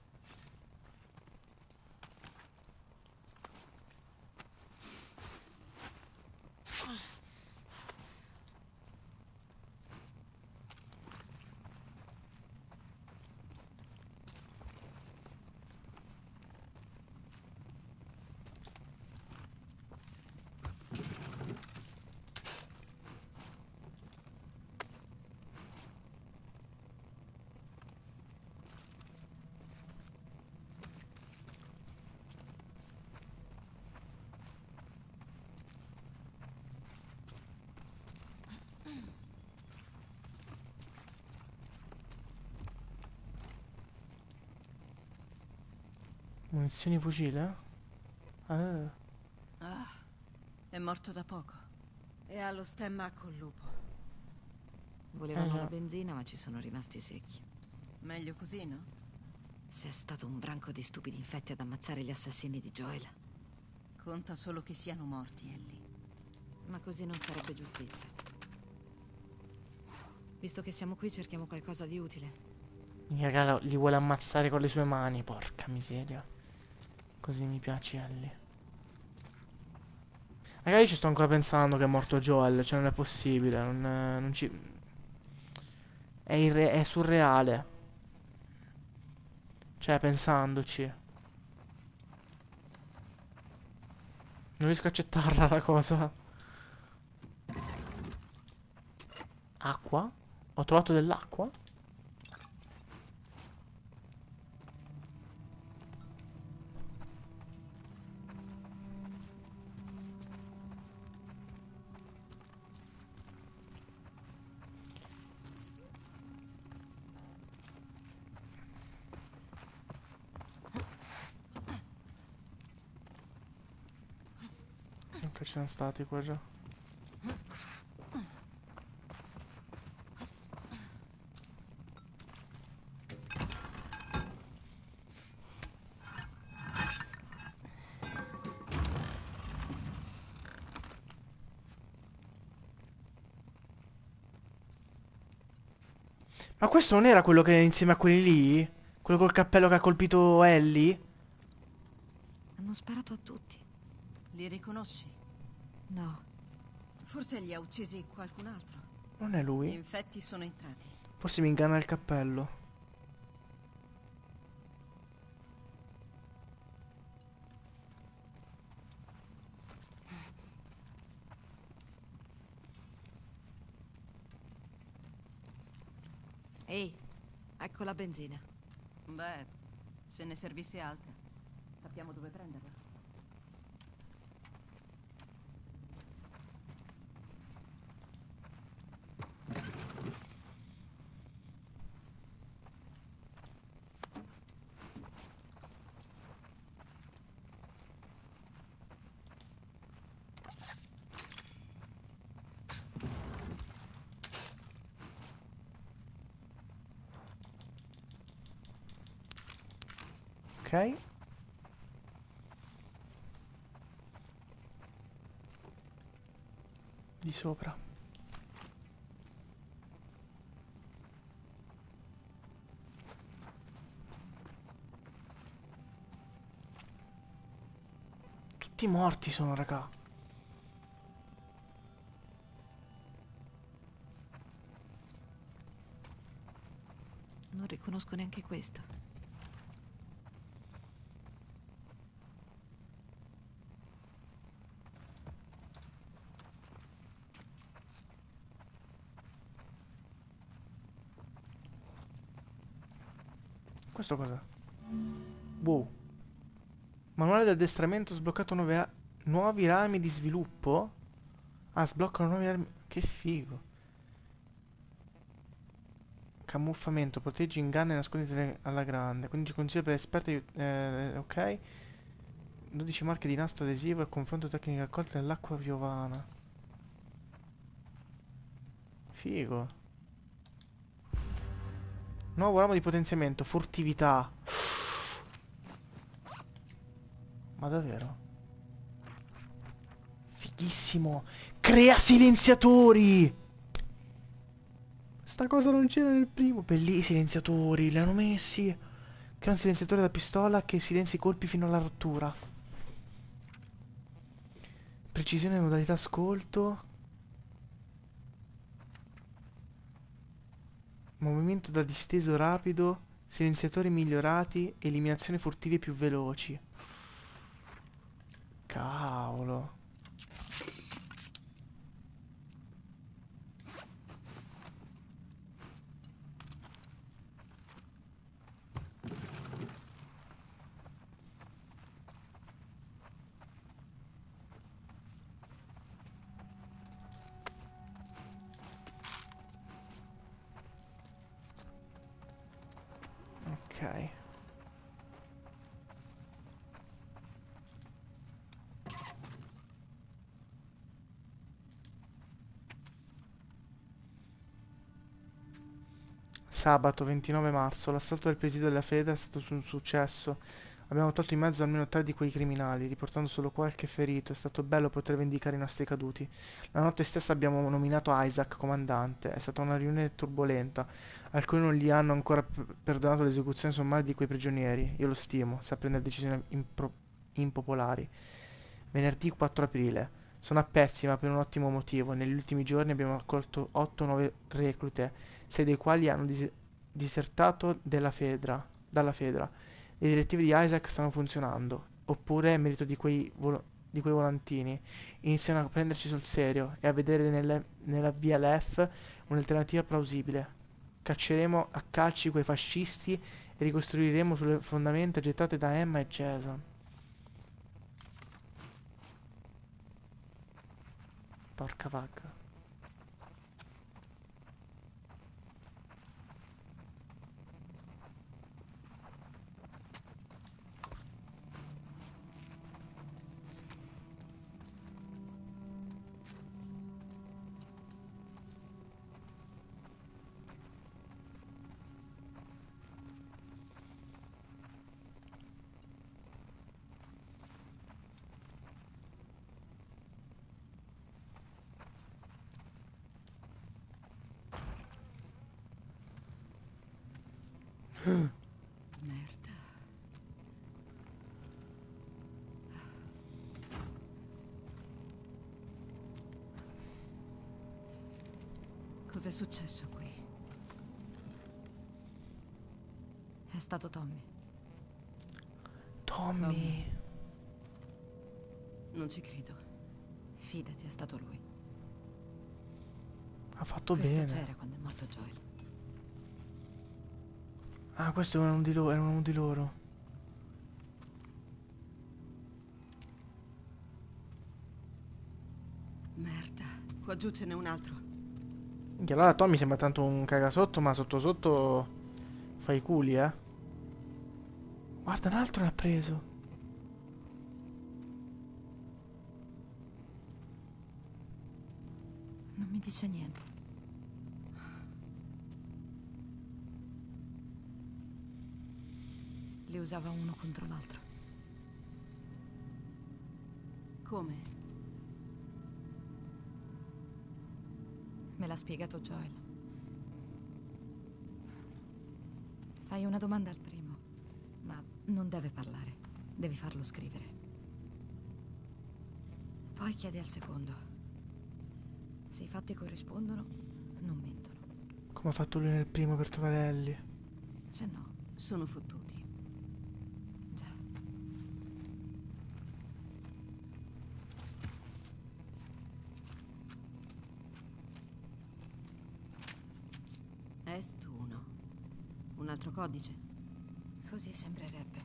Munizioni fucile? Ah. Ah, è morto da poco. E ha lo stemma col lupo. Volevano Eh già. la benzina, ma ci sono rimasti secchi. Meglio così, no? Se è stato un branco di stupidi infetti ad ammazzare gli assassini di Joel. Conta solo che siano morti, Ellie. Ma così non sarebbe giustizia. Visto che siamo qui, cerchiamo qualcosa di utile. Raga, li vuole ammazzare con le sue mani, porca miseria. Così mi piace Ellie. Raga, io ci sto ancora pensando che è morto Joel, cioè non è possibile, non, non ci... È, irre- è surreale. Cioè, pensandoci. Non riesco a accettarla la cosa. Acqua? Ho trovato dell'acqua? Che ci sono stati qua già. Ma questo non era quello che è insieme a quelli lì? Quello col cappello che ha colpito Ellie? Hanno sparato a tutti. Li riconosci? No. Forse li ha uccisi qualcun altro. Non è Gli lui? infetti sono entrati. Forse mi inganna il cappello. Ehi, ecco la benzina. Beh, se ne servisse altra, sappiamo dove prenderla. Ok. Di sopra. Tutti morti sono, raga. Non riconosco neanche questo. Questo cos'è? Wow. Manuale di addestramento sbloccato nuove a- nuovi rami di sviluppo? Ah, sbloccano nuovi rami. Che figo. Camuffamento, proteggi, inganna e nascondi tele- alla grande. Quindi consiglio per esperti. aiut- eh, ok. dodici marche di nastro adesivo e confronto tecniche raccolte nell'acqua piovana. Figo. Nuovo ramo di potenziamento, furtività. Ma davvero? Fighissimo. Crea silenziatori. Sta cosa non c'era nel primo. Bellissimi silenziatori, li hanno messi. Crea un silenziatore da pistola che silenzia i colpi fino alla rottura. Precisione e modalità ascolto. Movimento da disteso rapido. Silenziatori migliorati. Eliminazioni furtive più veloci. Cavolo. Ok. Sabato ventinove marzo, l'assalto del presidio della Fedra è stato un successo. Abbiamo tolto in mezzo almeno tre di quei criminali, riportando solo qualche ferito. È stato bello poter vendicare i nostri caduti. La notte stessa abbiamo nominato Isaac comandante. È stata una riunione turbolenta. Alcuni non gli hanno ancora p- perdonato l'esecuzione sommaria di quei prigionieri. Io lo stimo, sa prendere decisioni impro- impopolari. Venerdì quattro aprile. Sono a pezzi, ma per un ottimo motivo. Negli ultimi giorni abbiamo accolto otto nuove reclute, sei dei quali hanno dis- disertato della Fedra, dalla Fedra. Le direttive di Isaac stanno funzionando, oppure è merito di quei, volo- di quei volantini. Iniziano a prenderci sul serio e a vedere nelle- nella V L F un'alternativa plausibile. Cacceremo a calci quei fascisti e ricostruiremo sulle fondamenta gettate da Emma e Jason. Porca vacca. Merda. Cos'è successo qui? È stato Tommy. Tommy. Tommy. Non ci credo. Fidati, è stato lui. Ha fatto Questo bene. c'era quando è morto Joel. Ah, questo era uno di loro. Era uno di loro. Merda. Qua giù ce n'è un altro. Minchia, allora Tommy sembra tanto un cagasotto, ma sotto sotto fa i culi, eh. Guarda, un altro l'ha preso. Non mi dice niente. Li usava uno contro l'altro. Come? Me l'ha spiegato Joel. Fai una domanda al primo, ma non deve parlare. Devi farlo scrivere. Poi chiedi al secondo. Se i fatti corrispondono, non mentono. Come ha fatto lui nel primo per trovare Ellie. Se no, Sono fottuti. già. Est uno. Un altro codice? Così sembrerebbe.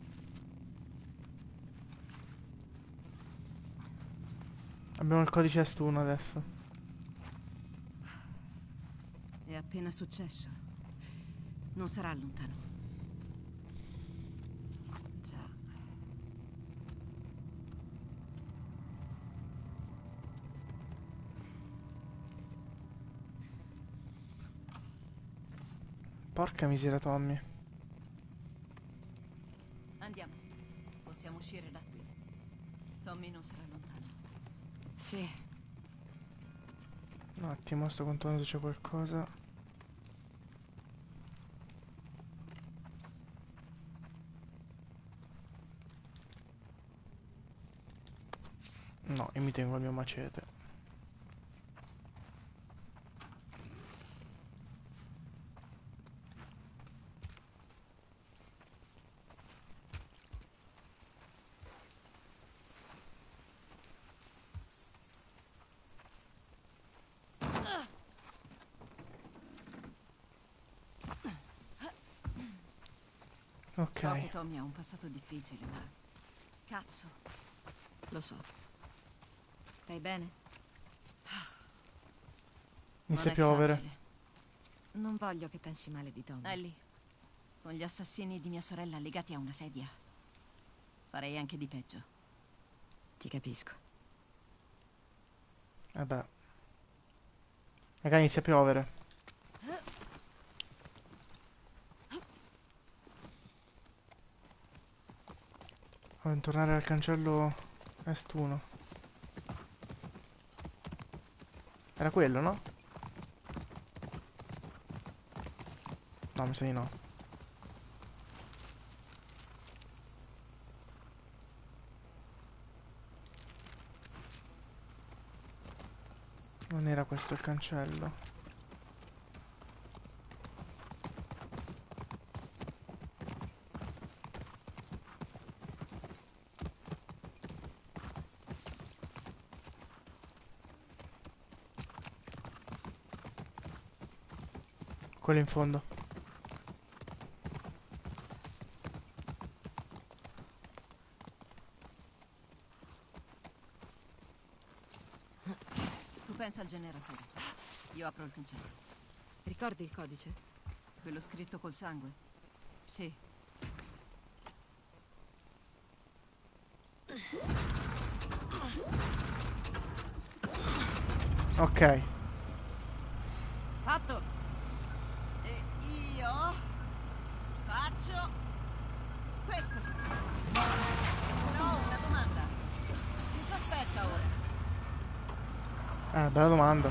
Abbiamo il codice est uno adesso. È appena successo. Non sarà lontano. Già. Porca miseria, Tommy. Andiamo. Possiamo uscire da qui. Tommy non sarà lontano. Sì. Un attimo, sto controllando se c'è qualcosa. No, io mi tengo il mio macete. Ok, So che Tommy ha un passato difficile, ma... Cazzo. Lo so. Stai bene? inizia a Non è piovere. facile. Non voglio che pensi male di Tommy. Ellie, con gli assassini di mia sorella legati a una sedia, farei anche di peggio. Ti capisco. Vabbè. Raga, inizia a piovere. Voglio tornare al cancello est uno. Era quello, no? No, mi sa di no. Non era questo il cancello. Quello in fondo. Tu pensa al generatore. Io apro il cancello. Ricordi il codice? Quello scritto col sangue? Sì. Ok. Fatto! E io faccio questo. Però ho una domanda. Chi ci aspetta ora? Eh, bella domanda.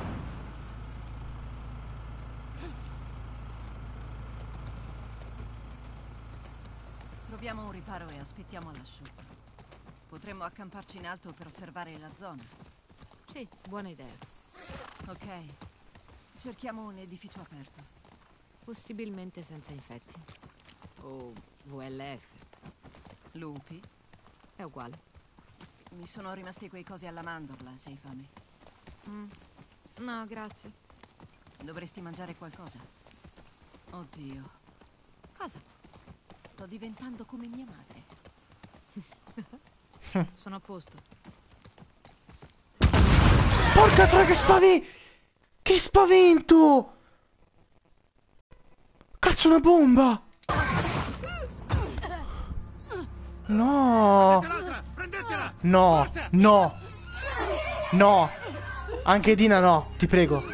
Troviamo un riparo e aspettiamo all'asciutto. Potremmo accamparci in alto per osservare la zona. Sì, buona idea. Ok. Cerchiamo un edificio aperto. Possibilmente senza infetti. O V L F. Lupi? È uguale. Mi sono rimasti quei cosi alla mandorla, se hai fame. Mm. No, grazie. Dovresti mangiare qualcosa. Oddio, Cosa? sto diventando come mia madre. Sono a posto. Porca troia, che spavento! Che spavento! Cazzo, una bomba! No! No, no! No! Anche Dina no, ti prego.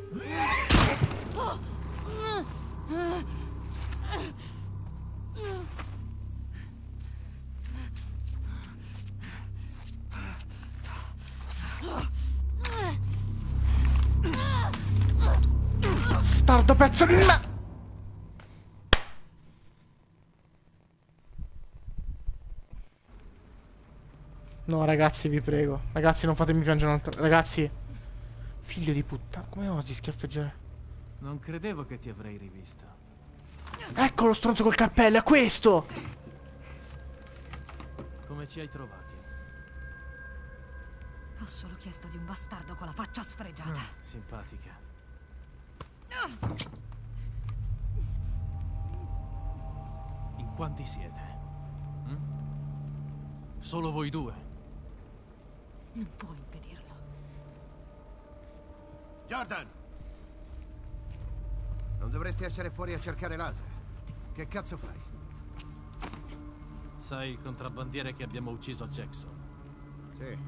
Bastardo pezzo di me... No, ragazzi, vi prego. Ragazzi, non fatemi piangere un'altra... Ragazzi. Figlio di puttana. Come osi schiaffeggiare? Non credevo che ti avrei rivisto. Ecco lo stronzo col cappello, è questo! Come ci hai trovati? Ho solo chiesto di un bastardo con la faccia sfregiata. Ah, simpatica. In quanti siete? Hm? Solo voi due? Non puoi impedirlo. Jordan! Non dovresti essere fuori a cercare l'altra. Che cazzo fai? Sai il contrabbandiere che abbiamo ucciso a Jackson? Sì.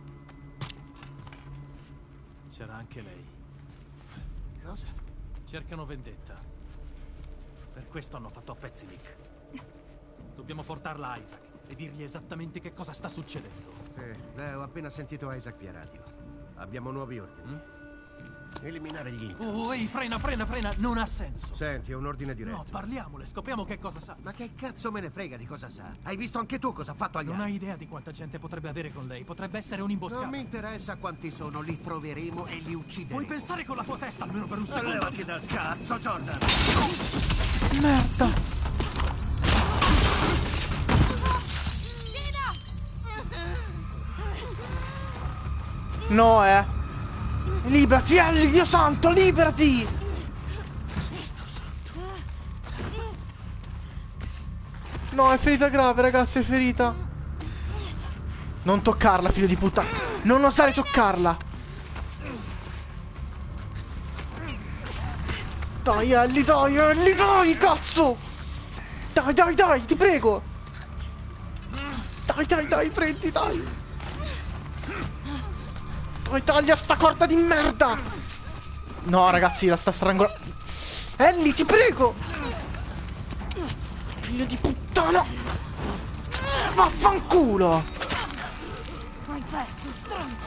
C'era anche lei. Cosa? Cercano vendetta. Per questo hanno fatto a pezzi Nick. Dobbiamo portarla a Isaac e dirgli esattamente che cosa sta succedendo. Sì, beh, ho appena sentito Isaac via radio. Abbiamo nuovi ordini. Mm? Eliminare gli intrusi. Oh, ehi, frena, frena, frena, non ha senso. Senti, è un ordine diretto. No, parliamole, scopriamo che cosa sa. Ma che cazzo me ne frega di cosa sa? Hai visto anche tu cosa ha fatto agli Non altri? hai idea di quanta gente potrebbe avere con lei. Potrebbe essere un'imboscata. Non mi interessa quanti sono, li troveremo e li uccideremo. Puoi pensare con la tua testa almeno per un secondo. Levati dal cazzo, Jordan! Merda! No, eh! Liberati, Ellie, Dio santo, liberati! No, è ferita grave, ragazzi, è ferita. Non toccarla, figlio di puttana. Non osare toccarla. Dai, Ellie, dai, Ellie, dai, cazzo! Dai, dai, dai, ti prego! Dai, dai, dai, prendi, dai! Dai, taglia sta corda di merda! No, ragazzi, la sta strangolando. Ellie, ti prego! Figlio di puttana! Vaffanculo! Hai perso, stronzo!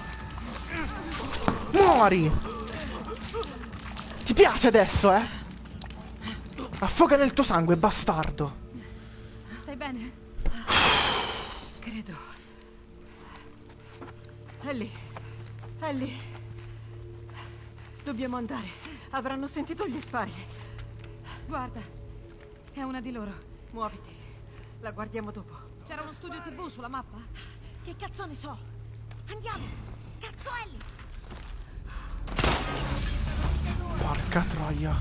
Muori! Ti piace adesso, eh? Affoga nel tuo sangue, bastardo! Stai bene? Credo. Ellie. Ellie. Dobbiamo andare. Avranno sentito gli spari. Guarda, è una di loro. Muoviti. La guardiamo dopo. C'era uno studio tivù sulla mappa? Che cazzo ne so? Andiamo! Cazzo, Ellie! Porca troia!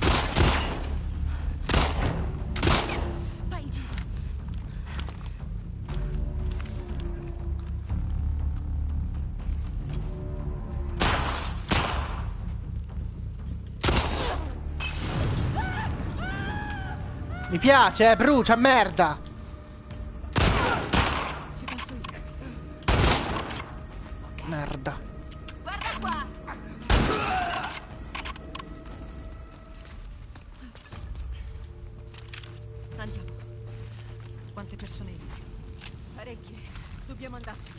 Vai in giro! Mi piace, eh, brucia, merda! Merda. Guarda qua! Andiamo. Quante persone lì? Parecchie. Dobbiamo andarci.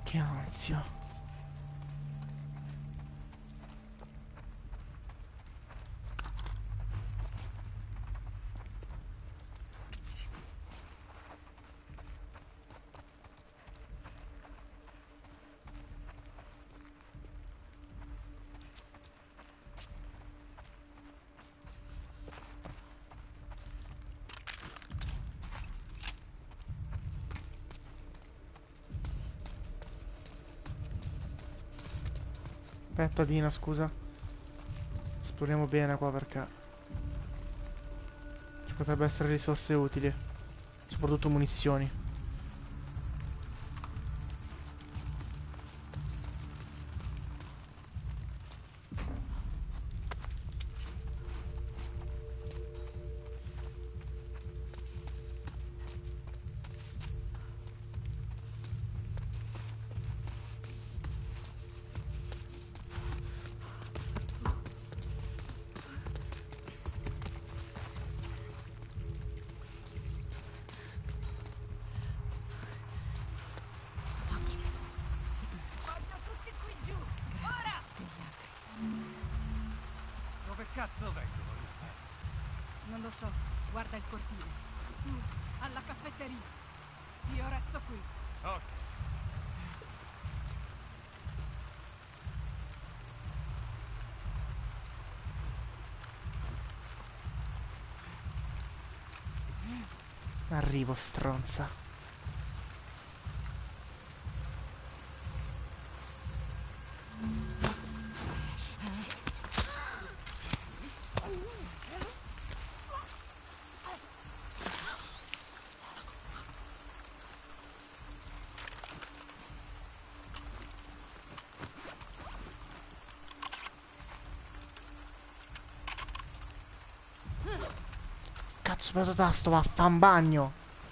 Che ansia. Aspetta Dina, scusa. Esploriamo bene qua perché ci potrebbe essere risorse utili. Soprattutto munizioni. Dove cazzo vengono gli spari? Non lo so, guarda il cortile. Tu, alla caffetteria. Io resto qui. Ok. Arrivo, stronza. Cazzo, preso tasto, vaffan bagno.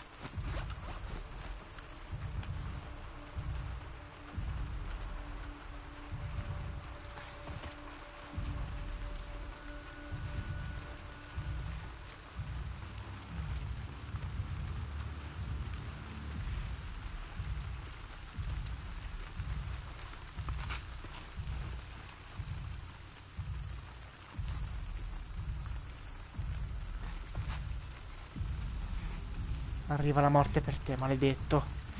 Arriva la morte per te, maledetto.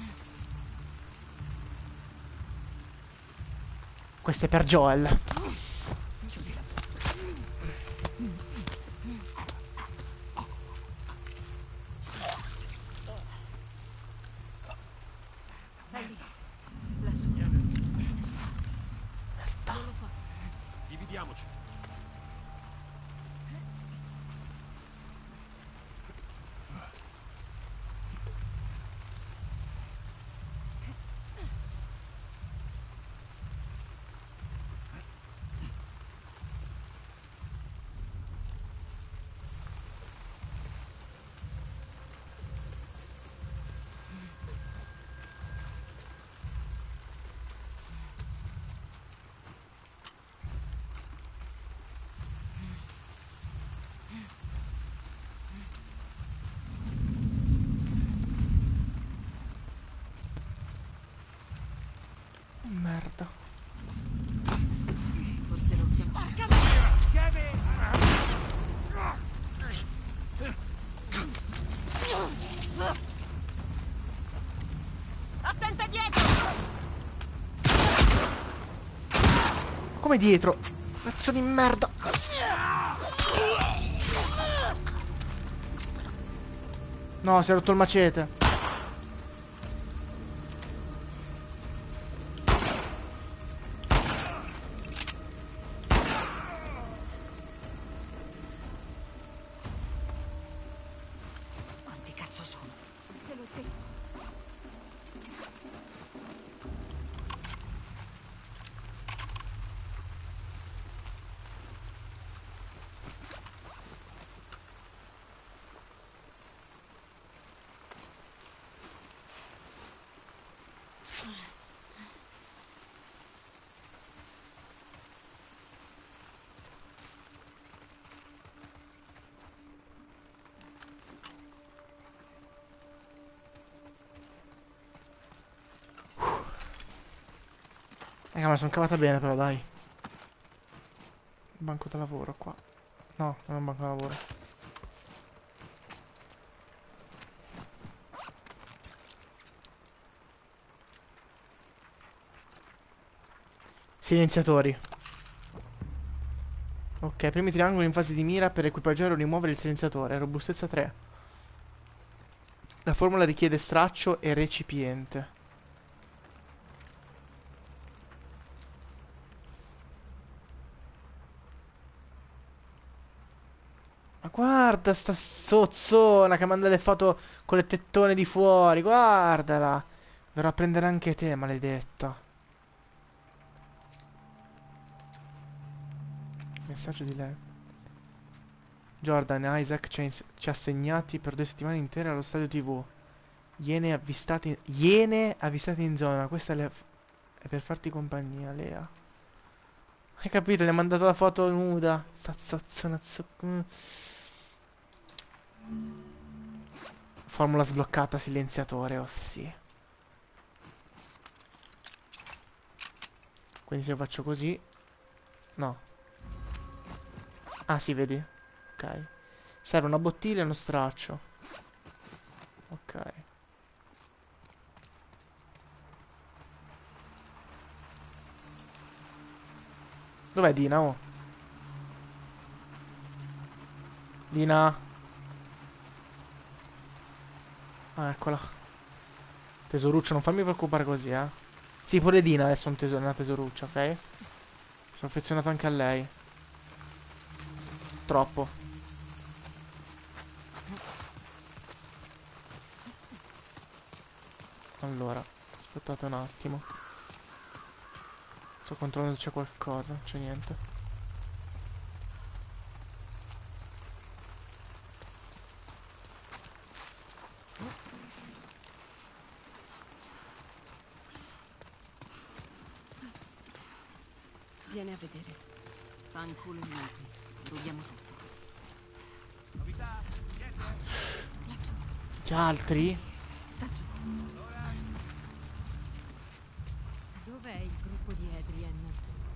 Questo è per Joel. Lassù. Non lo so. Dividiamoci. Merda. Forse non siamo... Porca attenta dietro! Come dietro? Pezzo di merda. No, si è rotto il macete. Quanti cazzo sono? Te l'ho detto. Raga, me la sono cavata bene però, dai. Banco da lavoro qua. No, non è un banco da lavoro. Silenziatori. Ok, premi triangolo in fase di mira per equipaggiare o rimuovere il silenziatore. Robustezza tre. La formula richiede straccio e recipiente. Ma guarda sta zozzona che manda le foto con le tettone di fuori. Guardala. Verrò a prendere anche te, maledetta. Messaggio di lei. Jordan e Isaac ci ha, ins- ci ha segnati per due settimane intere allo stadio tivù. Iene avvistati, iene avvistati in zona. Questa è, le- è per farti compagnia, Lea. Hai capito? Gli ha mandato la foto nuda. Sta zozzona. zo- mm. Formula sbloccata, silenziatore, oh sì. Quindi se io faccio così. No. Ah, sì, vedi? Ok. Serve una bottiglia e uno straccio. Ok. Dov'è Dina? Oh. Dina. Ah, eccola. Tesoruccio, non fammi preoccupare così, eh. Sì, pure Dina adesso è un teso- una tesoruccia, ok? Sono affezionato anche a lei. Troppo. Allora, aspettate un attimo. Sto controllando se c'è qualcosa. Non c'è niente. Vieni a vedere. Fanculo in molti. Rubiamo tutto. Gli altri? Sta giù. Dov'è il gruppo di Adrian?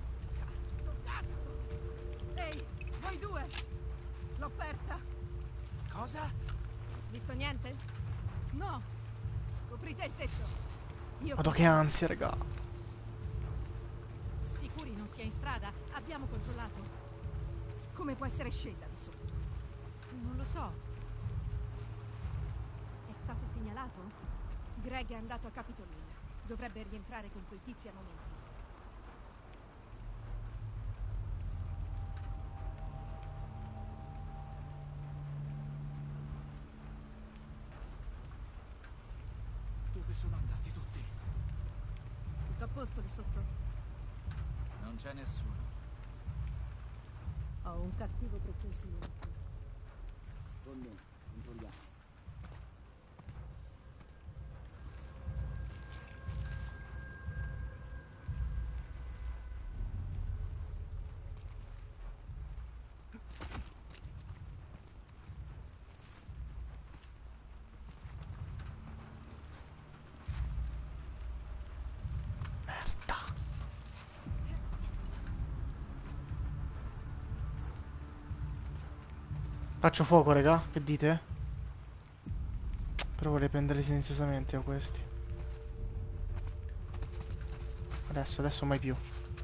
Ehi, voi due! L'ho persa! Cosa? Visto niente? No! Coprite il tetto! Io Madò che ansia, raga. sicuri non sia in strada? Abbiamo controllato. Come può essere scesa di sotto? Non lo so. È stato segnalato? Greg è andato a Capitolina. Dovrebbe rientrare con quei tizi a momenti. Dove sono andati tutti? Tutto a posto lì sotto? Non c'è nessuno. Ho un cattivo presentimento. Con me, controlliamo. Merda. Faccio fuoco, raga. Che dite? Però vorrei prendere silenziosamente a questi. Adesso, adesso mai più.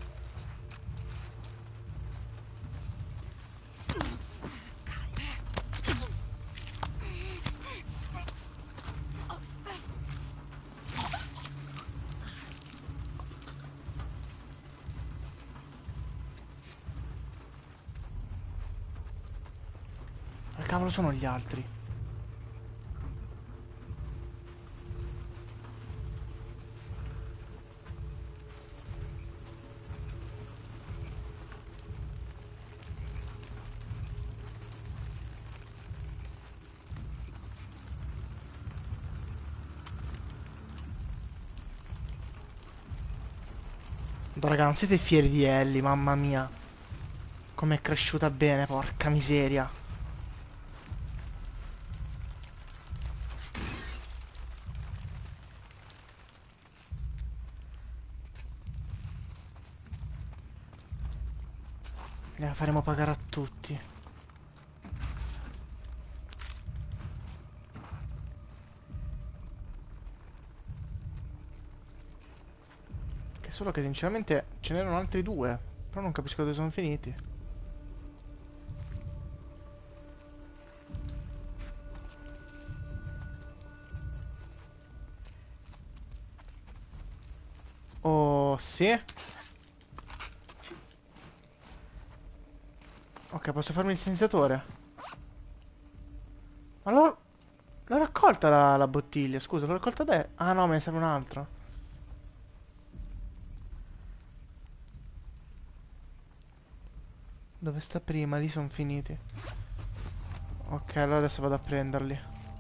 Che cavolo sono gli altri? Madò, raga, non siete fieri di Ellie, mamma mia. Com'è cresciuta bene, porca miseria. faremo pagare a tutti. Che solo che sinceramente ce n'erano altri due. Però non capisco dove sono finiti. Oh, sì? Ok, posso farmi il senziatore. Ma l'ho... L'ho raccolta la, la bottiglia, scusa, l'ho raccolta da... Ah no, me ne serve un altro. Dove sta prima? Lì sono finiti. Ok, allora adesso vado a prenderli.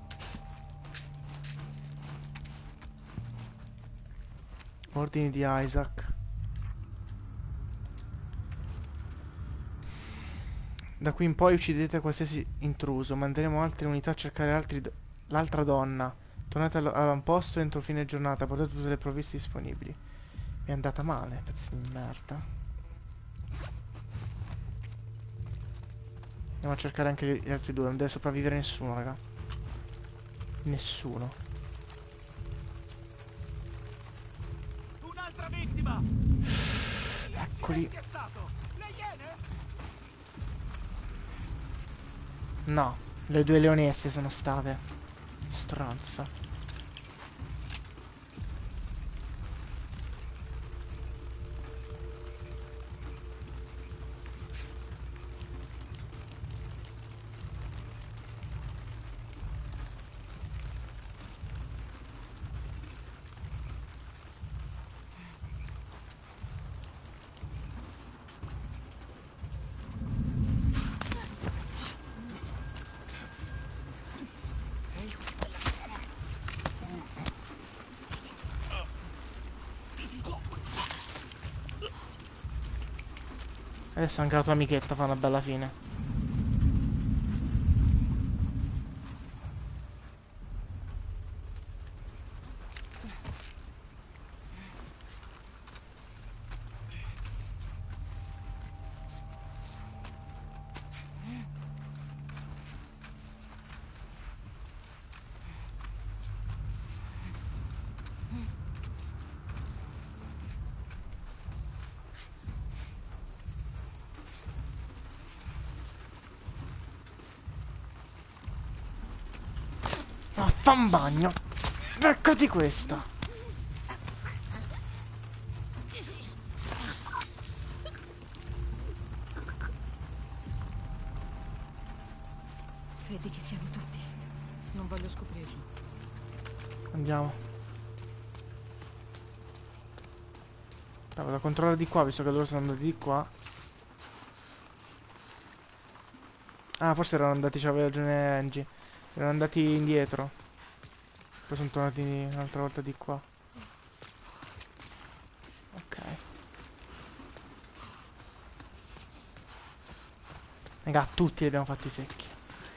Ordini di Isaac. Da qui in poi uccidete qualsiasi intruso. Manderemo altre unità a cercare altri do- l'altra donna. Tornate all- all'avamposto entro fine giornata. Portate tutte le provviste disponibili. Mi è andata male, pezzi di merda. Andiamo a cercare anche gli, gli altri due. Non deve sopravvivere nessuno, raga. Nessuno. Un'altra vittima! Eccoli. Che è stato? Le iene? No, le due leonesse sono state. Stronza. Adesso anche la tua amichetta fa una bella fine. Ma fa un bagno. Eccoti questa. Credi che siano tutti? Non voglio scoprirlo. Andiamo. Dai, vado a controllare di qua, visto che loro sono andati di qua. Ah, forse erano andati, c'aveva ragione Angie. Erano andati indietro. Poi sono tornati un'altra volta di qua. Ok. Raga, tutti li abbiamo fatti secchi.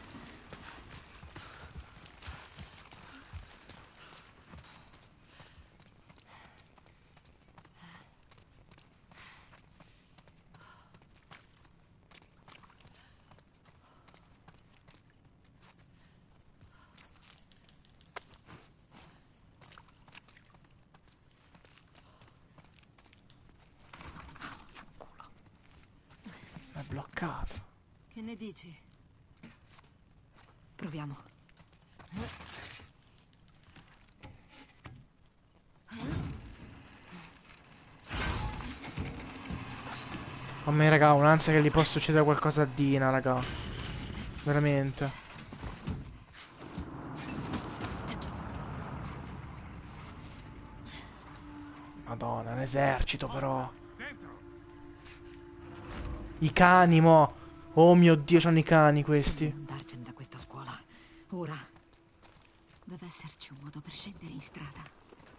È bloccato. Che ne dici? Proviamo. A me, raga, ho un'ansia che gli possa succedere qualcosa a Dina, raga. Veramente. Madonna, un esercito però. I cani, mo. Oh mio Dio, c'hanno i cani questi. Dobbiamo andarcene da questa scuola. Ora. Deve esserci un modo per scendere in strada.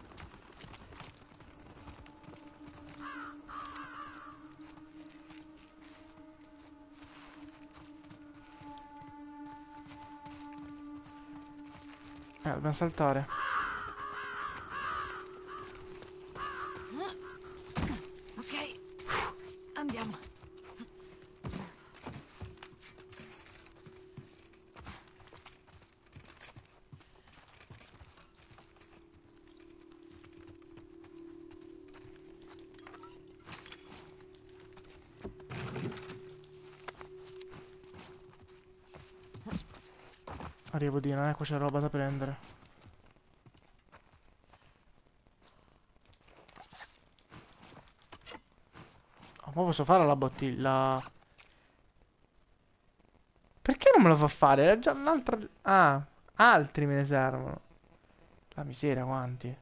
Eh, dobbiamo saltare. Ok. Andiamo. Arrivo di là, eh, qua c'è roba da prendere. Oh, ma posso fare la bottiglia? Perché non me lo fa fare? È già un'altra... Ah, altri me ne servono. La miseria, quanti.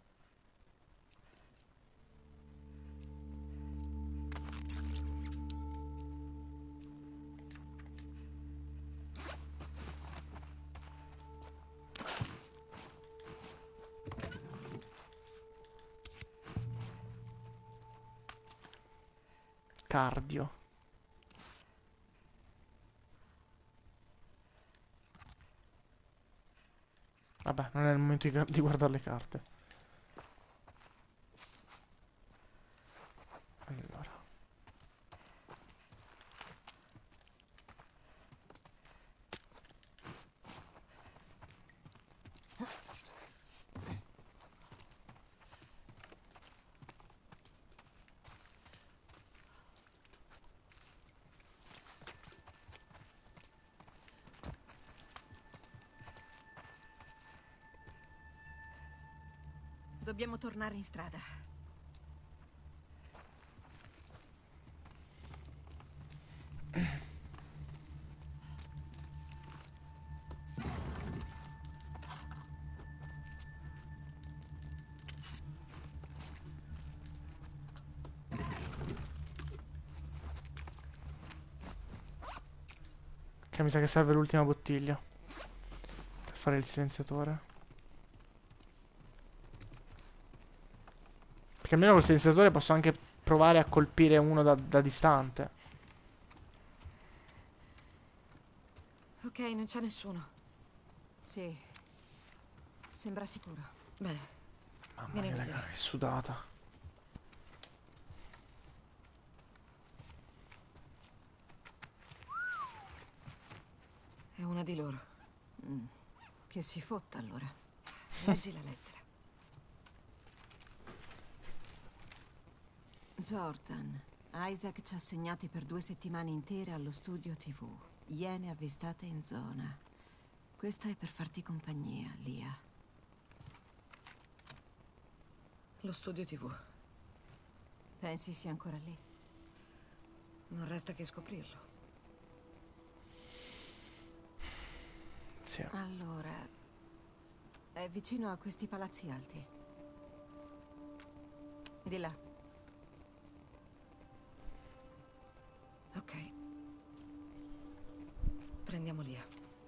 Cardio. Vabbè, non è il momento di, di guardare le carte. Allora. Dobbiamo tornare in strada. Che mi sa che serve l'ultima bottiglia. Per fare il silenziatore. Perché almeno col silenziatore posso anche provare a colpire uno da, da distante. Ok, non c'è nessuno. Sì. Sembra sicuro. Bene. Mamma Vieni a mia, vedere. raga, che sudata. È una di loro. Mm. Che si fotta allora. Leggi la lettera. Jordan, Isaac ci ha assegnati per due settimane intere allo studio tivù. Iene avvistate in zona. Questo è per farti compagnia, Lia. Lo studio tivù. Pensi sia ancora lì? Non resta che scoprirlo. Sì. Allora, è vicino a questi palazzi alti. Di là. Ok. Prendiamo Lia.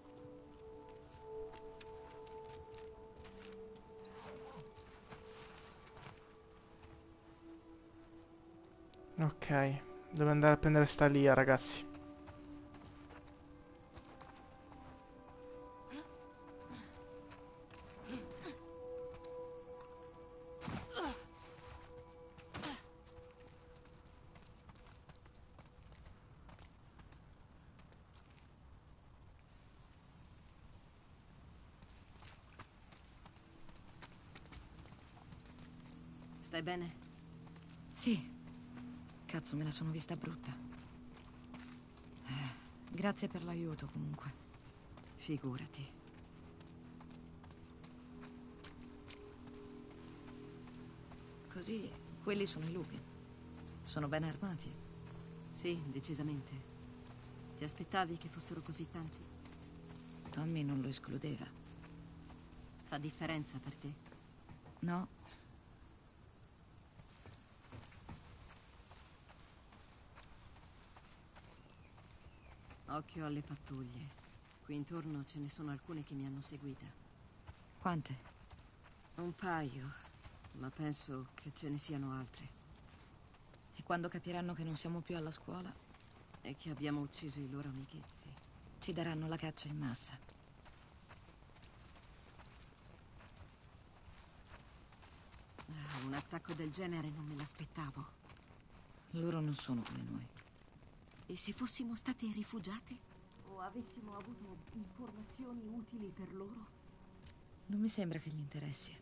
Ok. Devo andare a prendere sta Lia, ragazzi. Stai bene? Sì. Cazzo, me la sono vista brutta. Eh, grazie per l'aiuto, comunque. Figurati. Così, quelli sono i lupi. Sono ben armati. Sì, decisamente. Ti aspettavi che fossero così tanti? Tommy non lo escludeva. Fa differenza per te? No? Occhio alle pattuglie. Qui intorno ce ne sono alcune che mi hanno seguita. Quante? Un paio, ma penso che ce ne siano altre. E quando capiranno che non siamo più alla scuola, E che abbiamo ucciso i loro amichetti. ci daranno la caccia in massa. Ah, un attacco del genere non me l'aspettavo. Loro non sono come noi. E se fossimo state rifugiate? O avessimo avuto informazioni utili per loro? Non mi sembra che gli interessi.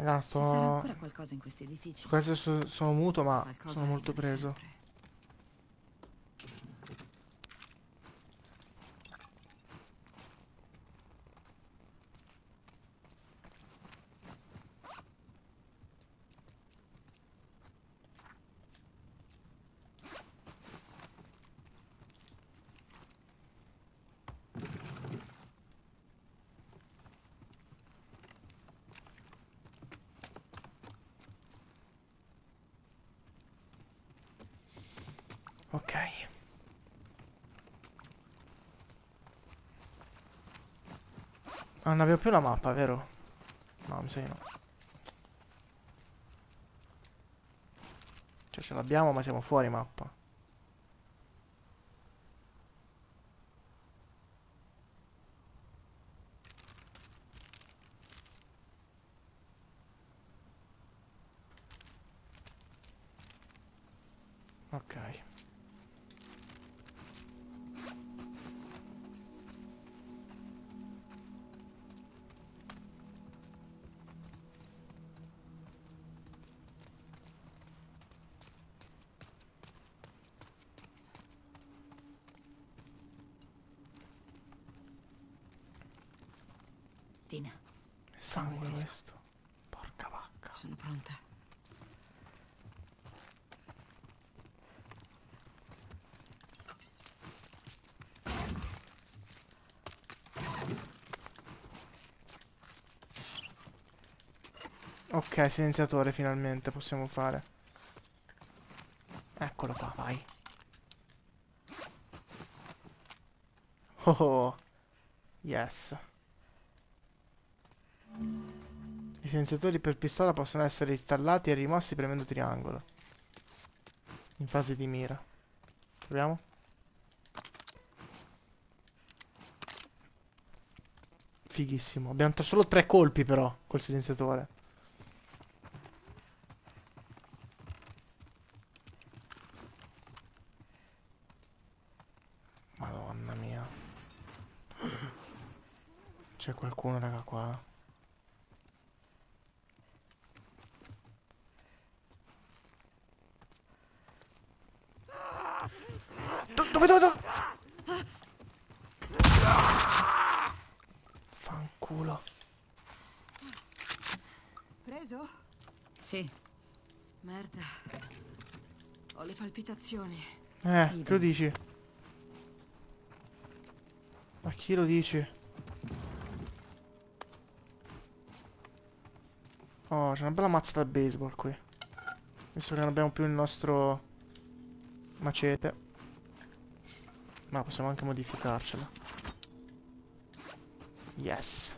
Raga, Ci sarà sto... ancora qualcosa in questi edifici. Su questo so- sono muto, ma Qualcosa sono molto rimane preso. sempre. Ok. Ah, non avevo più la mappa, vero? No, mi sa di no. Cioè, ce l'abbiamo, ma siamo fuori mappa. Ok. Tina, È sangue fresco. questo. Porca vacca. Sono pronta. Ok, silenziatore finalmente possiamo fare. Eccolo qua, vai. Oh, oh. Yes. I silenziatori per pistola possono essere installati e rimossi premendo triangolo. In fase di mira. Proviamo. Fighissimo. Abbiamo tra- solo tre colpi però col silenziatore. Madonna mia. C'è qualcuno, raga, qua. Do- dove, dove, dove? Fanculo. Preso? Sì, Merda. Ho le palpitazioni. Eh, che lo idem. dici? Ma chi lo dici? Oh, c'è una bella mazza da baseball qui. Visto che non abbiamo più il nostro macete. Ma possiamo anche modificarcela. Yes.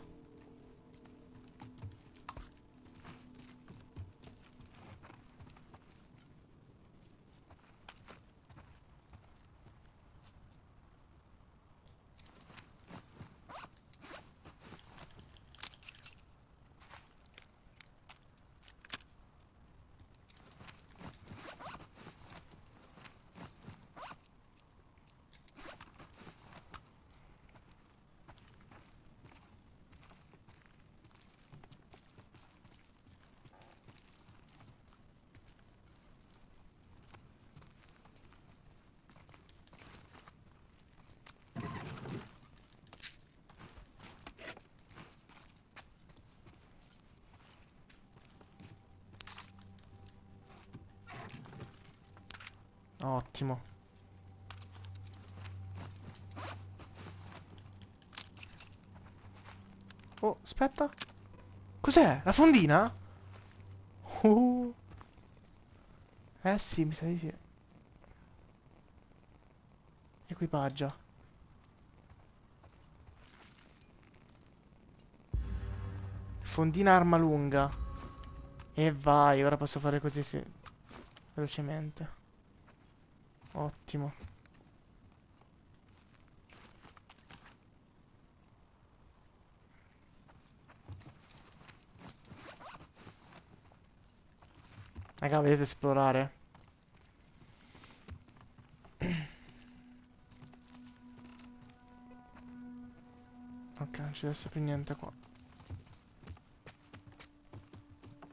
Ottimo. Oh, aspetta. Cos'è? La fondina? Uh. Eh sì, mi sa di sì. Equipaggia. Fondina arma lunga. E vai, ora posso fare così sì. Velocemente. Ottimo. Raga, vedete esplorare? Ok, non ci deve essere più niente qua.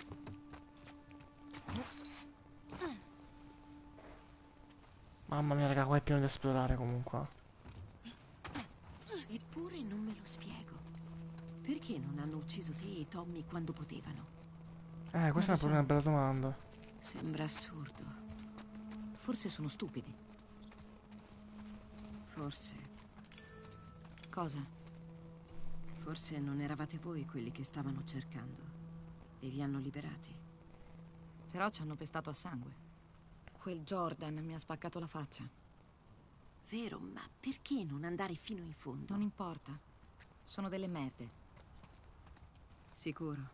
Mamma mia, raga, qua è pieno da esplorare comunque. Eppure non me lo spiego. Perché non hanno ucciso te e Tommy quando potevano? Eh, questa è Non lo una so. bella domanda. Sembra assurdo. Forse sono stupidi. Forse. Cosa? Forse non eravate voi quelli che stavano cercando. E vi hanno liberati. Però ci hanno pestato a sangue. Quel Jordan mi ha spaccato la faccia. Vero, ma perché non andare fino in fondo? Non importa. Sono delle merde. Sicuro.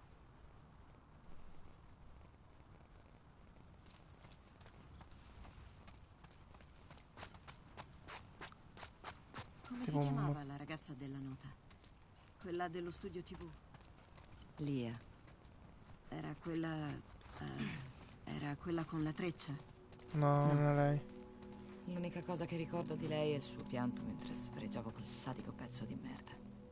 Come si Tipo un- chiamava la ragazza della nota? Quella dello studio tivù? Lia. Era quella... eh, era quella con la treccia? No, No. non è lei. L'unica cosa che ricordo di lei è il suo pianto mentre sfregiavo quel sadico pezzo di merda.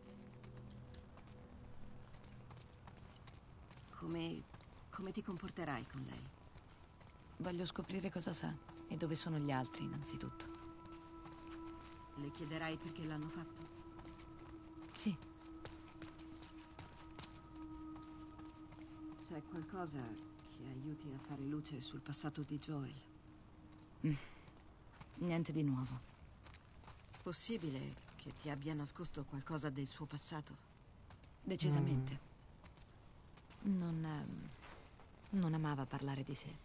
Come... come ti comporterai con lei? Voglio scoprire cosa sa e dove sono gli altri, innanzitutto. Le chiederai perché l'hanno fatto? Sì, C'è qualcosa che aiuti a fare luce sul passato di Joel? niente di nuovo. Possibile che ti abbia nascosto qualcosa del suo passato? Decisamente. Non, ehm, non amava parlare di sé.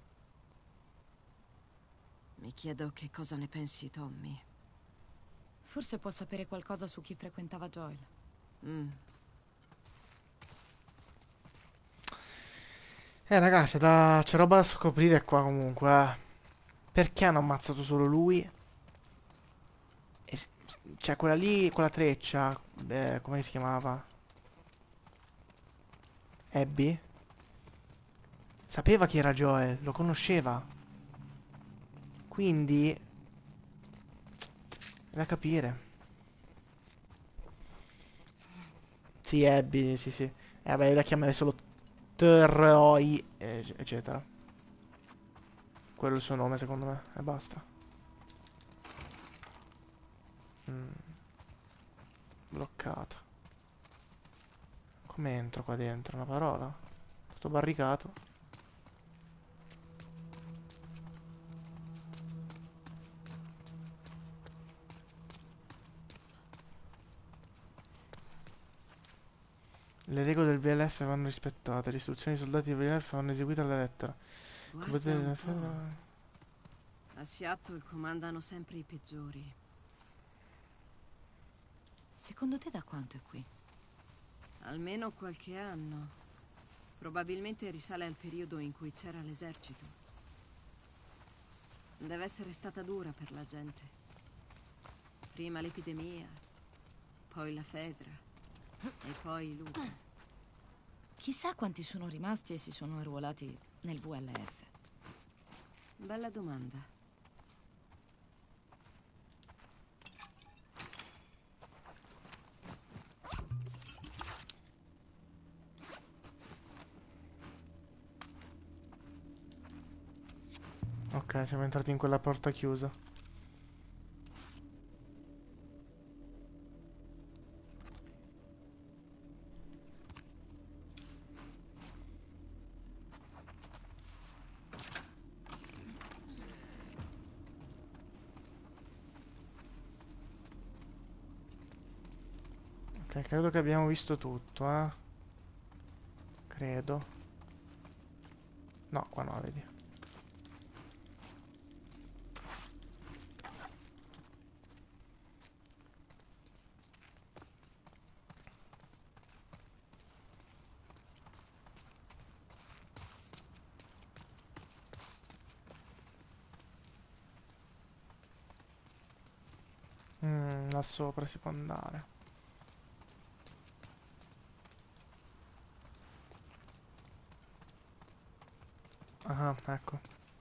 Mi chiedo che cosa ne pensi, Tommy. Forse può sapere qualcosa su chi frequentava Joel. Mm. Eh, raga, c'è da... c'è roba da scoprire qua comunque, eh. Perché hanno ammazzato solo lui? E s- Cioè, quella lì, quella treccia, eh, come si chiamava? Abby? Sapeva chi era Joel, lo conosceva. Quindi... è da capire. Sì, Abby, sì, sì. E vabbè, io la chiamerei solo Troy, e- eccetera. Quello è il suo nome, secondo me, e basta. Mm, bloccato. Come entro qua dentro? Una parola? Sto barricato. Le regole del V L F vanno rispettate, le istruzioni dei soldati del V L F vanno eseguite alla lettera. Guarda Potete- un po'. A Seattle comandano sempre i peggiori. Secondo te da quanto è qui? Almeno qualche anno. Probabilmente risale al periodo in cui c'era l'esercito. Deve essere stata dura per la gente. Prima l'epidemia, poi la febbre e poi lui. Chissà quanti sono rimasti e si sono arruolati nel V L F. Bella domanda. Ok, siamo entrati in quella porta chiusa. Ok, credo che abbiamo visto tutto, eh. Credo. No, qua no, vedi. Mm, là sopra si può andare. Ah, ecco.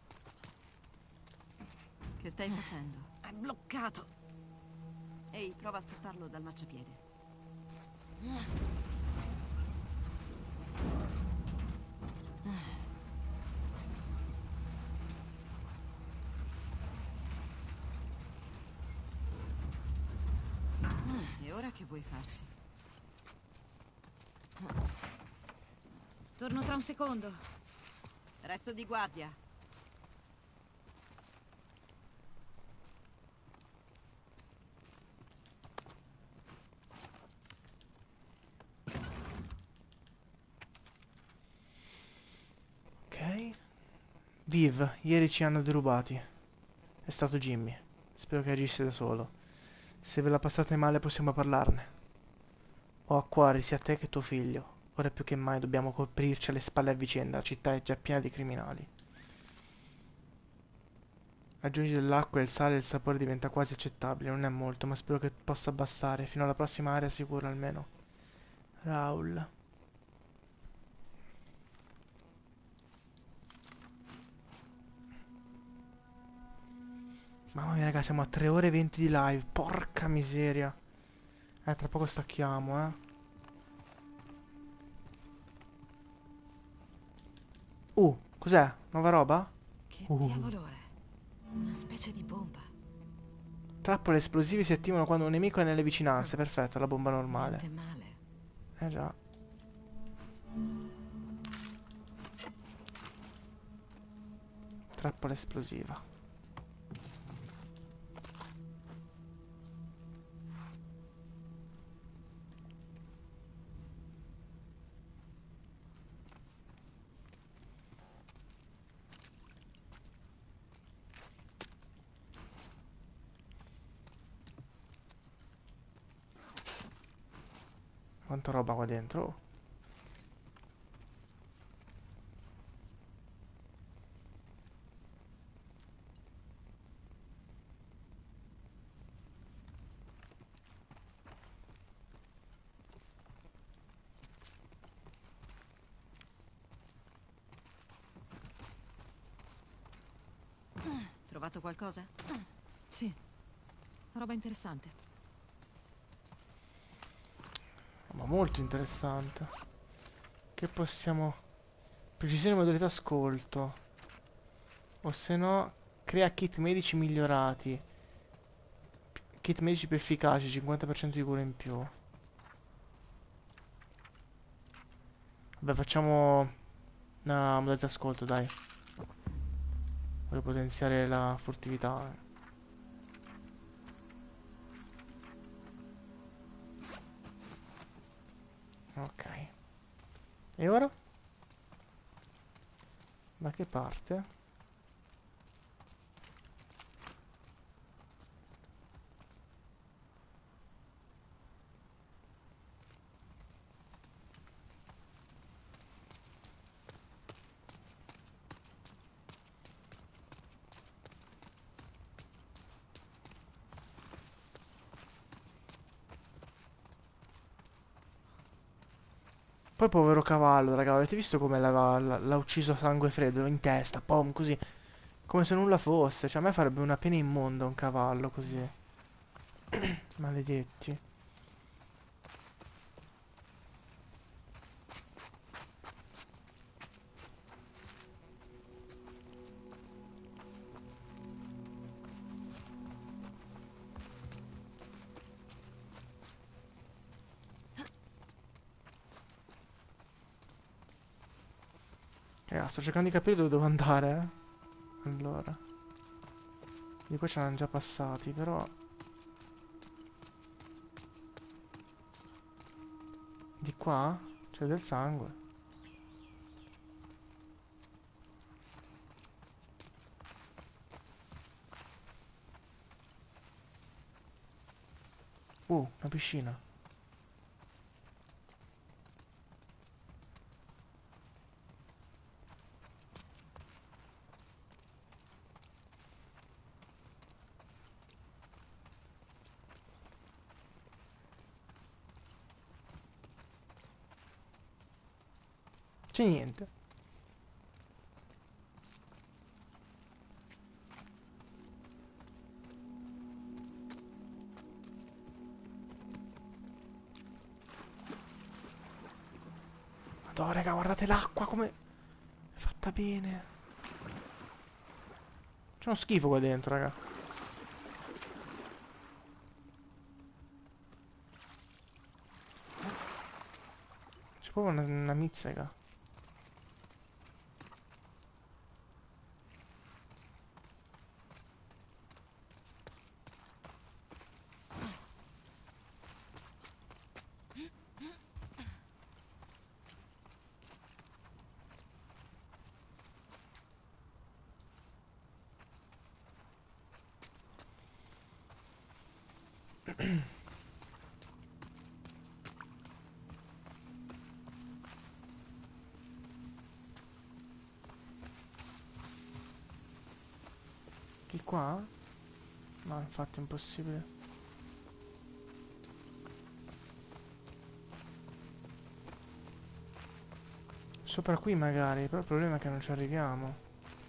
Che stai facendo? È bloccato. Ehi, prova a spostarlo dal marciapiede. ora che vuoi farci? Torno tra un secondo. Resto di guardia. Ok. Viv, ieri ci hanno derubati. È stato Jimmy. Spero che agissi da solo. Se ve la passate male possiamo parlarne. Ho a cuore sia te che tuo figlio. Ora più che mai dobbiamo coprirci alle spalle a vicenda. La città è già piena di criminali. Aggiungi dell'acqua e il sale e il sapore diventa quasi accettabile. Non è molto, ma spero che possa bastare. Fino alla prossima area sicura almeno. Raul. Mamma mia, raga, siamo a tre ore e venti di live. Porca miseria. Eh, tra poco stacchiamo, eh. Uh, cos'è? Nuova roba? Che Uh. diavolo è? Una specie di bomba. Trappole esplosive si attivano quando un nemico è nelle vicinanze. Perfetto, la bomba normale. Niente male. Eh già. Trappola esplosiva. Quanta roba qua dentro. Oh. Trovato qualcosa? Sì. Roba interessante. Ma molto interessante. Che possiamo... Precisione modalità ascolto. O se no... Crea kit medici migliorati. Kit medici più efficaci, cinquanta per cento di cura in più. Vabbè, facciamo... Una modalità ascolto, dai. Voglio potenziare la furtività. Ok. E ora? Da che parte? Poi povero cavallo, raga, avete visto come l'ha l'ha- l'ha ucciso a sangue freddo in testa, pom, così, come se nulla fosse. Cioè a me farebbe una pena immonda un cavallo così. Maledetti. Raga, sto cercando di capire dove devo andare, eh. Allora. Di qua ce l'hanno già passati, però... Di qua? C'è del sangue. Uh, una piscina. C'è niente. Madonna, raga, guardate l'acqua come... È fatta bene. C'è uno schifo qua dentro, raga. C'è proprio una, una mizzica. Di qua? No, infatti è impossibile. Sopra qui magari, però il problema è che non ci arriviamo.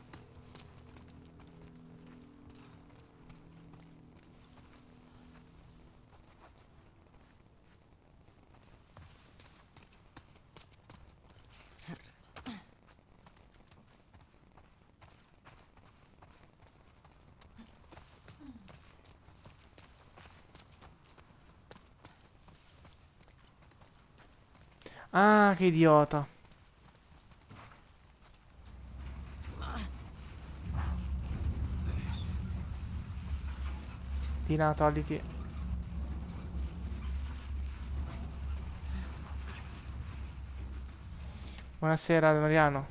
Ah, che idiota. Dina, togliti. Buonasera, Mariano.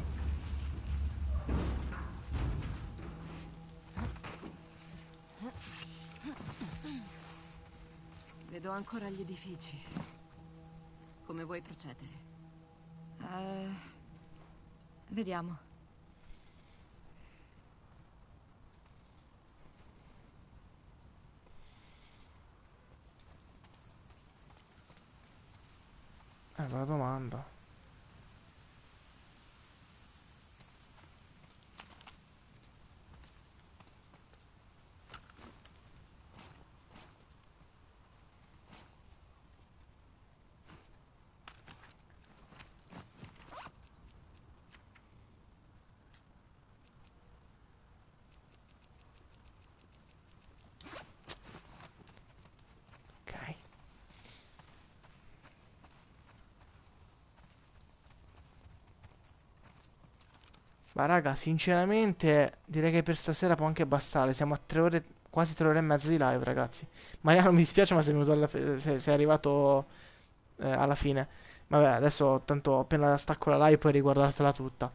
Vedo ancora gli edifici. Come vuoi procedere? Eh, vediamo. Eh, bella domanda. Ok. Ma raga, sinceramente direi che per stasera può anche bastare. Siamo a tre ore, quasi tre ore e mezza di live, ragazzi. Mariano, mi dispiace, ma sei venuto alla fi- sei, sei arrivato eh, alla fine. Vabbè, adesso tanto appena stacco la live puoi riguardartela tutta.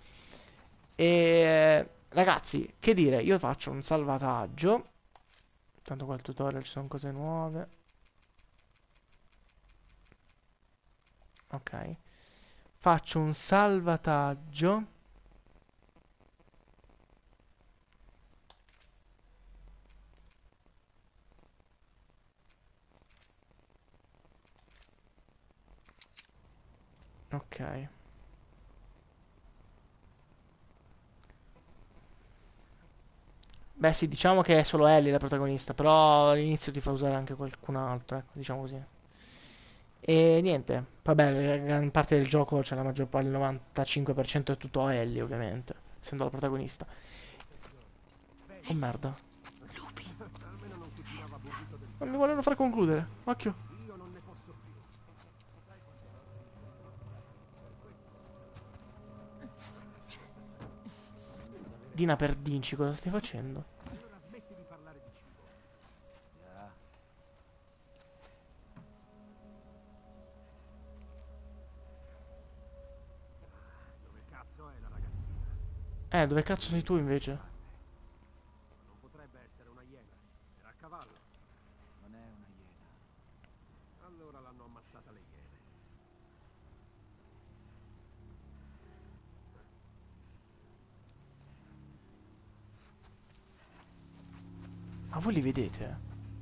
E ragazzi, che dire, io faccio un salvataggio. Tanto qua il tutorial ci sono cose nuove. Ok. Faccio un salvataggio. Ok. Beh sì, diciamo che è solo Ellie la protagonista, però all'inizio ti fa usare anche qualcun altro, ecco, diciamo così. E niente, vabbè, la gran parte del gioco, cioè la maggior parte, il novantacinque per cento è tutto Ellie, ovviamente, essendo la protagonista. Oh merda, non mi vogliono far concludere, occhio. Dina Perdinci, cosa stai facendo? Eh, dove cazzo sei tu invece? Non potrebbe essere una iena. Era a cavallo. Non è una iena. Allora l'hanno ammazzata le iene. Ma voi li vedete?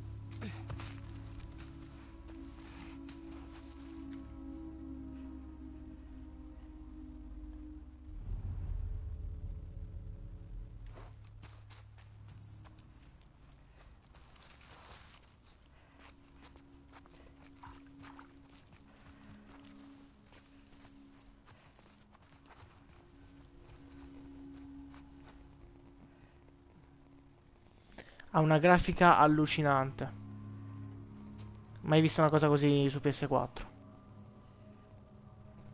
Ha una grafica allucinante. Mai vista una cosa così su P S quattro.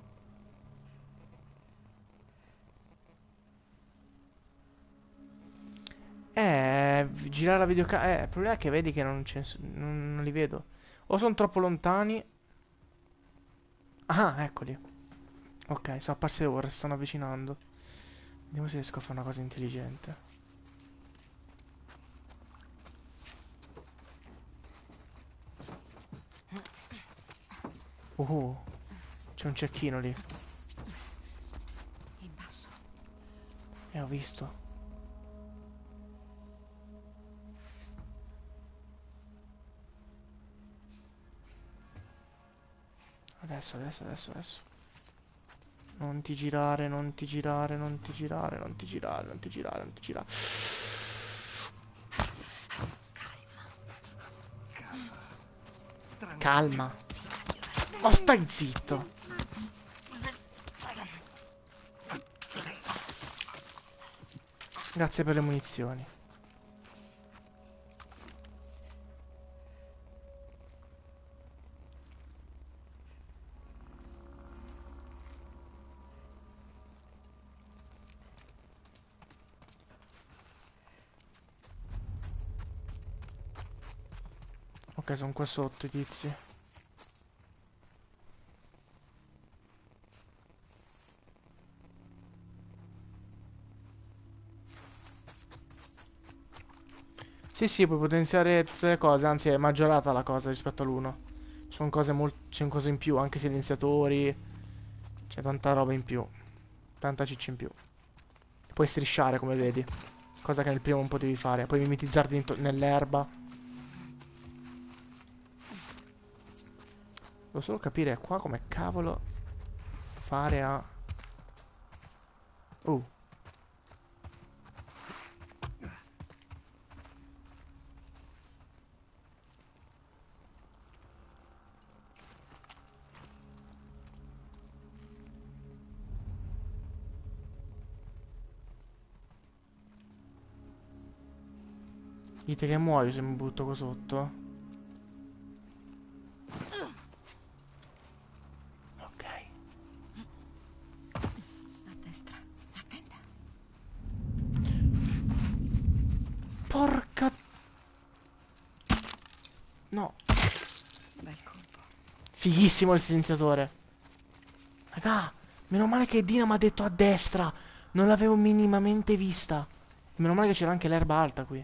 Girare la videocamera. Eh, il problema è che vedi che non, c'è- non, non li vedo. O sono troppo lontani. Ah, eccoli. Ok, sono apparsi ora, si stanno avvicinando. Vediamo se riesco a fare una cosa intelligente. Uh, c'è un cecchino lì. In basso. Eh, ho visto. Adesso, adesso, adesso, adesso. Non ti girare, non ti girare, non ti girare, non ti girare, non ti girare, non ti girare. Calma. Oh, stai zitto. Grazie per le munizioni. Ok, sono qua sotto i tizi. Sì, sì, puoi potenziare tutte le cose, anzi è maggiorata la cosa rispetto all'uno. Ci sono cose molto, c'è cose in più, anche silenziatori. C'è tanta roba in più. Tanta ciccia in più. Puoi strisciare, come vedi. Cosa che nel primo non potevi fare. Puoi mimetizzarti nell'erba. Devo solo capire qua come cavolo fare a... Uh. Dite che muoio se mi butto qua sotto. Ok. A destra. Attenta. Porca... No. Bel colpo. Fighissimo il silenziatore. Raga, meno male che Dina mi ha detto a destra. Non l'avevo minimamente vista. Meno male che c'era anche l'erba alta qui.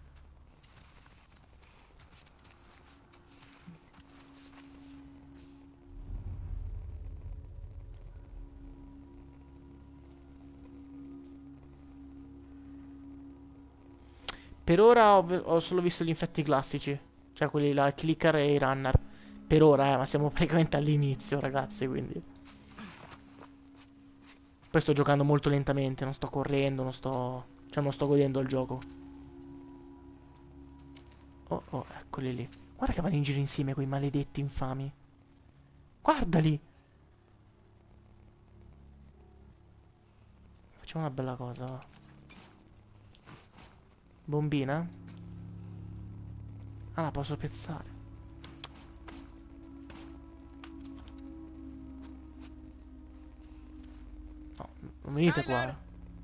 Per ora ho, ho solo visto gli infetti classici. Cioè quelli là, i clicker e i runner. Per ora, eh, ma siamo praticamente all'inizio, ragazzi, quindi. Poi sto giocando molto lentamente, non sto correndo, non sto... Cioè non sto godendo il gioco. Oh, oh, eccoli lì. Guarda che vanno in giro insieme quei maledetti infami. Guardali! Facciamo una bella cosa, va. Bombina? Ah, la posso pezzare. No, non venite qua.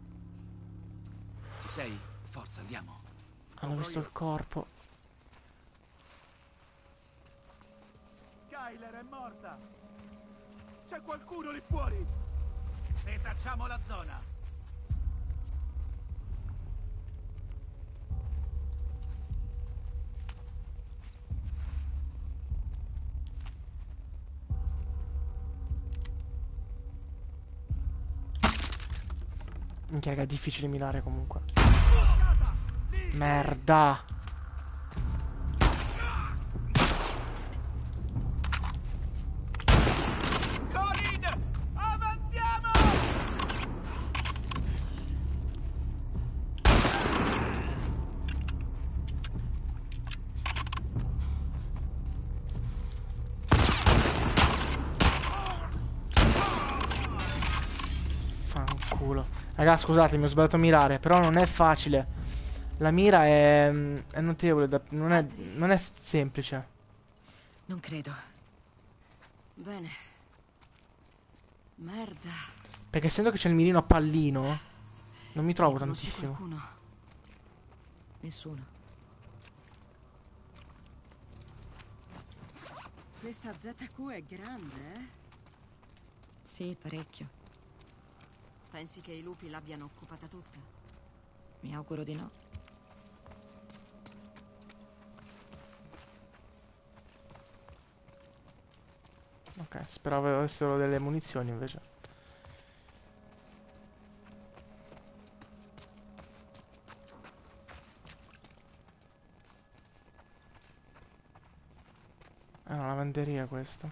Ci sei? Forza, andiamo. Hanno visto il corpo. Skyler è morta! C'è qualcuno lì fuori! Setacciamo la zona! Minchia, raga, è difficile mirare comunque. Merda. Colin! Avanziamo! Fanculo. Raga, scusatemi, ho sbagliato a mirare, però non è facile. La mira è, è notevole, da- non è, non è semplice. Non credo. Bene. Merda. Perché essendo che c'è il mirino a pallino, non mi trovo Ne conosci tantissimo. qualcuno? Nessuno. Questa Z Q è grande, eh? Sì, parecchio. Pensi che i lupi l'abbiano occupata tutta? Mi auguro di no. Ok, speravo avessero delle munizioni invece. È una lavanderia questa.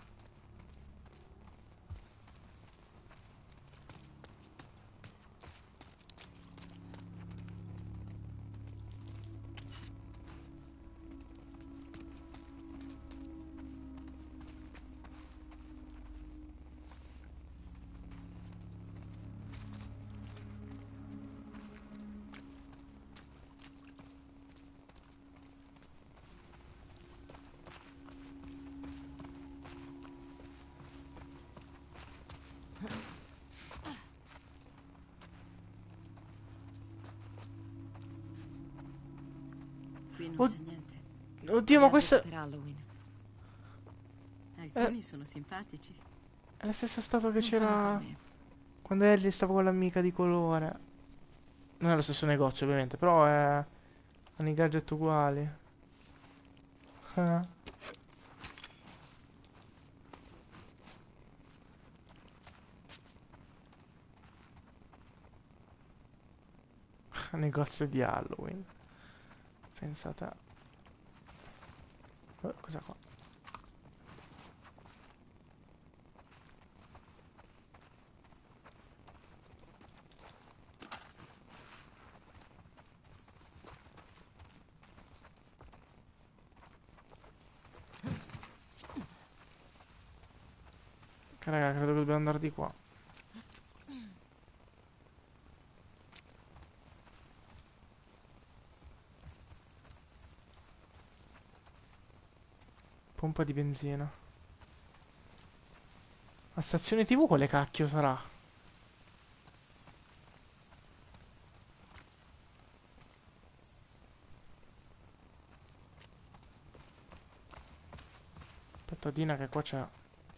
Qui non Oh, c'è niente. oddio, ma Gadget questa per Halloween. Alcuni sono simpatici. è la stessa statua che Non fanno c'era per me. quando Ellie stava con l'amica di colore. Non è lo stesso negozio, ovviamente, però è... hanno i gadget uguali. Ah. Negozio di Halloween. Pensate a... Eh, cos'è qua? Ok, raga, credo che dobbiamo andare di qua. Pompa di benzina. La stazione T V quale cacchio sarà? Aspetta, Dina, che qua c'è...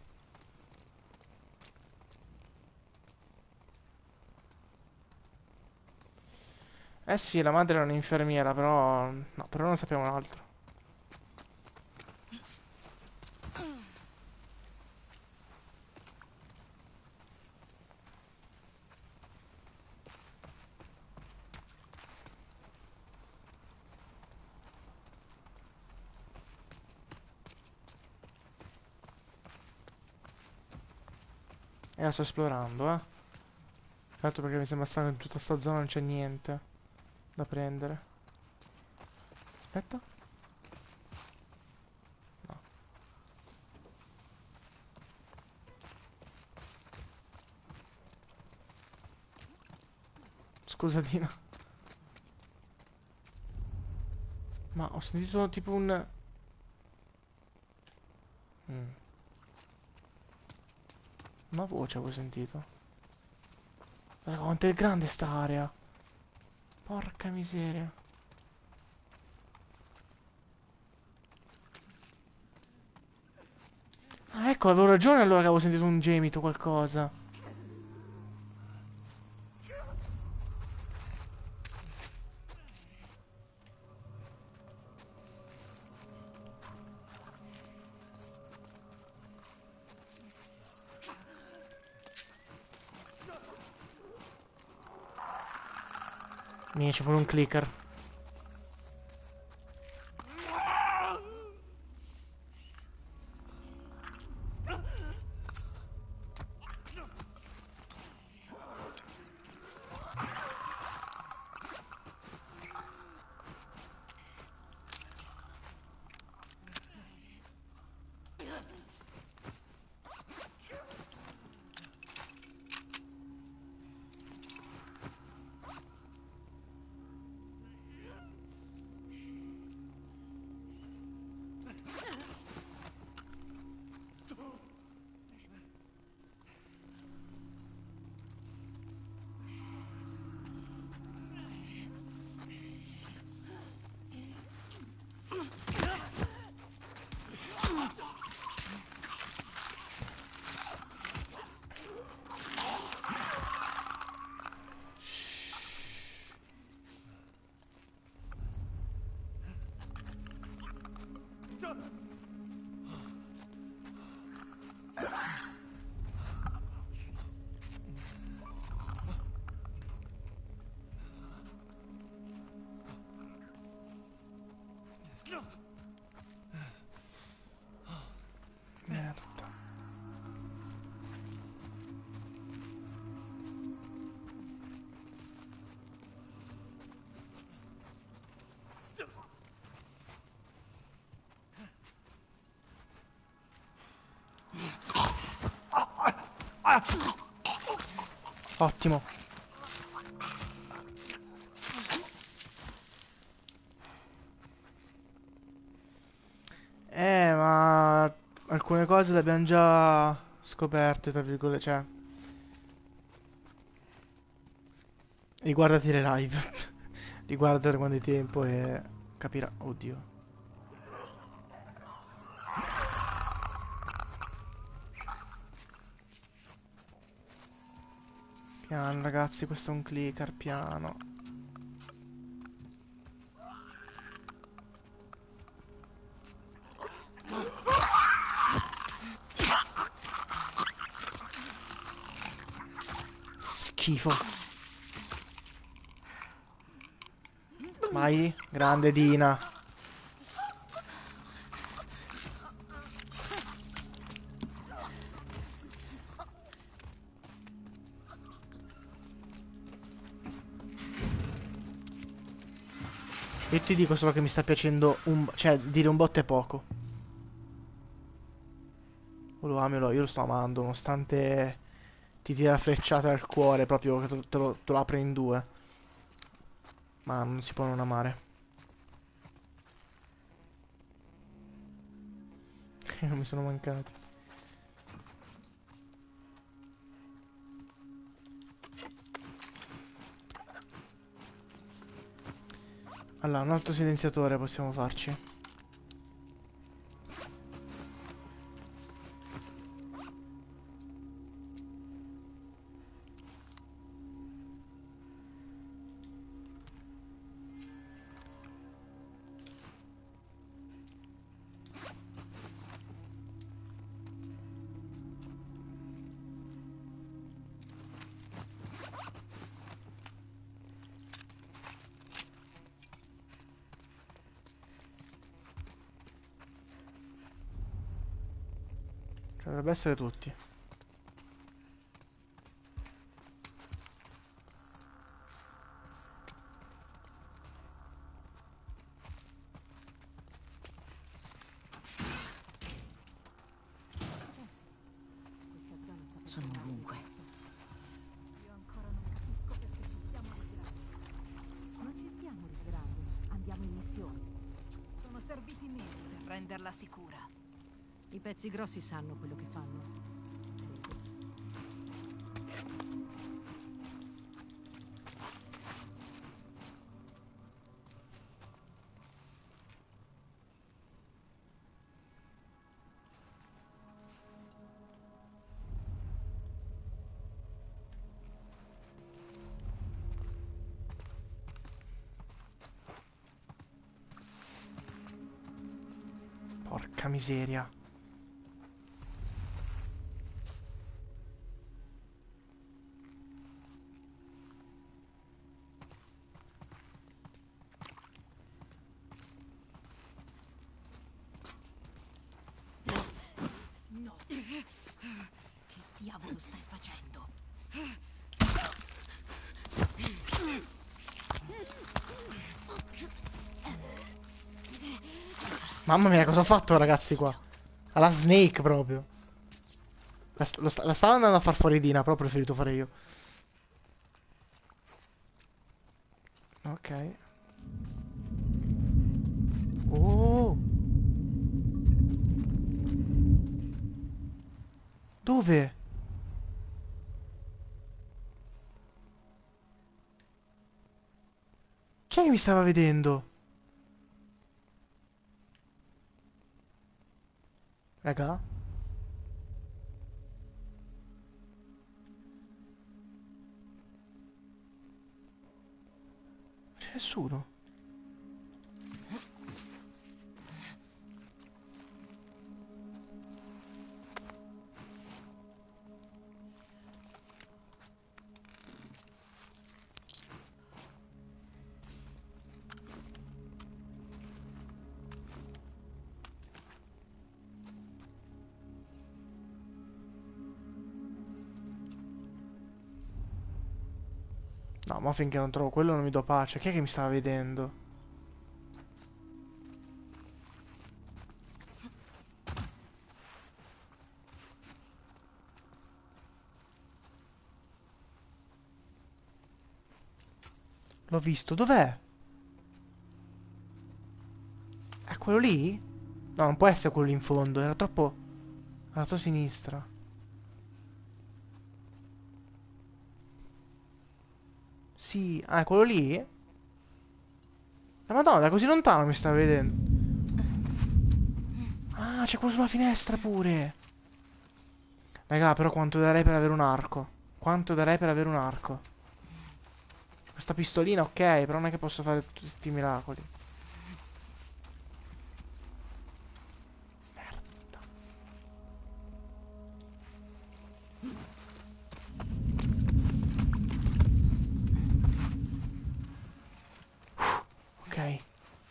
Eh sì, la madre è un'infermiera, però... No, però non sappiamo un altro. E la sto esplorando, eh. Certo, perché mi sembra strano che in tutta sta zona non c'è niente da prendere. Aspetta. No. Scusa, Dina. Ma ho sentito tipo un... Mm. Una voce avevo sentito. Raga, quanto è grande sta area. Porca miseria. Ah, ecco, avevo ragione allora che avevo sentito un gemito, qualcosa. Mi ci vuole un clicker. Merda. Ottimo. Eh, ma alcune cose le abbiamo già scoperte, tra virgolette, cioè, riguardati le live. Riguardare quando hai tempo e capirà. Oddio. Piano, ragazzi, questo è un clicker, piano. Schifo. Vai, grande Dina. Io ti dico solo che mi sta piacendo un... cioè, dire un botto è poco. O lo ami o lo... io lo sto amando, nonostante ti tira la frecciata al cuore, proprio che te, te lo, te lo apre in due. Ma non si può non amare. Non mi sono mancati. Allora, un altro silenziatore possiamo farci. Cioè, dovrebbe essere tutti. Sono ovunque. Io ancora non capisco perché ci stiamo ritirando. Non ci stiamo ritirando, andiamo in missione. Sono serviti mesi per renderla sicura. I pezzi grossi sanno quello che fanno. Porca miseria. No. Che diavolo stai facendo? Mamma mia, cosa ho fatto, ragazzi, qua? Alla Snake, proprio. La, st lo sta la stava andando a far fuori Dina, però ho preferito fare io. Ok. Oh. Dove? Chi è che mi stava vedendo? Raga? C'è nessuno. No, ma finché non trovo quello non mi do pace. Chi è che mi stava vedendo? L'ho visto, dov'è? È quello lì? No, non può essere quello lì in fondo, era troppo alla tua sinistra. Sì, ah, è quello lì? La Madonna, da così lontano mi sta vedendo. Ah, c'è quello sulla finestra pure. Raga, però quanto darei per avere un arco? Quanto darei per avere un arco? Questa pistolina, ok, però non è che posso fare tutti questi miracoli. Merda. Ok.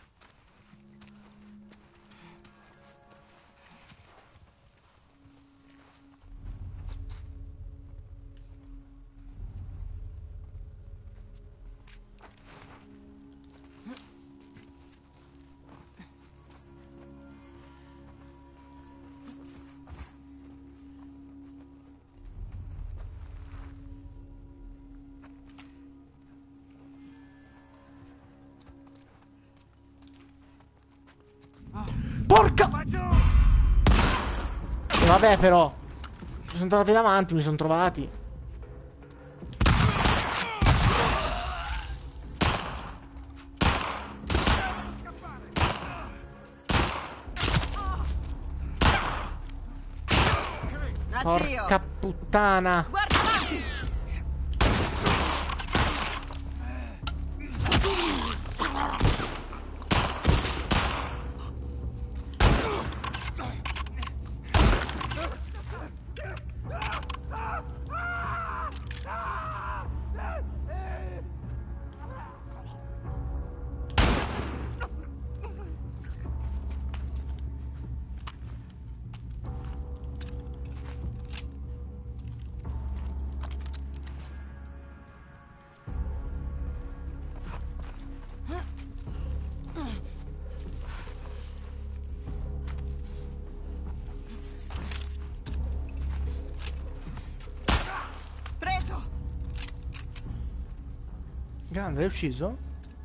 Porca! E vabbè però. Mi sono trovati davanti, mi sono trovati. Porca puttana. Guarda avanti! Preso! Grande, l'hai ucciso?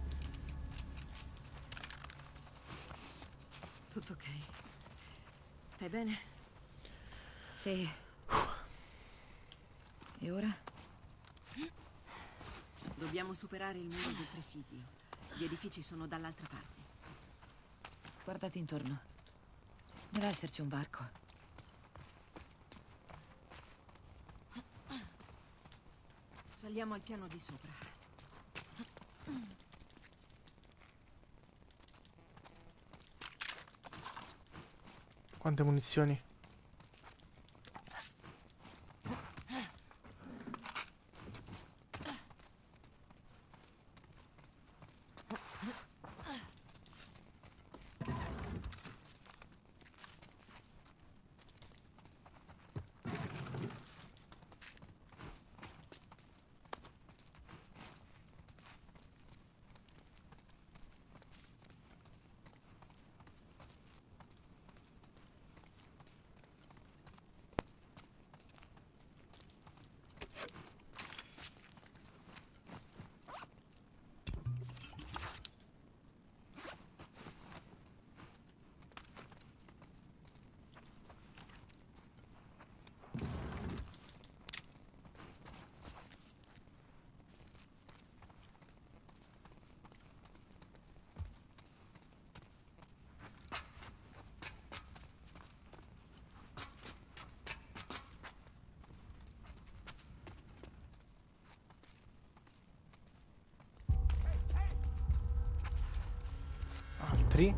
Tutto ok. Stai bene? Sì. E ora? Dobbiamo superare il muro del presidio. Gli edifici sono dall'altra parte. Guardati intorno. Deve esserci un varco. Saliamo al piano di sopra. Quante munizioni? Altri?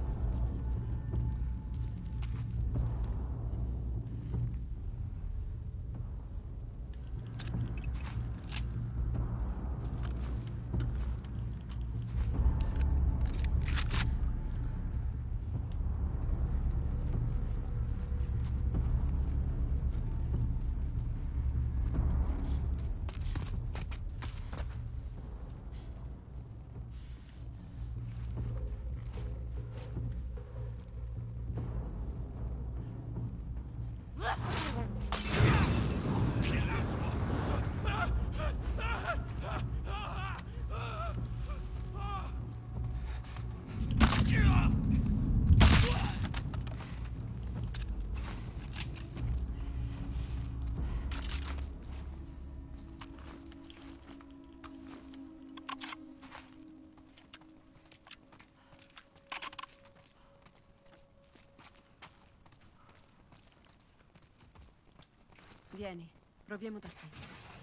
Vieni, proviamo da qui.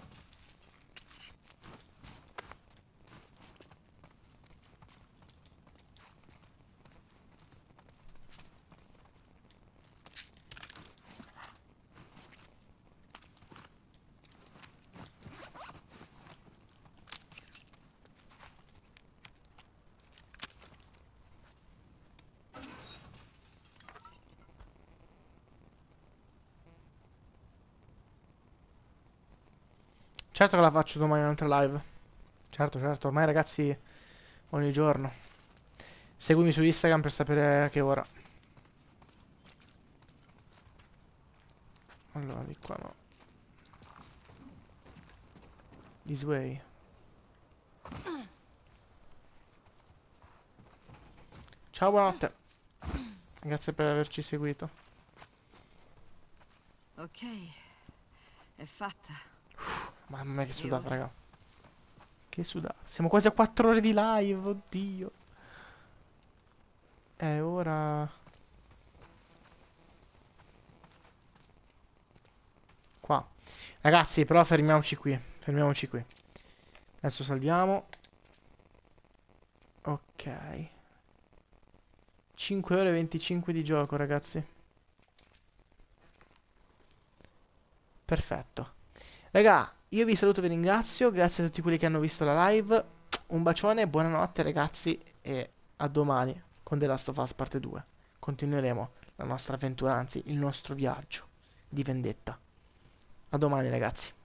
Certo che la faccio domani un'altra live. Certo, certo, ormai ragazzi, ogni giorno. Seguimi su Instagram per sapere a che ora. Allora, di qua no. This way. Ciao, buonanotte. Grazie per averci seguito. Ok, è fatta. Mamma mia che E sudata, ora? raga. Che sudata. Siamo quasi a quattro ore di live, oddio. E ora... Qua. Ragazzi, però fermiamoci qui. Fermiamoci qui. Adesso salviamo. Ok. cinque ore e venticinque di gioco, ragazzi. Perfetto. Raga, io vi saluto e vi ringrazio. Grazie a tutti quelli che hanno visto la live. Un bacione, buonanotte, ragazzi. E a domani con The Last of Us parte due. Continueremo la nostra avventura, anzi, il nostro viaggio di vendetta. A domani, ragazzi.